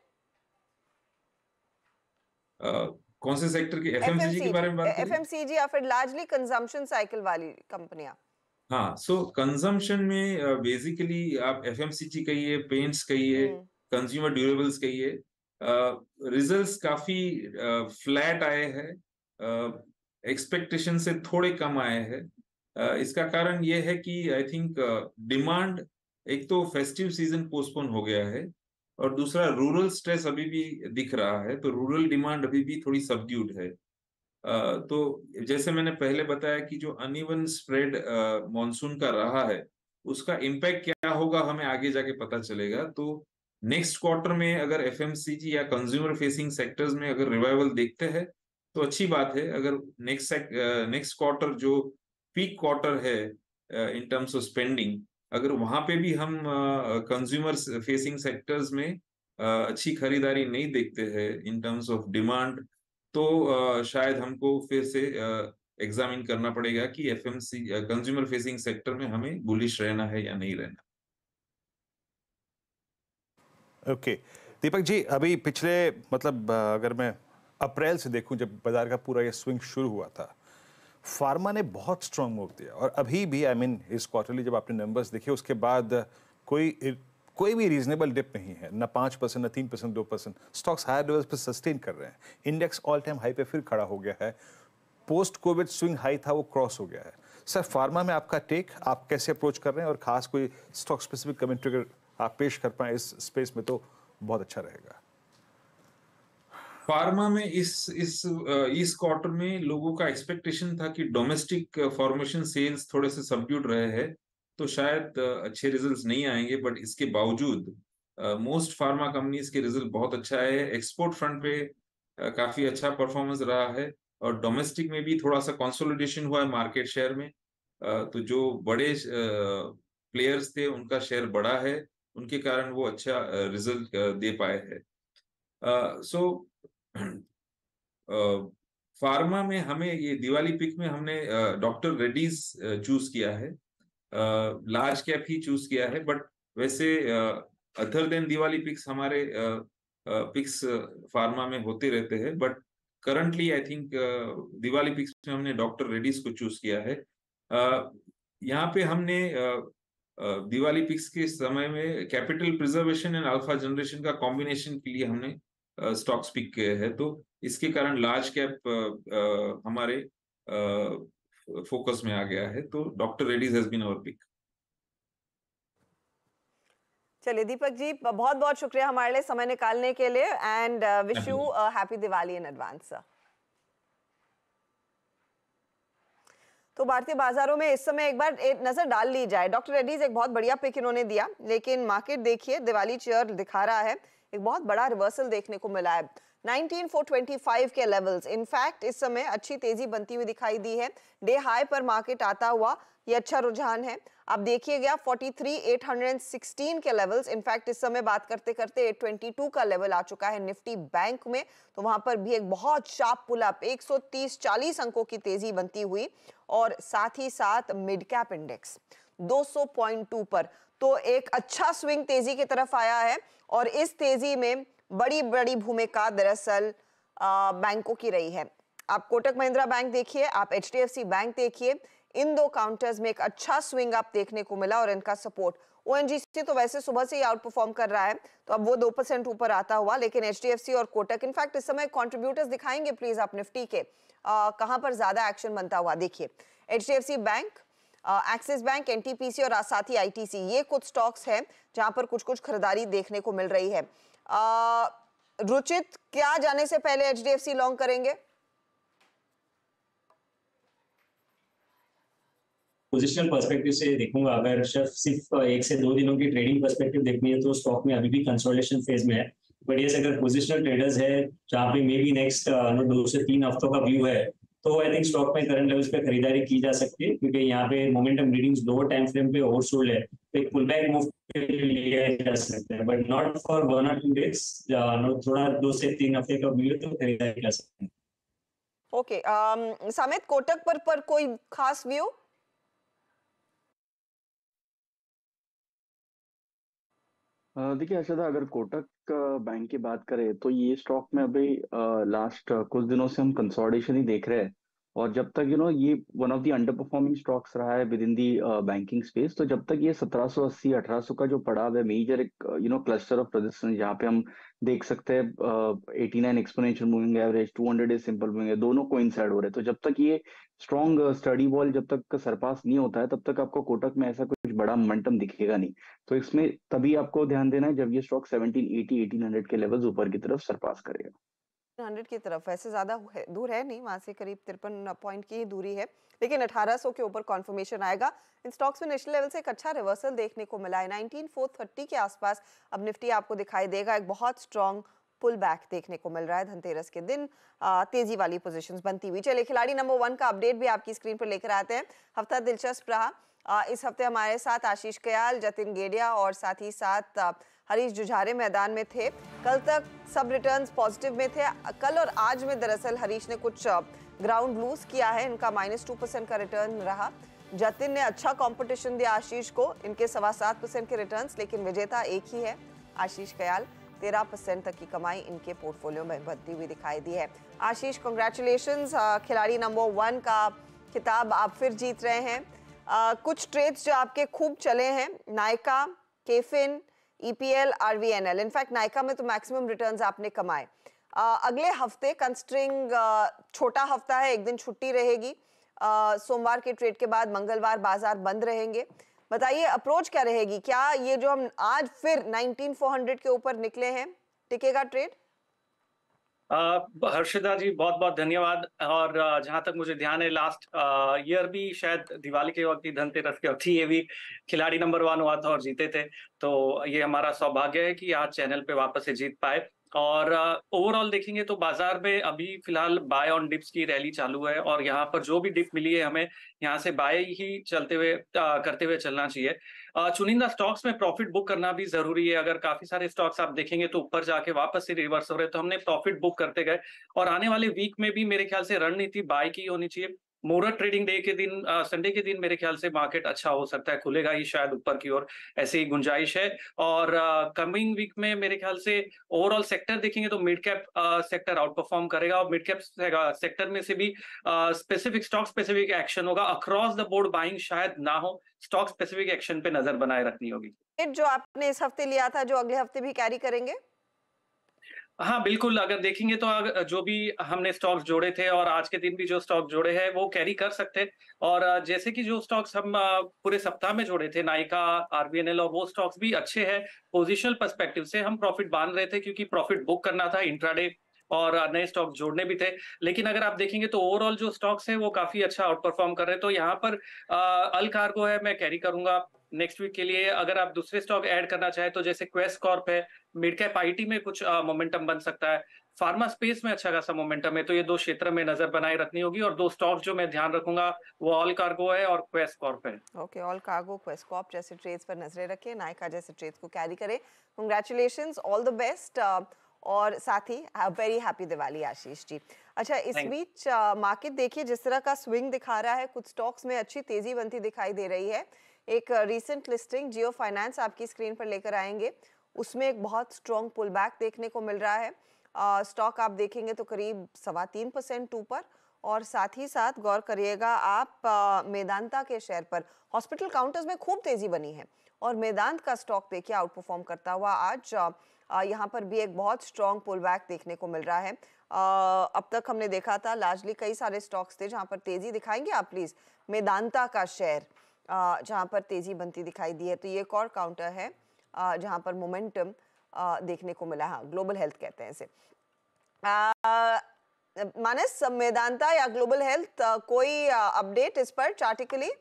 S1: Uh, कौन से सेक्टर की? एफएमसीजी के बारे में बात करें?
S2: एफएमसीजी या फिर लार्जली कंजम्पशन साइकिल वाली कंपनियां।
S1: हाँ, सो कंजम्पशन में बेसिकली uh, आप एफएमसीजी कहिए, पेंट्स कहिए, कंज्यूमर ड्यूरेबल्स कहिए, रिजल्ट्स uh, काफी फ्लैट uh, आए हैं, एक्सपेक्टेशन uh, से थोड़े कम आए हैं। uh, इसका कारण ये है कि आई थिंक डिमांड, एक तो फेस्टिव सीजन पोस्टपोन हो गया है और दूसरा रूरल स्ट्रेस अभी भी दिख रहा है, तो रूरल डिमांड अभी भी थोड़ी सबड्यूड है। uh, तो जैसे मैंने पहले बताया कि जो अनइवन स्प्रेड मॉनसून का रहा है, उसका इम्पैक्ट क्या होगा हमें आगे जाके पता चलेगा। तो नेक्स्ट क्वार्टर में अगर एफएमसीजी या कंज्यूमर फेसिंग सेक्टर्स में अगर रिवाइवल देखते हैं तो अच्छी बात है। अगर नेक्स्ट नेक्स्ट क्वार्टर जो पीक क्वार्टर है इन टर्म्स ऑफ स्पेंडिंग, अगर वहां पे भी हम कंज्यूमर फेसिंग सेक्टर्स में uh, अच्छी खरीदारी नहीं देखते हैं इन टर्म्स ऑफ डिमांड, तो uh, शायद हमको फिर से एग्जामिन uh, करना पड़ेगा कि एफएमसी कंज्यूमर फेसिंग सेक्टर में हमें बुलिश रहना है या नहीं रहना।
S5: Okay okay. दीपक जी, अभी पिछले मतलब अगर मैं अप्रैल से देखूं जब बाजार का पूरा ये स्विंग शुरू हुआ था, फार्मा ने बहुत स्ट्रांग मूव दिया और अभी भी आई I मीन mean, इस क्वार्टरली जब आपने नंबर्स देखे उसके बाद कोई कोई भी रीजनेबल डिप नहीं है, ना पाँच परसेंट, ना तीन परसेंट, दो परसेंट। स्टॉक्स हायर लेवल्स पे सस्टेन कर रहे हैं। इंडेक्स ऑल टाइम हाई पे फिर खड़ा हो गया है। पोस्ट कोविड स्विंग हाई था वो क्रॉस हो गया है। सर, फार्मा में आपका टेक, आप कैसे अप्रोच कर रहे हैं और खास कोई स्टॉक स्पेसिफिक कमेंट्री अगर आप पेश कर पाए इस स्पेस में तो बहुत अच्छा रहेगा।
S1: फार्मा में इस इस इस क्वार्टर में लोगों का एक्सपेक्टेशन था कि डोमेस्टिक फॉर्मेशन सेल्स थोड़े से सबड्यूड रहे हैं, तो शायद अच्छे रिजल्ट्स नहीं आएंगे, बट इसके बावजूद मोस्ट फार्मा कंपनीज के रिजल्ट बहुत अच्छा है। एक्सपोर्ट फ्रंट पे uh, काफी अच्छा परफॉर्मेंस रहा है और डोमेस्टिक में भी थोड़ा सा कंसोलिडेशन हुआ है मार्केट शेयर में। uh, तो जो बड़े प्लेयर्स uh, थे उनका शेयर बढ़ा है, उनके कारण वो अच्छा रिजल्ट uh, दे पाए हैं। सो uh, फार्मा uh, में हमें ये दिवाली पिक में हमने डॉक्टर रेड्डीज चूज किया है, लार्ज कैप ही चूज किया है, बट वैसे अदर देन दिवाली पिक्स हमारे पिक्स फार्मा में होते रहते हैं, but currently I think Diwali picks में हमने डॉक्टर रेड्डीज को चूज किया है। uh, यहाँ पे हमने uh, दिवाली पिक्स के समय में capital preservation and alpha generation का कॉम्बिनेशन के लिए हमने स्टॉक्स पिक किए हैं, तो इसके कारण लार्ज कैप हमारे फोकस में आ गया है, तो doctor Reddy's has been our pick.
S2: चलिए दीपक जी, बहुत बहुत शुक्रिया हमारे लिए समय निकालने के लिए and wish you happy Diwali in advance. तो भारतीय बाजारों में इस समय एक बार एक नजर डाल ली जाए। डॉक्टर रेड्डीज एक बहुत बढ़िया पिक इन्होंने दिया, लेकिन मार्केट देखिए दिवाली चेयर दिखा रहा है, एक बहुत बड़ा रिवर्सल देखने को मिला है नाइनटीन फोर ट्वेंटी फाइव के लेवल्स। इनफैक्ट इस समय अच्छी तेजी बनती हुई दिखाई दी है। डे हाई पर मार्केट आता हुआ ये अच्छा रुझान है। अब देखिएगा forty three eight hundred sixteen के लेवल्स, इनफैक्ट इस समय बात करते करते एट ट्वेंटी टू का लेवल आ चुका है निफ्टी बैंक में, तो वहां पर भी एक बहुत शार्प पुल अप एक सौ तीस चालीस अंकों की तेजी बनती हुई, और साथ ही साथ मिड कैप इंडेक्स दो सौ पॉइंट टू पर, तो एक अच्छा स्विंग तेजी की तरफ आया है। और इस तेजी में बड़ी बड़ी भूमिका दरअसल बैंकों की रही है। आप कोटक महिंद्रा बैंक देखिए, आप एचडीएफसी बैंक देखिए, इन दो काउंटर्स में एक अच्छा स्विंग आप देखने को मिला और इनका सपोर्ट। ओएनजीसी तो वैसे सुबह से ही आउट परफॉर्म कर रहा है, तो अब वो दो परसेंट ऊपर आता हुआ, लेकिन एचडीएफसी और कोटक इनफैक्ट इस समय कंट्रीब्यूटर्स दिखाएंगे प्लीज आप निफ्टी के, कहां पर ज्यादा एक्शन बनता हुआ देखिए। HDFC bank, Axis bank, NTPC और साथ ही आईटीसी, ये कुछ स्टॉक्स हैं जहां पर कुछ कुछ खरीदारी देखने को मिल रही है। रुचित, क्या जाने से पहले एचडीएफसी लॉन्ग करेंगे?
S18: पोजिशनल पर्सपेक्टिव से देखूंगा, अगर सिर्फ सिर्फ एक से दो दिनों की ट्रेडिंग पर्सपेक्टिव देखनी है तो स्टॉक में अभी भी कंसोलिडेशन फेज में है। बट ये अगर पोजिशनल ट्रेडर्स है जहाँ पे मे बी नेक्स्ट दो से तीन हफ्तों का व्यू है, तो आई थिंक स्टॉक में करंट लेवल्स पे खरीदारी की जा सकती है, क्योंकि यहाँ पे momentum readings lower time frame पे ओवरसोल्ड है, तो एक पुल बैक मूव लिया जा सकता है, बट नॉट फॉर वन और टू डेज। थोड़ा दो से तीन हफ्ते का व्यू है तो खरीदारी कर सकते हैं।
S2: ओके, समित, कोटक पर पर कोई खास व्यू?
S19: देखिए अर्शदा, अगर कोटक बैंक की बात करें तो ये स्टॉक में अभी लास्ट कुछ दिनों से हम कंसोलिडेशन ही देख रहे हैं, और जब तक यू नो ये one of the under performing stocks रहा है within the banking space, तो जब तक ये सत्रह सौ अस्सी अठारह सौ का जो पड़ाव है, मेजर एक you know cluster of resistance जहाँ पे हम देख सकते हैं eighty nine exponential moving average, two hundred is simple moving, दोनों कोइंसाइड हो रहे हैं, तो जब तक ये स्ट्रॉन्ग स्टडी वॉल जब तक सरपास नहीं होता है तब तक आपको कोटक में ऐसा कुछ बड़ा मोमेंटम दिखेगा नहीं। तो इसमें तभी आपको ध्यान देना है जब ये stock seventeen eighty eighteen hundred के लेवल्स ऊपर की तरफ सरपास करेगा।
S2: हंड्रेड की तरफ वैसे ज्यादा है, दूर है नहीं, वहां से करीब तिरपन पॉइंट की ही दूरी है, लेकिन अठारह सौ के ऊपर कॉन्फर्मेशन आएगा। इन स्टॉक्स में नेशनल लेवल से एक अच्छा रिवर्सल देखने को मिला है। नाइनटीन फोर थर्टी के आसपास अब निफ्टी आपको दिखाई देगा, एक बहुत स्ट्रॉन्ग पुल बैक देखने को मिल रहा है। धनतेरस के दिन आ, तेजी वाली पोजीशंस बनती हुई। चलिए खिलाड़ी नंबर वन का अपडेट भी आपकी स्क्रीन पर लेकर आते हैं। हफ्ता दिलचस्प रहा। आ, इस हफ्ते हमारे साथ आशीष कयाल, जतिन गेडिया और साथ ही साथ आ, हरीश जुझारे मैदान में थे। कल तक सब रिटर्न्स पॉजिटिव में थे। कल और आज में दरअसल हरीश ने कुछ ग्राउंड लूज किया है, इनका माइनस टू परसेंट का रिटर्न रहा। जतिन ने अच्छा कंपटीशन दिया आशीष को, इनके सवा सात परसेंट के रिटर्न्स, लेकिन विजेता एक ही है आशीष कयाल। तेरह परसेंट तक की कमाई इनके पोर्टफोलियो में बढ़ती हुई दिखाई दी है। आशीष, कॉन्ग्रेचुलेशंस, खिलाड़ी नंबर वन का खिताब आप फिर जीत रहे हैं। आ, कुछ ट्रेड्स जो आपके खूब चले हैं, Nykaa, KFin, EPL, RVNL, in fact Nykaa में तो मैक्सिमम रिटर्न्स आपने कमाए। आ, अगले हफ्ते कंस्ट्रिंग छोटा हफ्ता है, एक दिन छुट्टी रहेगी, आ, सोमवार के ट्रेड के बाद मंगलवार बाजार बंद रहेंगे। बताइए अप्रोच क्या रहेगी? क्या ये जो हम आज फिर नाइनटीन फोर हंड्रेड के ऊपर निकले हैं, टिकेगा ट्रेड?
S4: हर्षिता जी बहुत बहुत धन्यवाद। और जहां तक मुझे ध्यान है, लास्ट ईयर भी शायद दिवाली के वक्त ही, धनतेरस के वक्त ही ये भी खिलाड़ी नंबर वन हुआ था और जीते थे, तो ये हमारा सौभाग्य है कि आज चैनल पे वापस से जीत पाए। और ओवरऑल uh, देखेंगे तो बाजार में अभी फिलहाल बाय ऑन डिप्स की रैली चालू है, और यहाँ पर जो भी डिप मिली है हमें यहाँ से बाय ही चलते हुए uh, करते हुए चलना चाहिए। uh, चुनिंदा स्टॉक्स में प्रॉफिट बुक करना भी जरूरी है। अगर काफी सारे स्टॉक्स आप देखेंगे तो ऊपर जाके वापस से रिवर्स हो रहे, तो हमने प्रॉफिट बुक करते गए, और आने वाले वीक में भी मेरे ख्याल से रणनीति बाय की होनी चाहिए। मुहूर्त ट्रेडिंग डे के दिन, संडे के दिन मेरे ख्याल से मार्केट अच्छा हो सकता है, खुलेगा ही शायद ऊपर की ओर, ऐसी ही गुंजाइश है। और कमिंग वीक में मेरे ख्याल से ओवरऑल सेक्टर देखेंगे तो mid cap sector out perform करेगा, और मिड कैप सेक्टर में से भी स्पेसिफिक स्टॉक स्पेसिफिक एक्शन होगा। अक्रॉस द बोर्ड बाइंग शायद ना हो, स्टॉक स्पेसिफिक एक्शन पे नजर बनाए रखनी होगी।
S2: जो आपने इस हफ्ते लिया था, जो अगले हफ्ते भी कैरी करेंगे?
S4: हाँ बिल्कुल, अगर देखेंगे तो जो भी हमने स्टॉक्स जोड़े थे और आज के दिन भी जो स्टॉक जोड़े हैं वो कैरी कर सकते हैं। और जैसे कि जो स्टॉक्स हम पूरे सप्ताह में जोड़े थे, नायका, आरबीएनएल, और वो स्टॉक्स भी अच्छे हैं। पोजिशनल पर्सपेक्टिव से हम प्रॉफिट बांध रहे थे क्योंकि प्रॉफिट बुक करना था इंट्राडे, और नए स्टॉक जोड़ने भी थे। लेकिन अगर आप देखेंगे तो ओवरऑल जो स्टॉक्स है वो काफी अच्छा आउट परफॉर्म कर रहे हैं। तो यहाँ पर अल कार्गो है, मैं कैरी करूंगा नेक्स्ट वीक के लिए। अगर आप दूसरे स्टॉक ऐड करना चाहे तो जैसे क्वेस्ट कॉर्प है, मिड कैप आईटी में कुछ मोमेंटम बन सकता है, फार्मा स्पेस में अच्छा खासा मोमेंटम है, तो ये दो क्षेत्र में नजर बनाए रखनी होगी। और दो स्टॉक जो मैं ध्यान रखूंगा वो ऑल कार्गो है और क्वेस्ट कॉर्प है।
S2: ओके, ऑल कार्गो, क्वेस्ट कॉर्प जैसे ट्रेड्स पर नजरें रखें, नायका जैसे ट्रेड्स को कैरी करें। कांग्रेचुलेशंस, ऑल द बेस्ट, और साथ ही वेरी हैप्पी दिवाली आशीष जी। अच्छा, इस बीच मार्केट देखिए जिस तरह का स्विंग दिखा रहा है, कुछ स्टॉक्स में अच्छी तेजी बनती दिखाई दे रही है। एक रीसेंट लिस्टिंग जियो फाइनेंस आपकी स्क्रीन पर लेकर आएंगे, उसमें एक बहुत स्ट्रॉन्ग पुल बैक देखने को मिल रहा है। स्टॉक आप देखेंगे तो करीब सवा तीन परसेंट ऊपर, और साथ ही साथ गौर करिएगा आप आ, मेदांता के शेयर पर। हॉस्पिटल काउंटर्स में खूब तेजी बनी है, और मेदांत का स्टॉक देखिए आउट परफॉर्म करता हुआ आज यहाँ पर भी एक बहुत स्ट्रॉन्ग पुल बैक देखने को मिल रहा है। आ, अब तक हमने देखा था लार्जली कई सारे स्टॉक्स थे जहाँ पर तेजी दिखाएंगे आप प्लीज। मेदांता का शेयर जहाँ पर तेजी बनती दिखाई दी है, तो ये एक और काउंटर है जहाँ पर मोमेंटम देखने को मिला। हाँ, ग्लोबल हेल्थ कहते हैं इसे। मानस, मेदांता या ग्लोबल हेल्थ, कोई अपडेट इस पर चार्टिकली?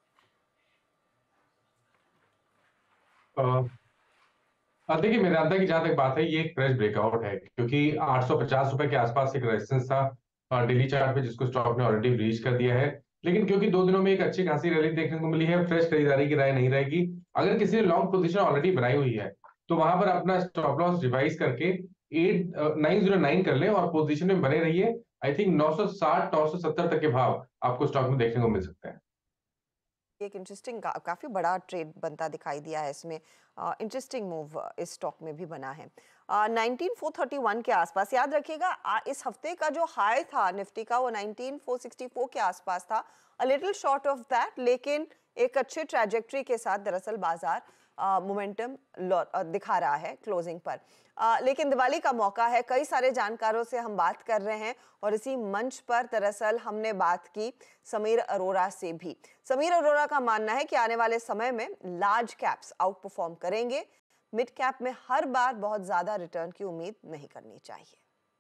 S9: देखिए, मेदांता की जहां तक बात है, ये एक फ्रेश ब्रेकआउट है क्योंकि आठ सौ पचास रुपए के आसपास एक रेजिस्टेंस था डेली चार्ट पे, जिसको स्टॉक ने ऑलरेडी रीच कर दिया है। लेकिन क्योंकि दो दिनों में एक अच्छी खासी रैली देखने को मिली है, फ्रेश खरीदारी की राय नहीं रहेगी। अगर किसी ने लॉन्ग पोजीशन ऑलरेडी बनाई हुई है तो वहां पर अपना स्टॉप लॉस रिवाइज करके एट नाइन जीरो नाइन कर ले और पोजीशन में बने रहिए। आई थिंक नौ सौ साठ नौ सौ सत्तर तक के भाव आपको स्टॉक में देखने को मिल सकते हैं।
S2: एक इंटरेस्टिंग का, काफी बड़ा ट्रेड बनता दिखाई दिया है इसमें। इंटरेस्टिंग uh, मूव इस स्टॉक में भी बना है। नाइनटीन फोर थर्टी वन के आसपास, याद रखिएगा इस हफ्ते का जो हाई था निफ्टी का वो नाइनटीन फोर सिक्सटी फोर के आसपास था, a little short of that, लेकिन एक अच्छे ट्रैजेक्टरी के साथ दरअसल बाजार मोमेंटम uh, दिखा रहा है क्लोजिंग पर। uh, लेकिन दिवाली का मौका है, कई सारे जानकारों से हम बात कर रहे हैं और इसी मंच पर दरअसल हमने बात की समीर अरोड़ा से भी। समीर अरोड़ा का मानना है कि आने वाले समय में लार्ज कैप्स आउट परफॉर्म करेंगे, मिड कैप में हर बार बहुत ज्यादा रिटर्न की उम्मीद नहीं करनी चाहिए।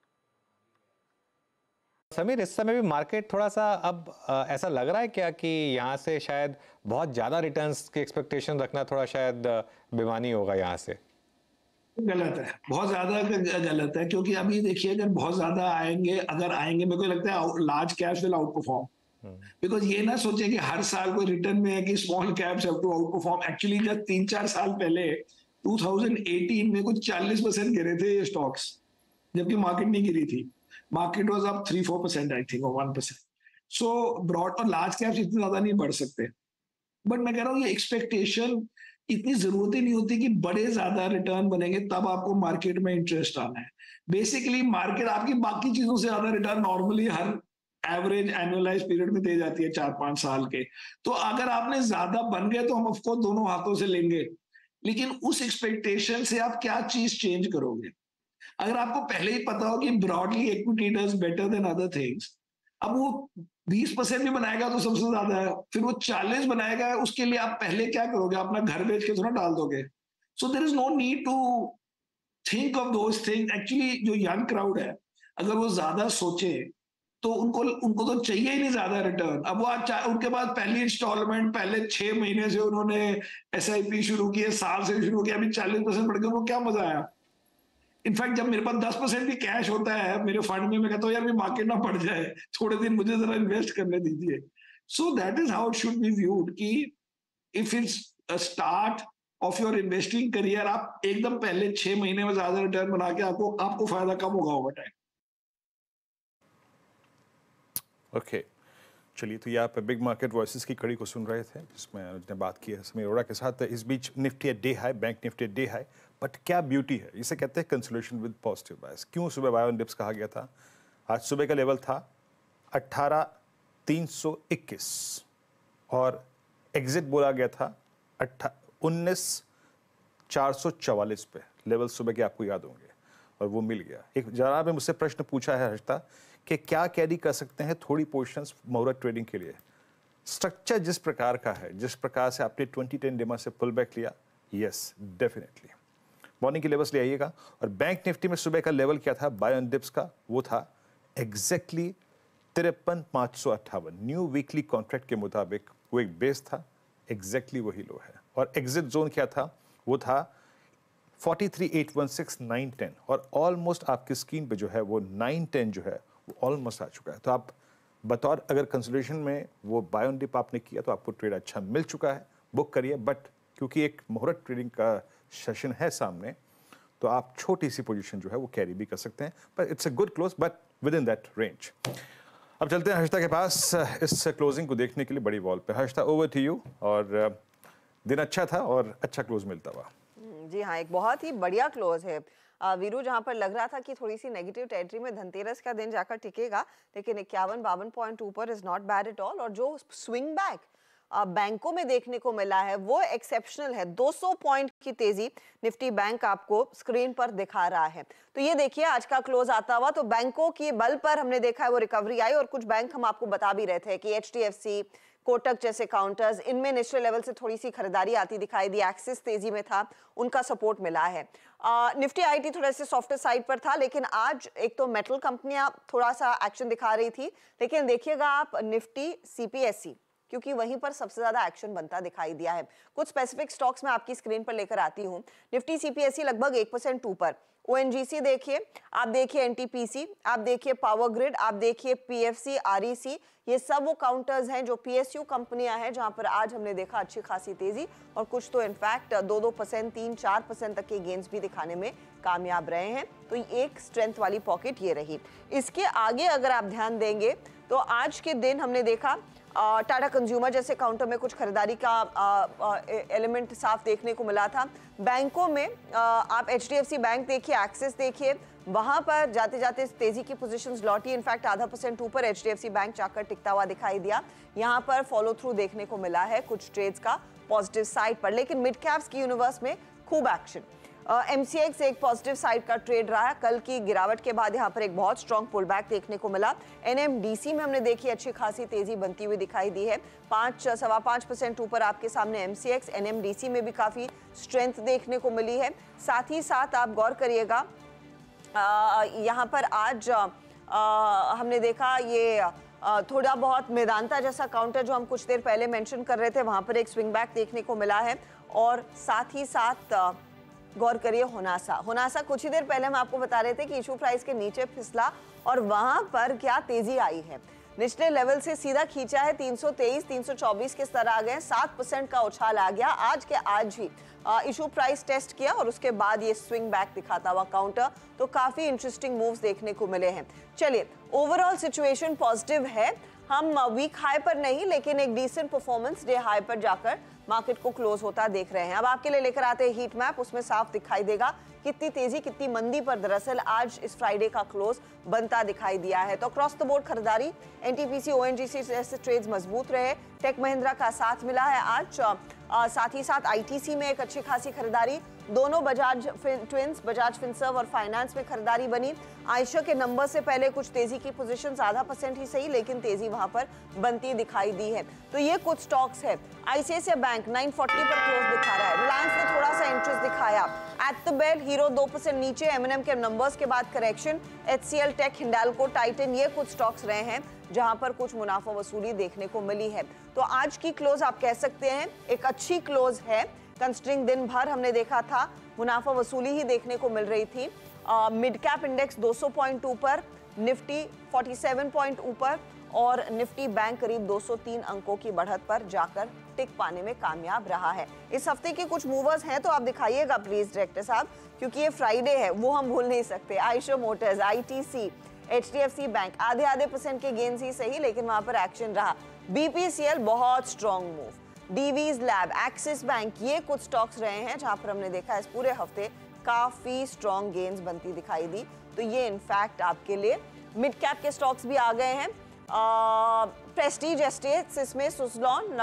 S3: समीर, इस समय भी मार्केट थोड़ा सा अब आ, ऐसा लग रहा है क्या कि यहाँ से शायद बहुत ज्यादा रिटर्न्स की एक्सपेक्टेशन रखना थोड़ा शायद बेमानी होगा यहाँ से?
S22: गलत है, बहुत ज्यादा गलत है, क्योंकि अभी देखिए अगर बहुत ज्यादा आएंगे अगर आएंगे मेरे को लगता है large caps will out perform, because ये ना सोचे कि हर साल कोई रिटर्न में है कि small caps have to out perform. Actually जब तीन चार साल पहले दो हज़ार अठारह में कुछ चालीस परसेंट गिरे थे ये स्टॉक्स, जबकि मार्केट नहीं गिरी थी। Market was up three four percent I think, और वन परसेंट। सो ब्रॉड और लार्ज कैप्स इतने ज्यादा नहीं बढ़ सकते, बट मैं कह रहा हूँ ये एक्सपेक्टेशन इतनी जरूरत ही नहीं होती कि बड़े ज्यादा रिटर्न बनेंगे तब आपको मार्केट में इंटरेस्ट आना है। बेसिकली मार्केट आपकी बाकी चीजों से ज्यादा रिटर्न नॉर्मली हर एवरेज एनुअलाइज पीरियड में दे जाती है, चार पांच साल के। तो अगर आपने ज्यादा बन गए तो हम ऑफकोर्स दोनों हाथों से लेंगे, लेकिन उस एक्सपेक्टेशन से आप क्या चीज चेंज करोगे। अगर आपको पहले ही पता हो कि broadly equity does better than other things, अब वो बीस परसेंट भी बनाएगा तो सबसे ज्यादा है, फिर वो चालीस बनाएगा, उसके लिए आप पहले क्या करोगे, अपना घर बेच के थोड़ा डाल दोगे। So there is no need to think of those thing. Actually जो यंग क्राउड है अगर वो ज्यादा सोचे तो उनको उनको तो चाहिए ही नहीं ज्यादा रिटर्न। अब वो उनके पास पहली इंस्टॉलमेंट पहले छह महीने से उन्होंने एस आई पी शुरू किए, साल से शुरू किया, अभी चालीस परसेंट बढ़ गया, उनको क्या मजा आया। इनफैक्ट जब मेरे पास दस परसेंट भी कैश होता है मेरे फंड में, मैं कहता हूँ यार भी मार्केट ना पड़ जाए, थोड़े दिन मुझे जरा इन्वेस्ट करने दीजिए। So that is how it should be viewed कि if it's a start of your investing career, आप एकदम पहले छह महीने में ज्यादा रिटर्न बना के आपको आपको फायदा कम होगा ओवर टाइम।
S5: Okay okay. चलिए, तो ये आप बिग मार्केट वॉइसेस की कड़ी को सुन रहे थे जिसमें अनुज ने बात की है समीर अरोड़ा के साथ। इस बीच Nifty at day high, bank Nifty at day high, but क्या ब्यूटी है, इसे कहते हैं कंसोलिडेशन विद पॉजिटिव बायस। क्यों सुबह बाय ऑन डिप्स कहा गया था? आज सुबह का लेवल था अट्ठारह तीन सौ इक्कीस और एग्जिट बोला गया था अट्ठा उन्नीस चार सौ चवालीस पे। लेवल सुबह के आपको याद होंगे और वो मिल गया। एक जरा ने मुझसे प्रश्न पूछा है हर्षता कि क्या कैरी कर सकते हैं थोड़ी पोर्शंस मुहूर्त ट्रेडिंग के लिए। स्ट्रक्चर जिस प्रकार का है, जिस प्रकार से आपने ट्वेंटी टेन डेमा से पुल बैक लिया, यस डेफिनेटली मॉर्निंग के लेवल्स ले आइएगा। और बैंक निफ्टी में सुबह का लेवल क्या था बाय ऑन डिप्स का? वो था एग्जैक्टली तिरपन पाँच सौ अट्ठावन। न्यू वीकली कॉन्ट्रैक्ट के मुताबिक वो एक बेस था, एग्जैक्टली वही लो है। और एग्जिट जोन क्या था? वो था forty three eight one six nine ten और ऑलमोस्ट आपकी स्क्रीन पे जो है वो नाइन टेन जो है वो ऑलमोस्ट आ चुका है। तो आप बतौर अगर कंसिडरेशन में वो बाय ऑन डिप आपने किया तो आपको ट्रेड अच्छा मिल चुका है, बुक करिए। बट क्योंकि एक मुहूर्त ट्रेडिंग का सेशन है सामने, तो आप छोटी सी पोजीशन जो है वो कैरी भी कर सकते हैं, पर it's a good close but within that range. अब चलते हैं हर्षिता के पास इस क्लोजिंग को देखने के लिए बड़ी वॉल पे। Harshita, over to you. और दिन अच्छा था और अच्छा क्लोज मिलता हुआ।
S2: जी हाँ, एक बहुत ही बढ़िया क्लोज है वीरू, जहां पर लग रहा था कि थोड़ी सी नेगेटिव टेरिटरी में धनतेरस का दिन जाकर टिकेगा, लेकिन इक्यावन बावन पॉइंट ऊपर is not bad at all. और जो स्विंग बैक बैंकों में देखने को मिला है वो एक्सेप्शनल है। दो सौ पॉइंट की तेजी निफ्टी बैंक आपको स्क्रीन पर दिखा रहा है। तो ये देखिए आज का क्लोज आता हुआ तो बैंकों की बल पर हमने देखा है वो रिकवरी आई। और कुछ बैंक हम आपको बता भी रहे थे कि H D F C, Kotak जैसे काउंटर्स, इनमें निचले लेवल से थोड़ी सी खरीदारी आती दिखाई दी। एक्सिस तेजी में था, उनका सपोर्ट मिला है। निफ्टी आईटी थोड़ा से सॉफ्टर साइड पर था, लेकिन आज एक तो मेटल कंपनियां थोड़ा सा एक्शन दिखा रही थी, लेकिन देखिएगा आप निफ्टी सीपीएसई, क्योंकि वहीं पर सबसे ज्यादा एक्शन बनता दिखाई दिया है। कुछ स्पेसिफिक स्टॉक्स में आपकी स्क्रीन पर लेकर आती हूँ। निफ्टी सीपीएसई लगभग एक परसेंट ऊपर। ओएनजीसी देखिए, आप देखिए एनटीपीसी, आप देखिए पावर ग्रिड, आप देखिए पीएफसी, आरईसी, ये सब वो काउंटर्स हैं जो पीएसयू कंपनियां हैं जहां पर आज हमने देखा अच्छी खासी तेजी, और कुछ तो इनफैक्ट दो दो परसेंट तीन चार परसेंट तक के गेंस भी दिखाने में कामयाब रहे हैं। तो एक स्ट्रेंथ वाली पॉकेट ये रही। इसके आगे अगर आप ध्यान देंगे तो आज के दिन हमने देखा टाटा कंज्यूमर जैसे काउंटर में कुछ खरीदारी का एलिमेंट साफ देखने को मिला था। बैंकों में आ, आप एचडीएफसी बैंक देखिए, एक्सिस देखिए, वहां पर जाते जाते तेजी की पोजीशंस लौटी। इनफैक्ट आधा परसेंट ऊपर एचडीएफसी बैंक जाकर टिकता हुआ दिखाई दिया। यहां पर फॉलो थ्रू देखने को मिला है कुछ ट्रेड्स का पॉजिटिव साइड पर, लेकिन मिड कैप्स की यूनिवर्स में खूब एक्शन। एमसीएक्स एक पॉजिटिव साइड का ट्रेड रहा है। कल की गिरावट के बाद यहाँ पर एक बहुत स्ट्रॉन्ग पुल बैक देखने को मिला। एनएमडीसी में हमने देखी अच्छी खासी तेजी बनती हुई दिखाई दी है। पांच सवा पांच परसेंट ऊपर आपके सामने एमसीएक्स, एनएमडीसी में भी काफी स्ट्रेंथ देखने को मिली है। साथ ही साथ आप गौर करिएगा यहाँ पर आज आ, हमने देखा ये आ, थोड़ा बहुत मेदांता जैसा काउंटर जो हम कुछ देर पहले मेंशन कर रहे थे, वहां पर एक स्विंग बैक देखने को मिला है। और साथ ही साथ आ, गौर करिए होनासा होनासा कुछ ही देर पहले हम आपको बता रहे थे कि इशू प्राइस के नीचे फिसला और वहां पर क्या तेजी आई है। निचले लेवल से सीधा खींचा है, तीन सौ तेईस तीन सौ चौबीस के स्तर आ गए, सात परसेंट का उछाल आ गया। आज के आज ही इशू प्राइस टेस्ट किया और उसके बाद ये स्विंग बैक दिखाता हुआ काउंटर, तो काफी इंटरेस्टिंग मूव्स देखने को मिले हैं। चलिए, ओवरऑल सिचुएशन पॉजिटिव है। हम वीक हाई पर नहीं, लेकिन एक डिसेंट परफॉर्मेंस डे हाई पर जाकर मार्केट को क्लोज होता देख रहे हैं। अब आपके लिए लेकर आते हैं हीट मैप, उसमें साफ दिखाई देगा कितनी तेजी कितनी मंदी पर दरअसल आज इस फ्राइडे का क्लोज बनता दिखाई दिया है। तो अक्रॉस द बोर्ड खरीदारी, एनटीपीसी, ओएनजीसी जैसे ट्रेड्स मजबूत रहे। टेक महिंद्रा का साथ मिला है आज। आ, साथ ही साथ आईटीसी में एक अच्छी खासी खरीदारी, दोनों बजाज ट्विंस, बजाज फिनसर्व और फाइनेंस में खरीदारी बनी। आयशा के नंबर से पहले कुछ तेजी की पोजीशंस, आधा परसेंट ही सही, लेकिन तेजी वहां पर बनती दिखाई दी है। तो ये कुछ स्टॉक्स है। आईसीआईसीआई बैंक नौ सौ चालीस पर क्लोज दिखा रहा है। रिलायंस ने थोड़ा सा इंटरेस्ट दिखाया। एट द बेल हीरो दो परसेंट नीचे, एमएनएम के नंबर्स के बाद correction. HCL, tech, Hindalco, Titan, ये कुछ स्टॉक्स रहे हैं जहां पर कुछ मुनाफा वसूली देखने को मिली है। तो आज की क्लोज आप कह सकते हैं एक अच्छी क्लोज है, कंसिडरिंग दिन भर हमने देखा था मुनाफा वसूली ही देखने को मिल रही थी। मिड कैप इंडेक्स दो सौ पॉइंट ऊपर, निफ्टी सैंतालीस पॉइंट ऊपर और निफ्टी बैंक करीब दो सौ तीन अंकों की बढ़त पर जाकर टिक पाने में कामयाब रहा है। इस हफ्ते के कुछ मूवर्स हैं तो आप दिखाइएगा प्लीज डायरेक्टर साहब, क्योंकि ये फ्राइडे है, वो हम भूल नहीं सकते। Eicher motors, ITC, HDFC bank आधे आधे परसेंट के गेंस ही सही, लेकिन वहां पर एक्शन रहा। बीपीसीएल बहुत strong move, Divi's lab, Axis bank, ये कुछ स्टॉक्स रहे हैं जहां पर हमने देखा इस पूरे हफ्ते काफी स्ट्रॉन्ग गेंस बनती दिखाई दी। तो ये इनफैक्ट आपके लिए मिड कैप के स्टॉक्स भी आ गए हैं। प्रेस्टीज एस्टेट्स, इसमें सुजलॉन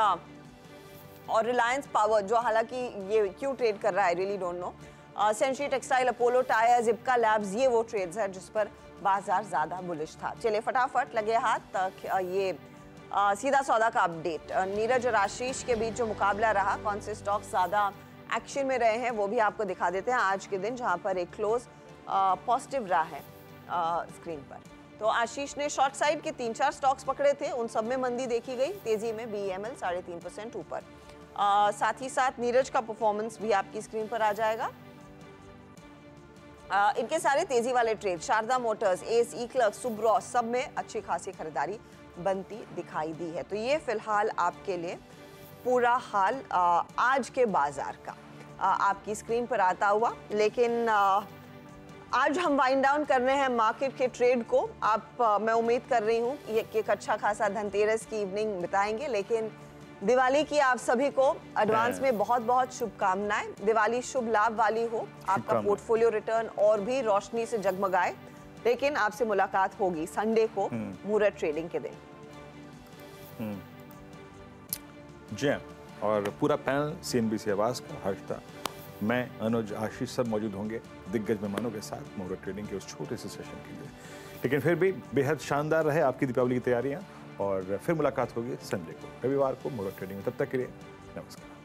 S2: और रिलायंस पावर, जो हालांकि ये क्यों ट्रेड कर रहा है really don't know. Century textile, Apollo tyres, Ipca labs, ये वो ट्रेड्स हैं जिस पर बाजार ज्यादा बुलिश था। चलिए फटाफट लगे हाथ तक ये आ, सीधा सौदा का अपडेट। नीरज और आशीष के बीच जो मुकाबला रहा, कौन से स्टॉक ज्यादा एक्शन में रहे हैं वो भी आपको दिखा देते हैं आज के दिन, जहां पर एक क्लोज पॉजिटिव रहा है आ, स्क्रीन पर। तो आशीष ने शॉर्ट साइड के तीन चार स्टॉक्स पकड़े थे, उन सब में मंदी देखी गई। तेजी में बीईएमएल साढ़े तीन परसेंट ऊपर। साथ ही साथ नीरज का परफॉर्मेंस भी आपकी स्क्रीन पर आ जाएगा। आ, इनके सारे तेजी वाले ट्रेड, शारदा मोटर्स, एस ई क्लर्क, सुब्रॉ, सब में अच्छी खासी खरीदारी बनती दिखाई दी है। तो ये फिलहाल आपके लिए पूरा हाल आ, आज के बाजार का आ, आपकी स्क्रीन पर आता हुआ। लेकिन आ, आज हम वाइंड डाउन कर रहे हैं मार्केट के ट्रेड को। आप आ, मैं उम्मीद कर रही हूँ ये एक अच्छा खासा धनतेरस की इवनिंग बिताएंगे, लेकिन दिवाली की आप सभी को एडवांस में बहुत बहुत शुभकामनाएं। दिवाली शुभ लाभ वाली हो, आपका पोर्टफोलियो रिटर्न और भी रोशनी से जगमगाए। लेकिन आपसे मुलाकात होगी संडे को मुहूर्त ट्रेडिंग के दिन।
S5: जय और पूरा पैनल सीएनबीसी आवाज का, हर्षदा, मैं, अनुज, आशीष सब मौजूद होंगे दिग्गज मेहमानों के साथ मुहूर्त ट्रेडिंग के उस छोटे से सेशन के लिए। लेकिन फिर भी बेहद शानदार रहे आपकी दीपावली की तैयारियां और फिर मुलाकात होगी संडे को, रविवार को मोड़क ट्रेडिंग में। तब तक के लिए नमस्कार।